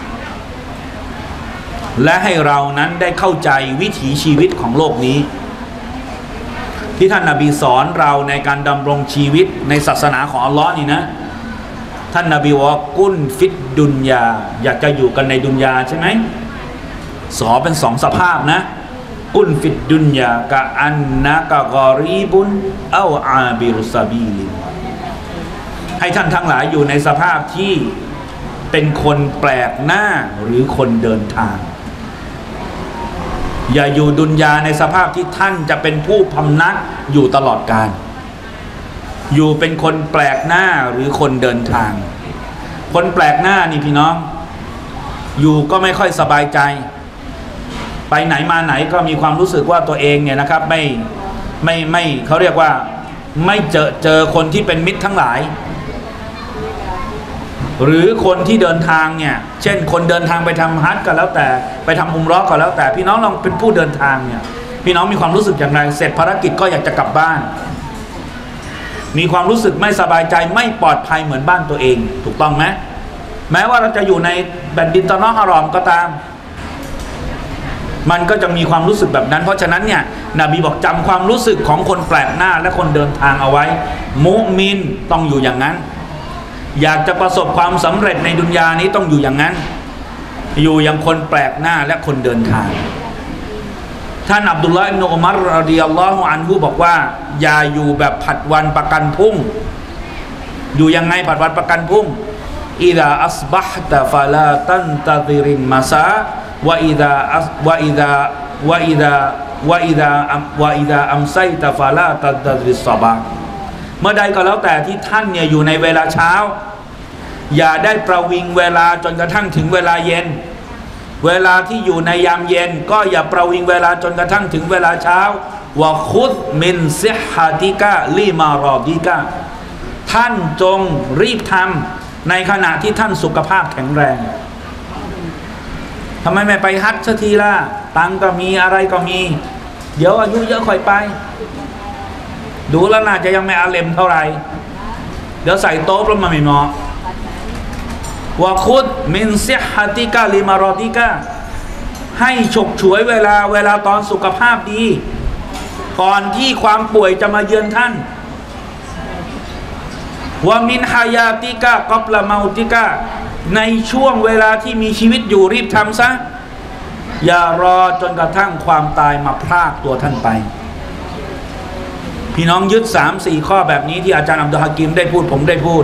และให้เรานั้นได้เข้าใจวิถีชีวิตของโลกนี้ที่ท่านนบีสอนเราในการดำรงชีวิตในศาสนาของอัลลอฮ์นี่นะท่านนบีว่ากุนฟิดดุนยาอยากจะอยู่กันในดุนยาใช่ไหมสอเป็นสองสภาพนะกุนฟิดดุนยากะอันนะกะกอรีบุนเอาอาบิรุซาบีลิให้ท่านทั้งหลายอยู่ในสภาพที่เป็นคนแปลกหน้าหรือคนเดินทางอย่าอยู่ดุนยาในสภาพที่ท่านจะเป็นผู้พำนักอยู่ตลอดกาลอยู่เป็นคนแปลกหน้าหรือคนเดินทางคนแปลกหน้านี่พี่น้องอยู่ก็ไม่ค่อยสบายใจไปไหนมาไหนก็มีความรู้สึกว่าตัวเองเนี่ยนะครับไม่ไม่ไม่เขาเรียกว่าไม่เจอเจอคนที่เป็นมิตรทั้งหลายหรือคนที่เดินทางเนี่ยเช่นคนเดินทางไปทำฮัจญ์ก็แล้วแต่ไปทำอุมเราะห์ก็แล้วแต่พี่น้องลองเป็นผู้เดินทางเนี่ยพี่น้องมีความรู้สึกอย่างไรเสร็จภารกิจก็อยากจะกลับบ้านมีความรู้สึกไม่สบายใจไม่ปลอดภัยเหมือนบ้านตัวเองถูกต้องไหมแม้ว่าเราจะอยู่ในแผ่นดินตะเนาะฮารอมก็ตามมันก็จะมีความรู้สึกแบบนั้นเพราะฉะนั้นเนี่ยนบีบอกจำความรู้สึกของคนแปลกหน้าและคนเดินทางเอาไว้มุมินต้องอยู่อย่างนั้นอยากจะประสบความสำเร็จในดุนยานี้ต้องอยู่อย่างนั้นอยู่อย่างคนแปลกหน้าและคนเดินทางท่านอับดุลลอฮ์อิบนุอุมัรรอฎิยัลลอฮุอันฮุบอกว่าอย่าอยู่แบบผัดวันประกันพรุ่งอยู่ยังไงผัดวันประกันพรุ่งอิดาอัศบะฮ์ตะฟะลาตันตะซิรินมาซาวะอิดาวะอิดาวะอิดาวะอิดาวะอิดาอัมไซตะฟะลาตันตะซิริสซอบะเมื่อใดก็แล้วแต่ที่ท่านเนี่ยอยู่ในเวลาเช้าอย่าได้ประวิงเวลาจนกระทั่งถึงเวลาเย็นเวลาที่อยู่ในยามเย็นก็อย่าประวิงเวลาจนกระทั่งถึงเวลาเช้าวะคุดมินซิฮะติกะลิมารอดิกะท่านจงรีบทำในขณะที่ท่านสุขภาพแข็งแรงทำไมไม่ไปฮัจญ์สักทีล่ะตังก็มีอะไรก็มีเดี๋ยวอายุเยอะค่อยไปดูแล้วน่าจะยังไม่อาเลมเท่าไหร่เดี๋ยวใส่โต๊ะแล้วมันไม่เหมาะวะคุดมินซิฮะติกะลิมารอดิกะให้ฉกฉวยเวลาเวลาตอนสุขภาพดีก่อนที่ความป่วยจะมาเยือนท่านวะมินฮายาติกะกับละเมาติกะในช่วงเวลาที่มีชีวิตอยู่รีบทำซะอย่ารอจนกระทั่งความตายมาพรากตัวท่านไปพี่น้องยึด สามสี่ ข้อแบบนี้ที่อาจารย์อับดุลฮะกิมได้พูดผมได้พูด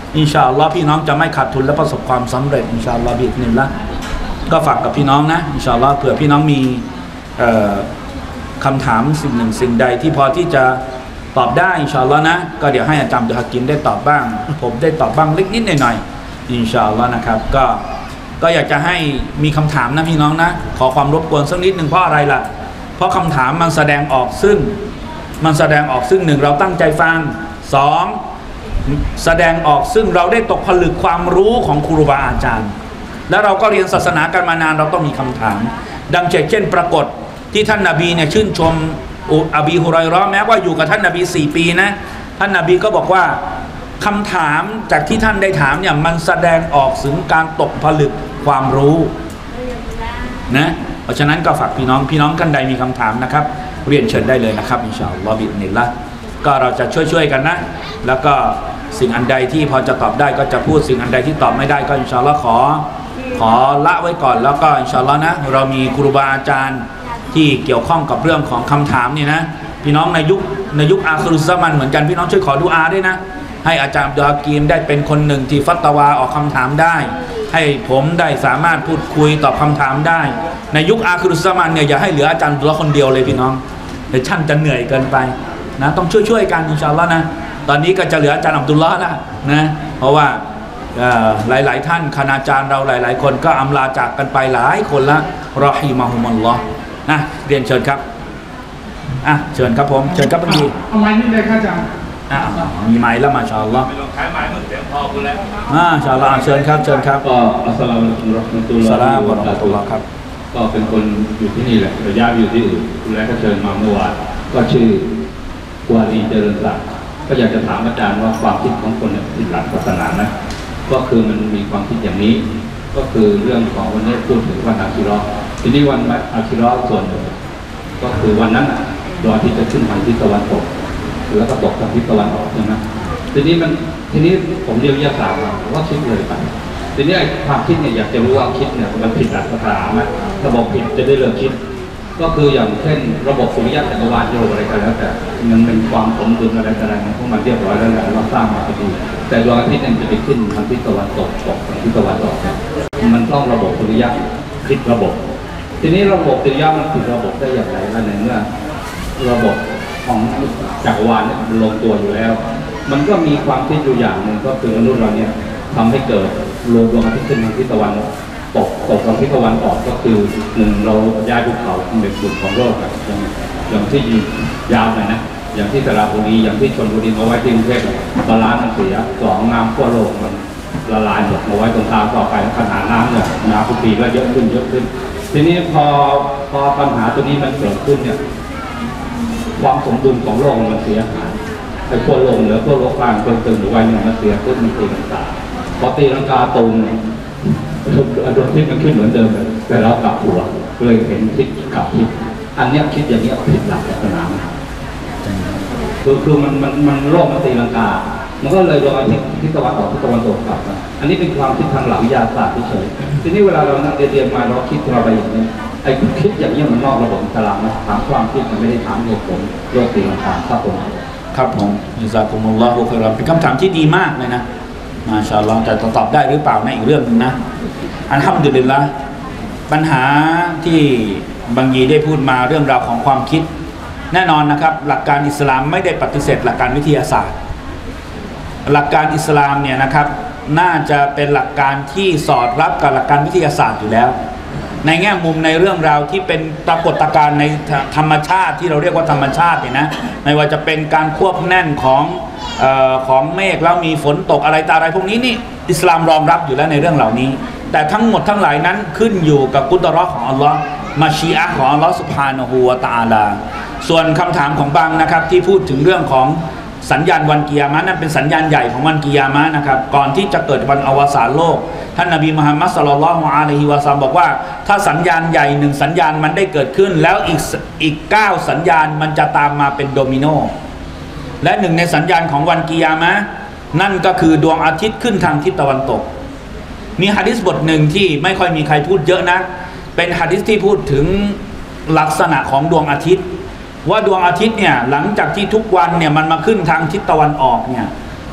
อินชาอัลลอฮ์พี่น้องจะไม่ขาดทุนและประสบความสำเร็จอินชาอัลลอฮ์บิอิذن اللهก็ฝากกับพี่น้องนะอินชาอัลลอฮ์เผื่อพี่น้องมีคำถามสิ่งหนึ่งสิ่งใดที่พอที่จะตอบได้อินชาอัลลอฮ์นะก็เดี๋ยวให้อาจารย์อับดุลฮากิมได้ตอบบ้างผมได้ตอบบ้างเล็กนิดหน่อยๆอินชาอัลลอฮ์นะครับก็ก็อยากจะให้มีคำถามนะพี่น้องนะขอความรบกวนสักนิดหนึ่งเพราะอะไรล่ะเพราะคำถามมันแสดงออกซึ่งมันแสดงออกซึ่งหนึ่งเราตั้งใจฟังสองแสดงออกซึ่งเราได้ตกผลึกความรู้ของครูบาอาจารย์แล้วเราก็เรียนศาสนากันมานานเราต้องมีคำถามดังเช่นปรากฏที่ท่านนบีเนี่ยชื่นชมอบีฮุรอยเราะห์แม้ว่าอยู่กับท่านนบีสี่ปีนะท่านนบีก็บอกว่าคำถามจากที่ท่านได้ถามเนี่ยมันแสดงออกถึงการตกผลึกความรู้นะเพราะฉะนั้นก็ฝากพี่น้องพี่น้องกันใดมีคำถามนะครับเรียนเชิญได้เลยนะครับอินชาอัลลอฮ์บิอิذن اللهก็เราจะช่วยๆกันนะแล้วก็สิ่งอันใดที่พอจะตอบได้ก็จะพูดสิ่งอันใดที่ตอบไม่ได้ก็อินชาอัลลอฮ์ขอขอละไว้ก่อนแล้วก็อินชาอัลลอฮ์นะเรามีครูบาอาจารย์ที่เกี่ยวข้องกับเรื่องของคำถามนี่นะพี่น้องในยุคในยุคอาคิรุซซะมันเหมือนกันพี่น้องช่วยขอดุอาด้วยนะให้อาจารย์อับดุลฮากีมได้เป็นคนหนึ่งที่ฟัตวาออกคำถามได้ให้ผมได้สามารถพูดคุยตอบคำถามได้ในยุคอาคิรุซซะมันเนี่ยอย่าให้เหลืออาจารย์อับดุลลอฮ์คนเดียวเลยพี่น้องเดี๋ยวท่านจะเหนื่อยเกินไปนะต้องช่วยๆกันอินชาอัลลอฮ์นะตอนนี้ก็จะเหลืออาจารย์อับดุลลอฮ์ละนะเพราะว่าหลายๆท่านคณาจารย์เราหลายๆคนก็อำลาจากกันไปหลายคนละรอฮิมะฮุมุลลอฮ์นะเรียนเชิญครับอ่ะเชิญครับผมเชิญครับพี่เอาไม้นี่เลยครับอาจารย์อ่ะมีไม้แล้วมาชาอัลลอฮ์ไม่ต้องขายไม้เหมือนเสียงพ่อคุณแล้วอ่าชาอัลลอฮ์เชิญครับเชิญครับก็อัสสลามุอะลัยกุมวะเราะห์มะตุลลอฮิสลามวะเราะห์มะตุลลอฮ์ครับก็เป็นคนอยู่ที่นี่แหละแต่ย้ายอยู่ที่อื่นคุณแล้วก็เชิญมาเมื่อวานก็ชื่อวารีเจริญศักดิ์ก็อยากจะถามอาจารย์ว่าความคิดของคนเนี่ยที่หลักศาสนานะก็คือมันมีความคิดอย่างนี้ก็คือเรื่องของวันนี้พูดถึงวันอาคิเราะห์ทีนี้วันอาคิเราะห์ส่วนหนึ่งก็คือวันนั้นดวงอาทิตย์จะขึ้นทางทิศตะวันตกแล้วก็ตกทางทิศตะวันออกใช่ไหมทีนี้มันทีนี้ผมเรียนวิทยาศาสตร์ว่าคิดเลยไปทีนี้ความคิดเนี่ยอยากจะรู้ว่าคิดเนี่ยมันผิดหลักศาสนาไหมถ้าบอกผิดจะได้เลิกคิดก็คืออย่างเช่นระบบสุริยะจักรวาลโยอะไรกันแล้วแต่มันเป็นความสมดุลอะไรอะไรของพวกมันเรียบร้อยแล้วแหละเราสร้างมาพอดีแต่ดวงอาทิตย์เนี่ยจะไปขึ้นทางทิศตะวันตกตกทางทิศตะวันออกเนี่ยมันต้องระบบสุริยะคิดระบบทีนี้ระบบสุริยะมันผิดระบบได้อย่างไรล่ะในเมื่อระบบของจักรวาลเนี่ยมันลงตัวอยู่แล้วมันก็มีความคิดอยู่อย่างหนึ่งก็คือมนุษย์เราเนี่ยทำให้เกิดโลดวงอาทิตย์ขึ้นทางทิศตะวันตกตกทางทิศตะวันออกก็คือหนึ่งเราย้ายภูเขาเป็นจุดของโลกอะอย่างอย่างที่ยาวหน่อยนะอย่างที่สระบุรีอย่างที่ชลบุรีเอาไว้ที่กรุงเทพบาลานซ์มันเสียสองน้ำขั้วโลกมันละลายหมดเอาไว้ตรงทางต่อไปขนาดน้ำเนี่ยน้ำทุกปีก็เยอะขึ้นเยอะขึ้นทีนี้พอพอปัญหาตัวนี้มันเกิดขึ้นเนี่ยความสมดุลของโลกมันเสียหายไอ้ขั้วโลกเหนือขั้วโลกกลางขั้วตึงหรือว่าเนี่ยมันเสียขึ้นมันตีลังกาพอตีลังกาตรงดวงอาทิตย์มันขึ้นเหมือนเดิมแต่เรากลับหัวเลยเห็นทิศกลับทิศอันนี้คิดอย่างนี้ผิดหลักศาสนาคือคือมันมันมันโลกมันตีลังกามันก็เลยดวงอาทิตย์ทิศตะวันออกทิศตะวันตกกลับอันนี้เป็นความคิดทางหลักวิทยาศาสตร์เฉยทีนี้เวลาเรานั่งเรียนมาเราคิดเราไปอย่างนี้ไอ้คิดอย่างนี้มันนอกระบบตารางนะถามความคิดมันไม่ได้ถามเหตุผลโลกตีลังกาครับผมครับผมอิซากุมุลลอฮุค็อยรอนเป็นคำถามที่ดีมากเลยนะมาชาอัลลอฮ์แต่ตอบได้หรือเปล่าในอีกเรื่องนึงนะอัลฮัมดุลิลละห์ปัญหาที่บางยีได้พูดมาเรื่องราวของความคิดแน่นอนนะครับหลักการอิสลามไม่ได้ปฏิเสธหลักการวิทยาศาสตร์หลักการอิสลามเนี่ยนะครับน่าจะเป็นหลักการที่สอดรับกับหลักการวิทยาศาสตร์อยู่แล้วในแง่มุมในเรื่องราวที่เป็นปรากฏการณ์ในธรรมชาติที่เราเรียกว่าธรรมชาติเนี่ยนะไม่ว่าจะเป็นการควบแน่นของเอ่อของเมฆแล้วมีฝนตกอะไรตาอะไรพวกนี้นี่อิสลามรองรับอยู่แล้วในเรื่องเหล่านี้แต่ทั้งหมดทั้งหลายนั้นขึ้นอยู่กับกุดเราะห์ของอัลลอฮ์มาชีอะห์ของอัลลอฮ์ซุบฮานะฮูวะตะอาลาส่วนคำถามของบางนะครับที่พูดถึงเรื่องของสัญญาณวันกิยามะห์นั้นเป็นสัญญาณใหญ่ของวันกิยามะห์นะครับก่อนที่จะเกิดวันอวสานโลกท่านนบีมุฮัมมัดศ็อลลัลลอฮุอะลัยฮิวะซัลลัมบอกว่าถ้าสัญญาณใหญ่หนึ่งสัญญาณมันได้เกิดขึ้นแล้วอีกอีกเก้าสัญญาณมันจะตามมาเป็นโดมิโนและหนึ่งในสัญญาณของวันกิยามะห์นั่นก็คือดวงอาทิตย์ขึ้นทางทิศตะวันตกมีหะดีษบทหนึ่งที่ไม่ค่อยมีใครพูดเยอะนะเป็นหะดีษที่พูดถึงลักษณะของดวงอาทิตย์ว่าดวงอาทิตย์เนี่ยหลังจากที่ทุกวันเนี่ยมันมาขึ้นทางทิศตะวันออกเนี่ยห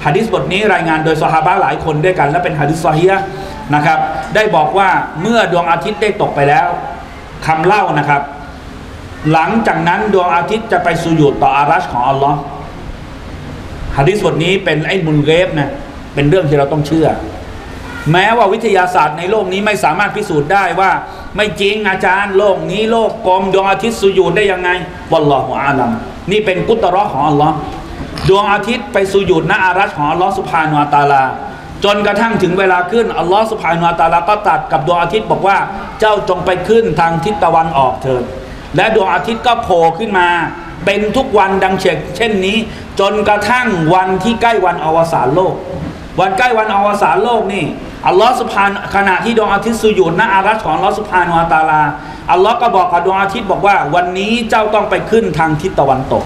หะดีษบทนี้รายงานโดยซอฮาบะห์หลายคนด้วยกันและเป็นหะดีษซอฮีฮ์นะครับได้บอกว่าเมื่อดวงอาทิตย์ได้ตกไปแล้วคำเล่านะครับหลังจากนั้นดวงอาทิตย์จะไปสุญูดต่ออารัชของอัลลอฮ์หะดีษบทนี้เป็นไอ้มุลเกฟนะเป็นเรื่องที่เราต้องเชื่อแม้ว่าวิทยาศาสตร์ในโลกนี้ไม่สามารถพิสูจน์ได้ว่าไม่จริงอาจารย์โลกนี้โลกกลมดวงอาทิตย์สุญูดได้ยังไงวัลลอฮุอาลัมนี่เป็นกุตเราะห์ของอัลลอฮ์ดวงอาทิตย์ไปสุญูดณอารัชของอัลลอฮ์ซุบฮานะฮูวะตะอาลาจนกระทั่งถึงเวลาขึ้นอัลลอฮ์ซุบฮานะฮูวะตะอาลาก็ตรัสกับดวงอาทิตย์บอกว่าเจ้าจงไปขึ้นทางทิศตะวันออกเถิดและดวงอาทิตย์ก็โผล่ขึ้นมาเป็นทุกวันดังเช่นนี้จนกระทั่งวันที่ใกล้วันอวสานโลกวันใกล้วันอวสานโลกนี่อัลลอฮ์ซุบฮานขณะที่ดวงอาทิตย์สุญูดณอารัชของอัลลอฮ์ซุบฮานะฮูวะตะอาลาอัลลอฮ์ก็บอกกับดวงอาทิตย์บอกว่าวันนี้เจ้าต้องไปขึ้นทางทิศตะวันตก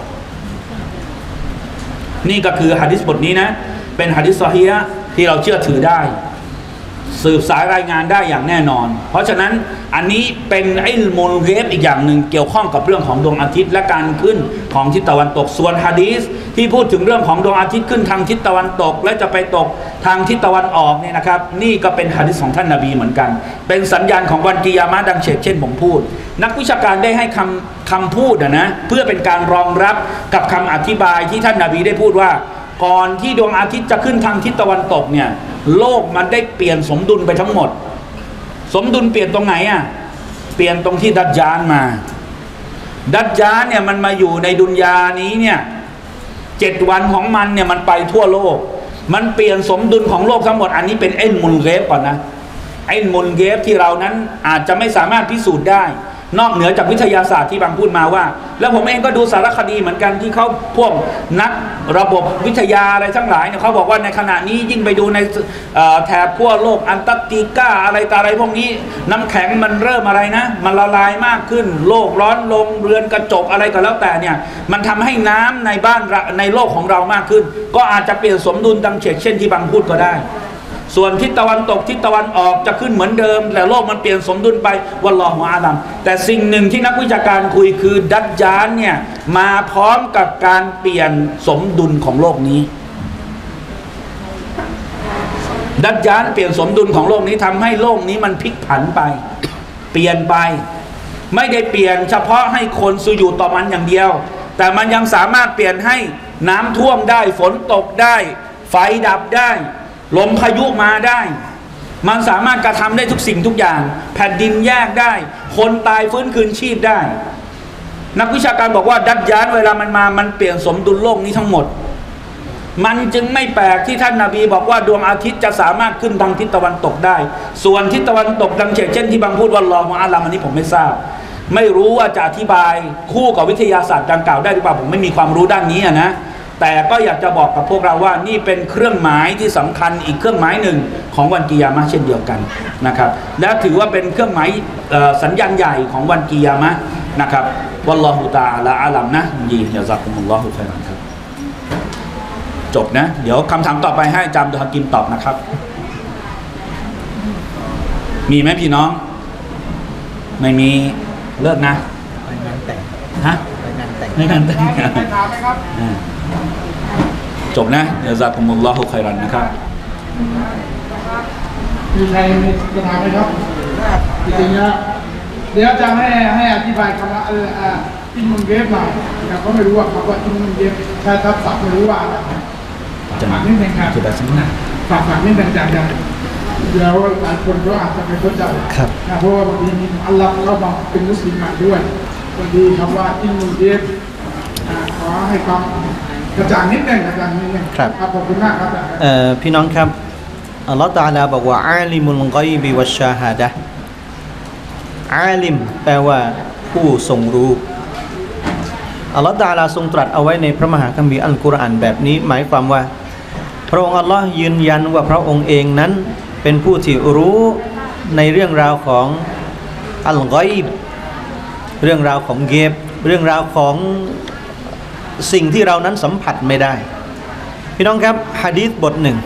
นี่ก็คือหะดีษบทนี้นะเป็นหะดีษซอฮีฮ์ที่เราเชื่อถือได้สืบสายรายงานได้อย่างแน่นอนเพราะฉะนั้นอันนี้เป็นอิลมุลเกฟอีกอย่างหนึ่งเกี่ยวข้องกับเรื่องของดวงอาทิตย์และการขึ้นของทิศตะวันตกส่วนหะดีษที่พูดถึงเรื่องของดวงอาทิตย์ขึ้นทางทิศตะวันตกและจะไปตกทางทิศตะวันออกเนี่ยนะครับนี่ก็เป็นหะดีษของท่านนบีเหมือนกันเป็นสัญญาณของวันกิยามะห์ดังเช่นผมพูดนักวิชาการได้ให้คำคำพูดนะเพื่อเป็นการรองรับกับคำอธิบายที่ท่านนบีได้พูดว่าก่อนที่ดวงอาทิตย์จะขึ้นทางทิศตะวันตกเนี่ยโลกมันได้เปลี่ยนสมดุลไปทั้งหมดสมดุลเปลี่ยนตรงไหนอ่ะเปลี่ยนตรงที่ดัจญาลมาดัจญาลเนี่ยมันมาอยู่ในดุนยานี้เนี่ยเจ็ดวันของมันเนี่ยมันไปทั่วโลกมันเปลี่ยนสมดุลของโลกทั้งหมดอันนี้เป็นไอ้มุลเกฟก่อนนะไอ้มุลเกฟที่เรานั้นอาจจะไม่สามารถพิสูจน์ได้นอกเหนือจากวิทยาศาสตร์ที่บางพูดมาว่าแล้วผมเองก็ดูสารคดีเหมือนกันที่เขาพวกนักระบบวิทยาอะไรทั้งหลายเนี่ยเขาบอกว่าในขณะนี้ยิ่งไปดูในแถบขั้วโลกอันตาร์กติกาอะไรต่ออะไรพวกนี้น้ำแข็งมันเริ่มอะไรนะมันละลายมากขึ้นโลกร้อนลงเรือนกระจกอะไรก็แล้วแต่เนี่ยมันทำให้น้ำในบ้านในโลกของเรามากขึ้นก็อาจจะเปลี่ยนสมดุลดังเช่นที่บางพูดก็ได้ส่วนทิศตะวันตกทิศตะวันออกจะขึ้นเหมือนเดิมแต่โลกมันเปลี่ยนสมดุลไปวัลลอฮุอาลัมแต่สิ่งหนึ่งที่นักวิชาการคุยคือดัจญาลเนี่ยมาพร้อมกับการเปลี่ยนสมดุลของโลกนี้ดัจญาลเปลี่ยนสมดุลของโลกนี้ทำให้โลกนี้มันพลิกผันไปเปลี่ยนไปไม่ได้เปลี่ยนเฉพาะให้คนสุญูดต่อมันอย่างเดียวแต่มันยังสามารถเปลี่ยนให้น้ำท่วมได้ฝนตกได้ไฟดับได้ลมพายุมาได้มันสามารถกระทำได้ทุกสิ่งทุกอย่างแผ่นดินแยกได้คนตายฟื้นคืนชีพได้นักวิชาการบอกว่าดัจญาลเวลามันมามันเปลี่ยนสมดุลโลกนี้ทั้งหมดมันจึงไม่แปลกที่ท่านนบีบอกว่าดวงอาทิตย์จะสามารถขึ้นทางทิศตะวันตกได้ส่วนทิศตะวันตกดังเช่นที่บางพูดว่าลอฮุอาลัมอันนี้ผมไม่ทราบไม่รู้ว่าจะอธิบายคู่กับวิทยาศาสตร์ดังกล่าวได้หรือเปล่าผมไม่มีความรู้ด้านนี้นะแต่ก็อยากจะบอกกับพวกเราว่านี่เป็นเครื่องหมายที่สำคัญอีกเครื่องหมายหนึ่งของวันกิยามะห์เช่นเดียวกันนะครับและถือว่าเป็นเครื่องหมายสัญญาณใหญ่ของวันกิยามะห์นะครับวัลลอฮุตะอาลาอาลัมนะยียะซากุมุลลอฮุค็อยรันครับจบนะเดี๋ยวคำถามต่อไปให้อาจารย์ดุฮากิมตอบนะครับมีไหมพี่น้องไม่มีเลิกนะไปงานแต่งฮะไปงานแต่งไปงานแต่งไปถามไหมครับจบนะยะซากุมุลลอฮุค็อยรันนะครับมีใครมีคำถามไหมครับจริงๆแล้วเดี๋ยวจะให้ให้อธิบายคำว่าเอออ่าอินมุนเกฟหน่อยแต่ก็ไม่รู้ว่าคำว่าอินมุนเกฟใช้ทับศัพท์ไม่รู้ว่าฝากนิดนึงครับฝากฝากนิดนึงจากอย่างเดี๋ยวหลายคนก็อาจจะไม่เข้าใจครับเพราะว่าบางทีมีอัลลอฮ์เข้ามาเป็นมุสลิมมาด้วยบางทีคำว่าอินมุนเกฟขอให้ความกระจ่างนิดนึงกระจ่างนิดนึงครับขอบคุณมากครับเอ่อพี่น้องครับอัลลอฮฺตะอาลาบอกว่าอาลิมุลฆอยบิวัชชาฮาดะห์อาลิมแปลว่าผู้ทรงรู้อัลลอฮฺตะอาลาทรงตรัสเอาไว้ในพระมหาคัมภีร์อัลกุรอานแบบนี้หมายความว่าพระองค์อัลลอฮ์ยืนยันว่าพระองค์เองนั้นเป็นผู้ที่รู้ในเรื่องราวของอัลฆอยบเรื่องราวของเกบเรื่องราวของสิ่งที่เรานั้นสัมผัสไม่ได้พี่น้องครับหะดีษบทหนึ่ง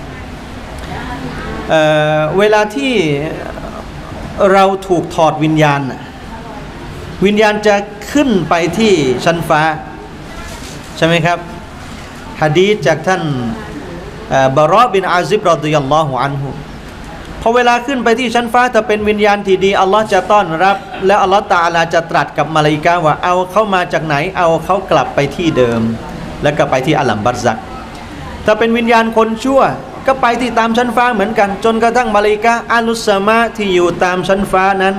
เอ่อ เวลาที่เราถูกถอดวิญญาณวิญญาณจะขึ้นไปที่ชั้นฟ้าใช่ไหมครับหะดีษจากท่านบารอบินอาซิบรอฎิยัลลอฮุอันฮุพอเวลาขึ้นไปที่ชั้นฟ้าถ้าเป็นวิญญาณที่ดีอัลลอฮ์จะต้อนรับและอัลลอฮ์ตะอาลาจะตรัสกับมลาอิกะฮ์ว่าเอาเข้ามาจากไหนเอาเขากลับไปที่เดิมแล้วก็ไปที่อัลลัมบัรซักถ้าเป็นวิญญาณคนชั่วก็ไปที่ตามชั้นฟ้าเหมือนกันจนกระทั่งมลาอิกะฮ์อาลุสสามะที่อยู่ตามชั้นฟ้านั้น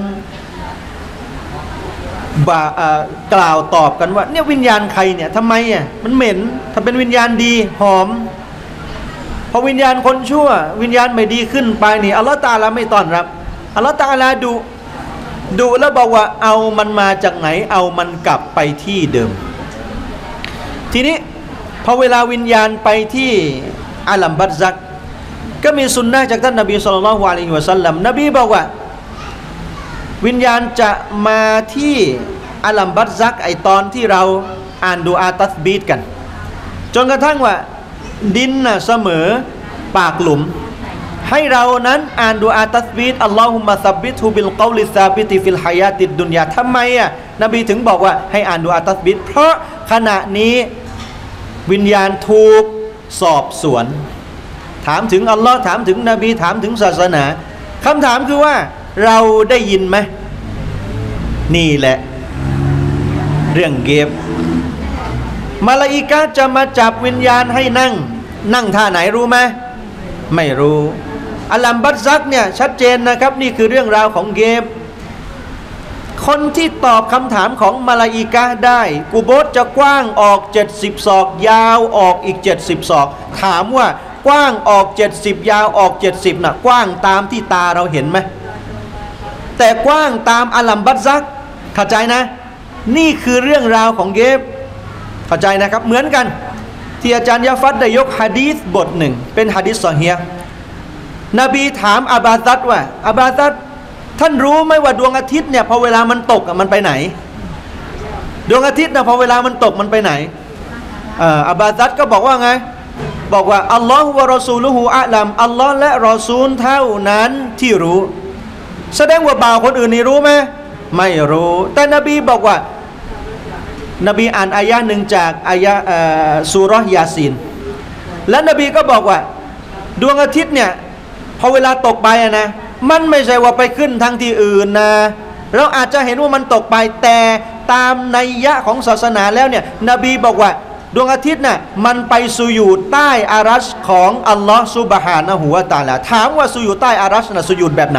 บ่ากล่าวตอบกันว่าเนี่ยวิญญาณใครเนี่ยทำไมอ่ะมันเหม็นถ้าเป็นวิญญาณดีหอมพอวิญญาณคนชั่ววิญญาณไม่ดีขึ้นไปนี่อัลลอฮฺตะอาลาไม่ต้อนรับอัลลอฮฺตะอาลาดุดุแล้วบอกว่าเอามันมาจากไหนเอามันกลับไปที่เดิมทีนี้พอเวลาวิญญาณไปที่อาลัมบัรซักก็มีสุนนะจากท่านนบีศ็อลลัลลอฮุอะลัยฮิวะซัลลัมนบีบอกว่าวิญญาณจะมาที่อาลัมบัรซักไอตอนที่เราอ่านดูอาตัสบีตกันจนกระทั่งว่าดินน่ะเสมอปากหลุมให้เรานั้นอ่านดูอาตัสบีตอัลลอฮุมะซับบิตฮุบิลกอลิซาบิติฟิลฮายาติดดุนยาทำไมอ่ะนบีถึงบอกว่าให้อ่านดูอาตัสบีตเพราะขณะนี้วิญญาณถูกสอบสวนถามถึงอัลลอฮ์ถามถึงนบีถามถึงศาสนาคำถามคือว่าเราได้ยินไหมนี่แหละเรื่องเกฟมลาอิกะฮ์จะมาจับวิญญาณให้นั่งนั่งท่าไหนรู้ไหมไม่รู้อัลลัมบัรซักเนี่ยชัดเจนนะครับนี่คือเรื่องราวของเกฟคนที่ตอบคำถามของมลาอิกะฮ์ได้กุโบสจะกว้างออกเจ็ดสิบศอกยาวออกอีกเจ็ดสิบศอกถามว่ากว้างออกเจ็ดสิบยาวออกเจ็ดสิบน่ะกว้างตามที่ตาเราเห็นไหมแต่กว้างตามอัลลัมบัรซักเข้าใจนะนี่คือเรื่องราวของเกฟเข้าใจนะครับเหมือนกันที่อาจารย์ยะฟัดได้ยกหะดีษบทหนึ่งเป็นหะดีษซอฮีฮ์นบีถามอาบาซัดว่าอาบาซัดท่านรู้ไหมว่าดวงอาทิตย์เนี่ยพอเวลามันตกมันไปไหนดวงอาทิตย์นะพอเวลามันตกมันไปไหนอาบาซัดก็บอกว่าไงบอกว่าอัลลอฮฺวะรอซูลุฮูอะลัมอัลลอฮ์และรอซูลเท่านั้นที่รู้แสดงว่าบ่าวคนอื่นนี่รู้ไหมไม่รู้แต่นบีบอกว่านบีอ่านอายะหนึ่งจากอายะซูเราะห์ยาซีนและนบีก็บอกว่าดวงอาทิตย์เนี่ยพอเวลาตกไปนะมันไม่ใช่ว่าไปขึ้นทางที่อื่นนะเราอาจจะเห็นว่ามันตกไปแต่ตามนัยยะของศาสนาแล้วเนี่ยนบีบอกว่าดวงอาทิตย์น่ะมันไปสุญูดใต้อารัชของอัลลอฮฺซุบฮานะฮูวะตะอาลาถามว่าสุญูดใต้อารัชน่ะสุญูดแบบไหน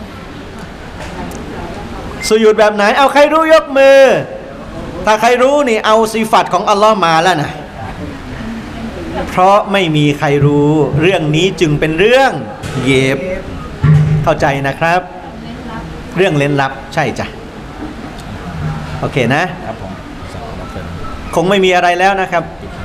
สุญูดแบบไหนเอาใครรู้ยกมือถ้าใครรู้นี่เอาสิฟัตของอัลลอฮ์มาแล้วนะเพราะไม่มีใครรู้เรื่องนี้จึงเป็นเรื่องเย็บเข้าใจนะครับเรื่องเล่นลับใช่จ้ะโอเคนะครับผมคงไม่มีอะไรแล้วนะครับ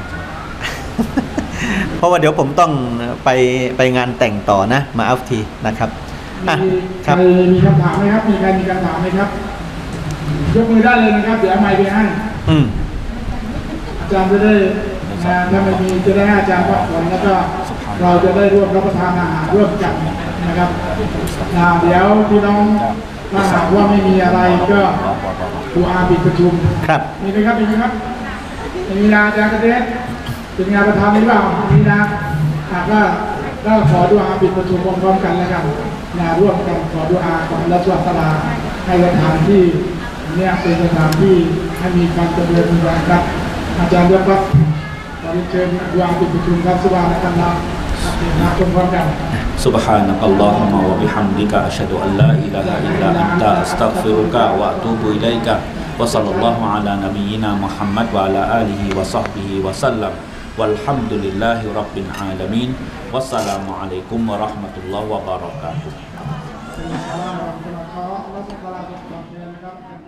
เพราะว่าเดี๋ยวผมต้องไปไปงานแต่งต่อนะมาอัฟทีนะครับอ่ะครับมีคำถามไหมครับมีใครมีคำถามไหมครับยกมือได้เลยนะครับเดี๋ยวไมค์ไปให้อาจารย์จะได้ถ้าไม่มีจะได้ให้อาจารย์พักผ่อนแล้วก็เราจะได้ร่วมรับประทานอาหารร่วมกันนะครับเดี๋ยวพี่น้องถ้าหากว่าไม่มีอะไรก็ดูอาปิดประชุมครับมีไหมครับมีไหมครับมีนาอาจารย์กระเด็นเป็นงานประธานหรือเปล่ามีนาหากว่าก็ขอดูอาปิดประชุมพร้อมๆกันแล้วกันนาร่วมกันขอดูอาของรัชวัตลาให้สถานที่เนี่ยเป็นสถานที่ให้มีการเจริญรุ่งเรืองครับอาจารย์ยศครับขอเชิญดูอาปิดประชุมครับสวัสดีครับนะชมพร้อมกัน سبحانك اللهم وبحمدك أشهد أن لا إله إلا أنت أستغفرك وأتوب إليك وصلى الله على نبينا محمد وعلى آله وصحبه وسلم والحمد لله رب العالمين والسلام عليكم ورحمة الله وبركاته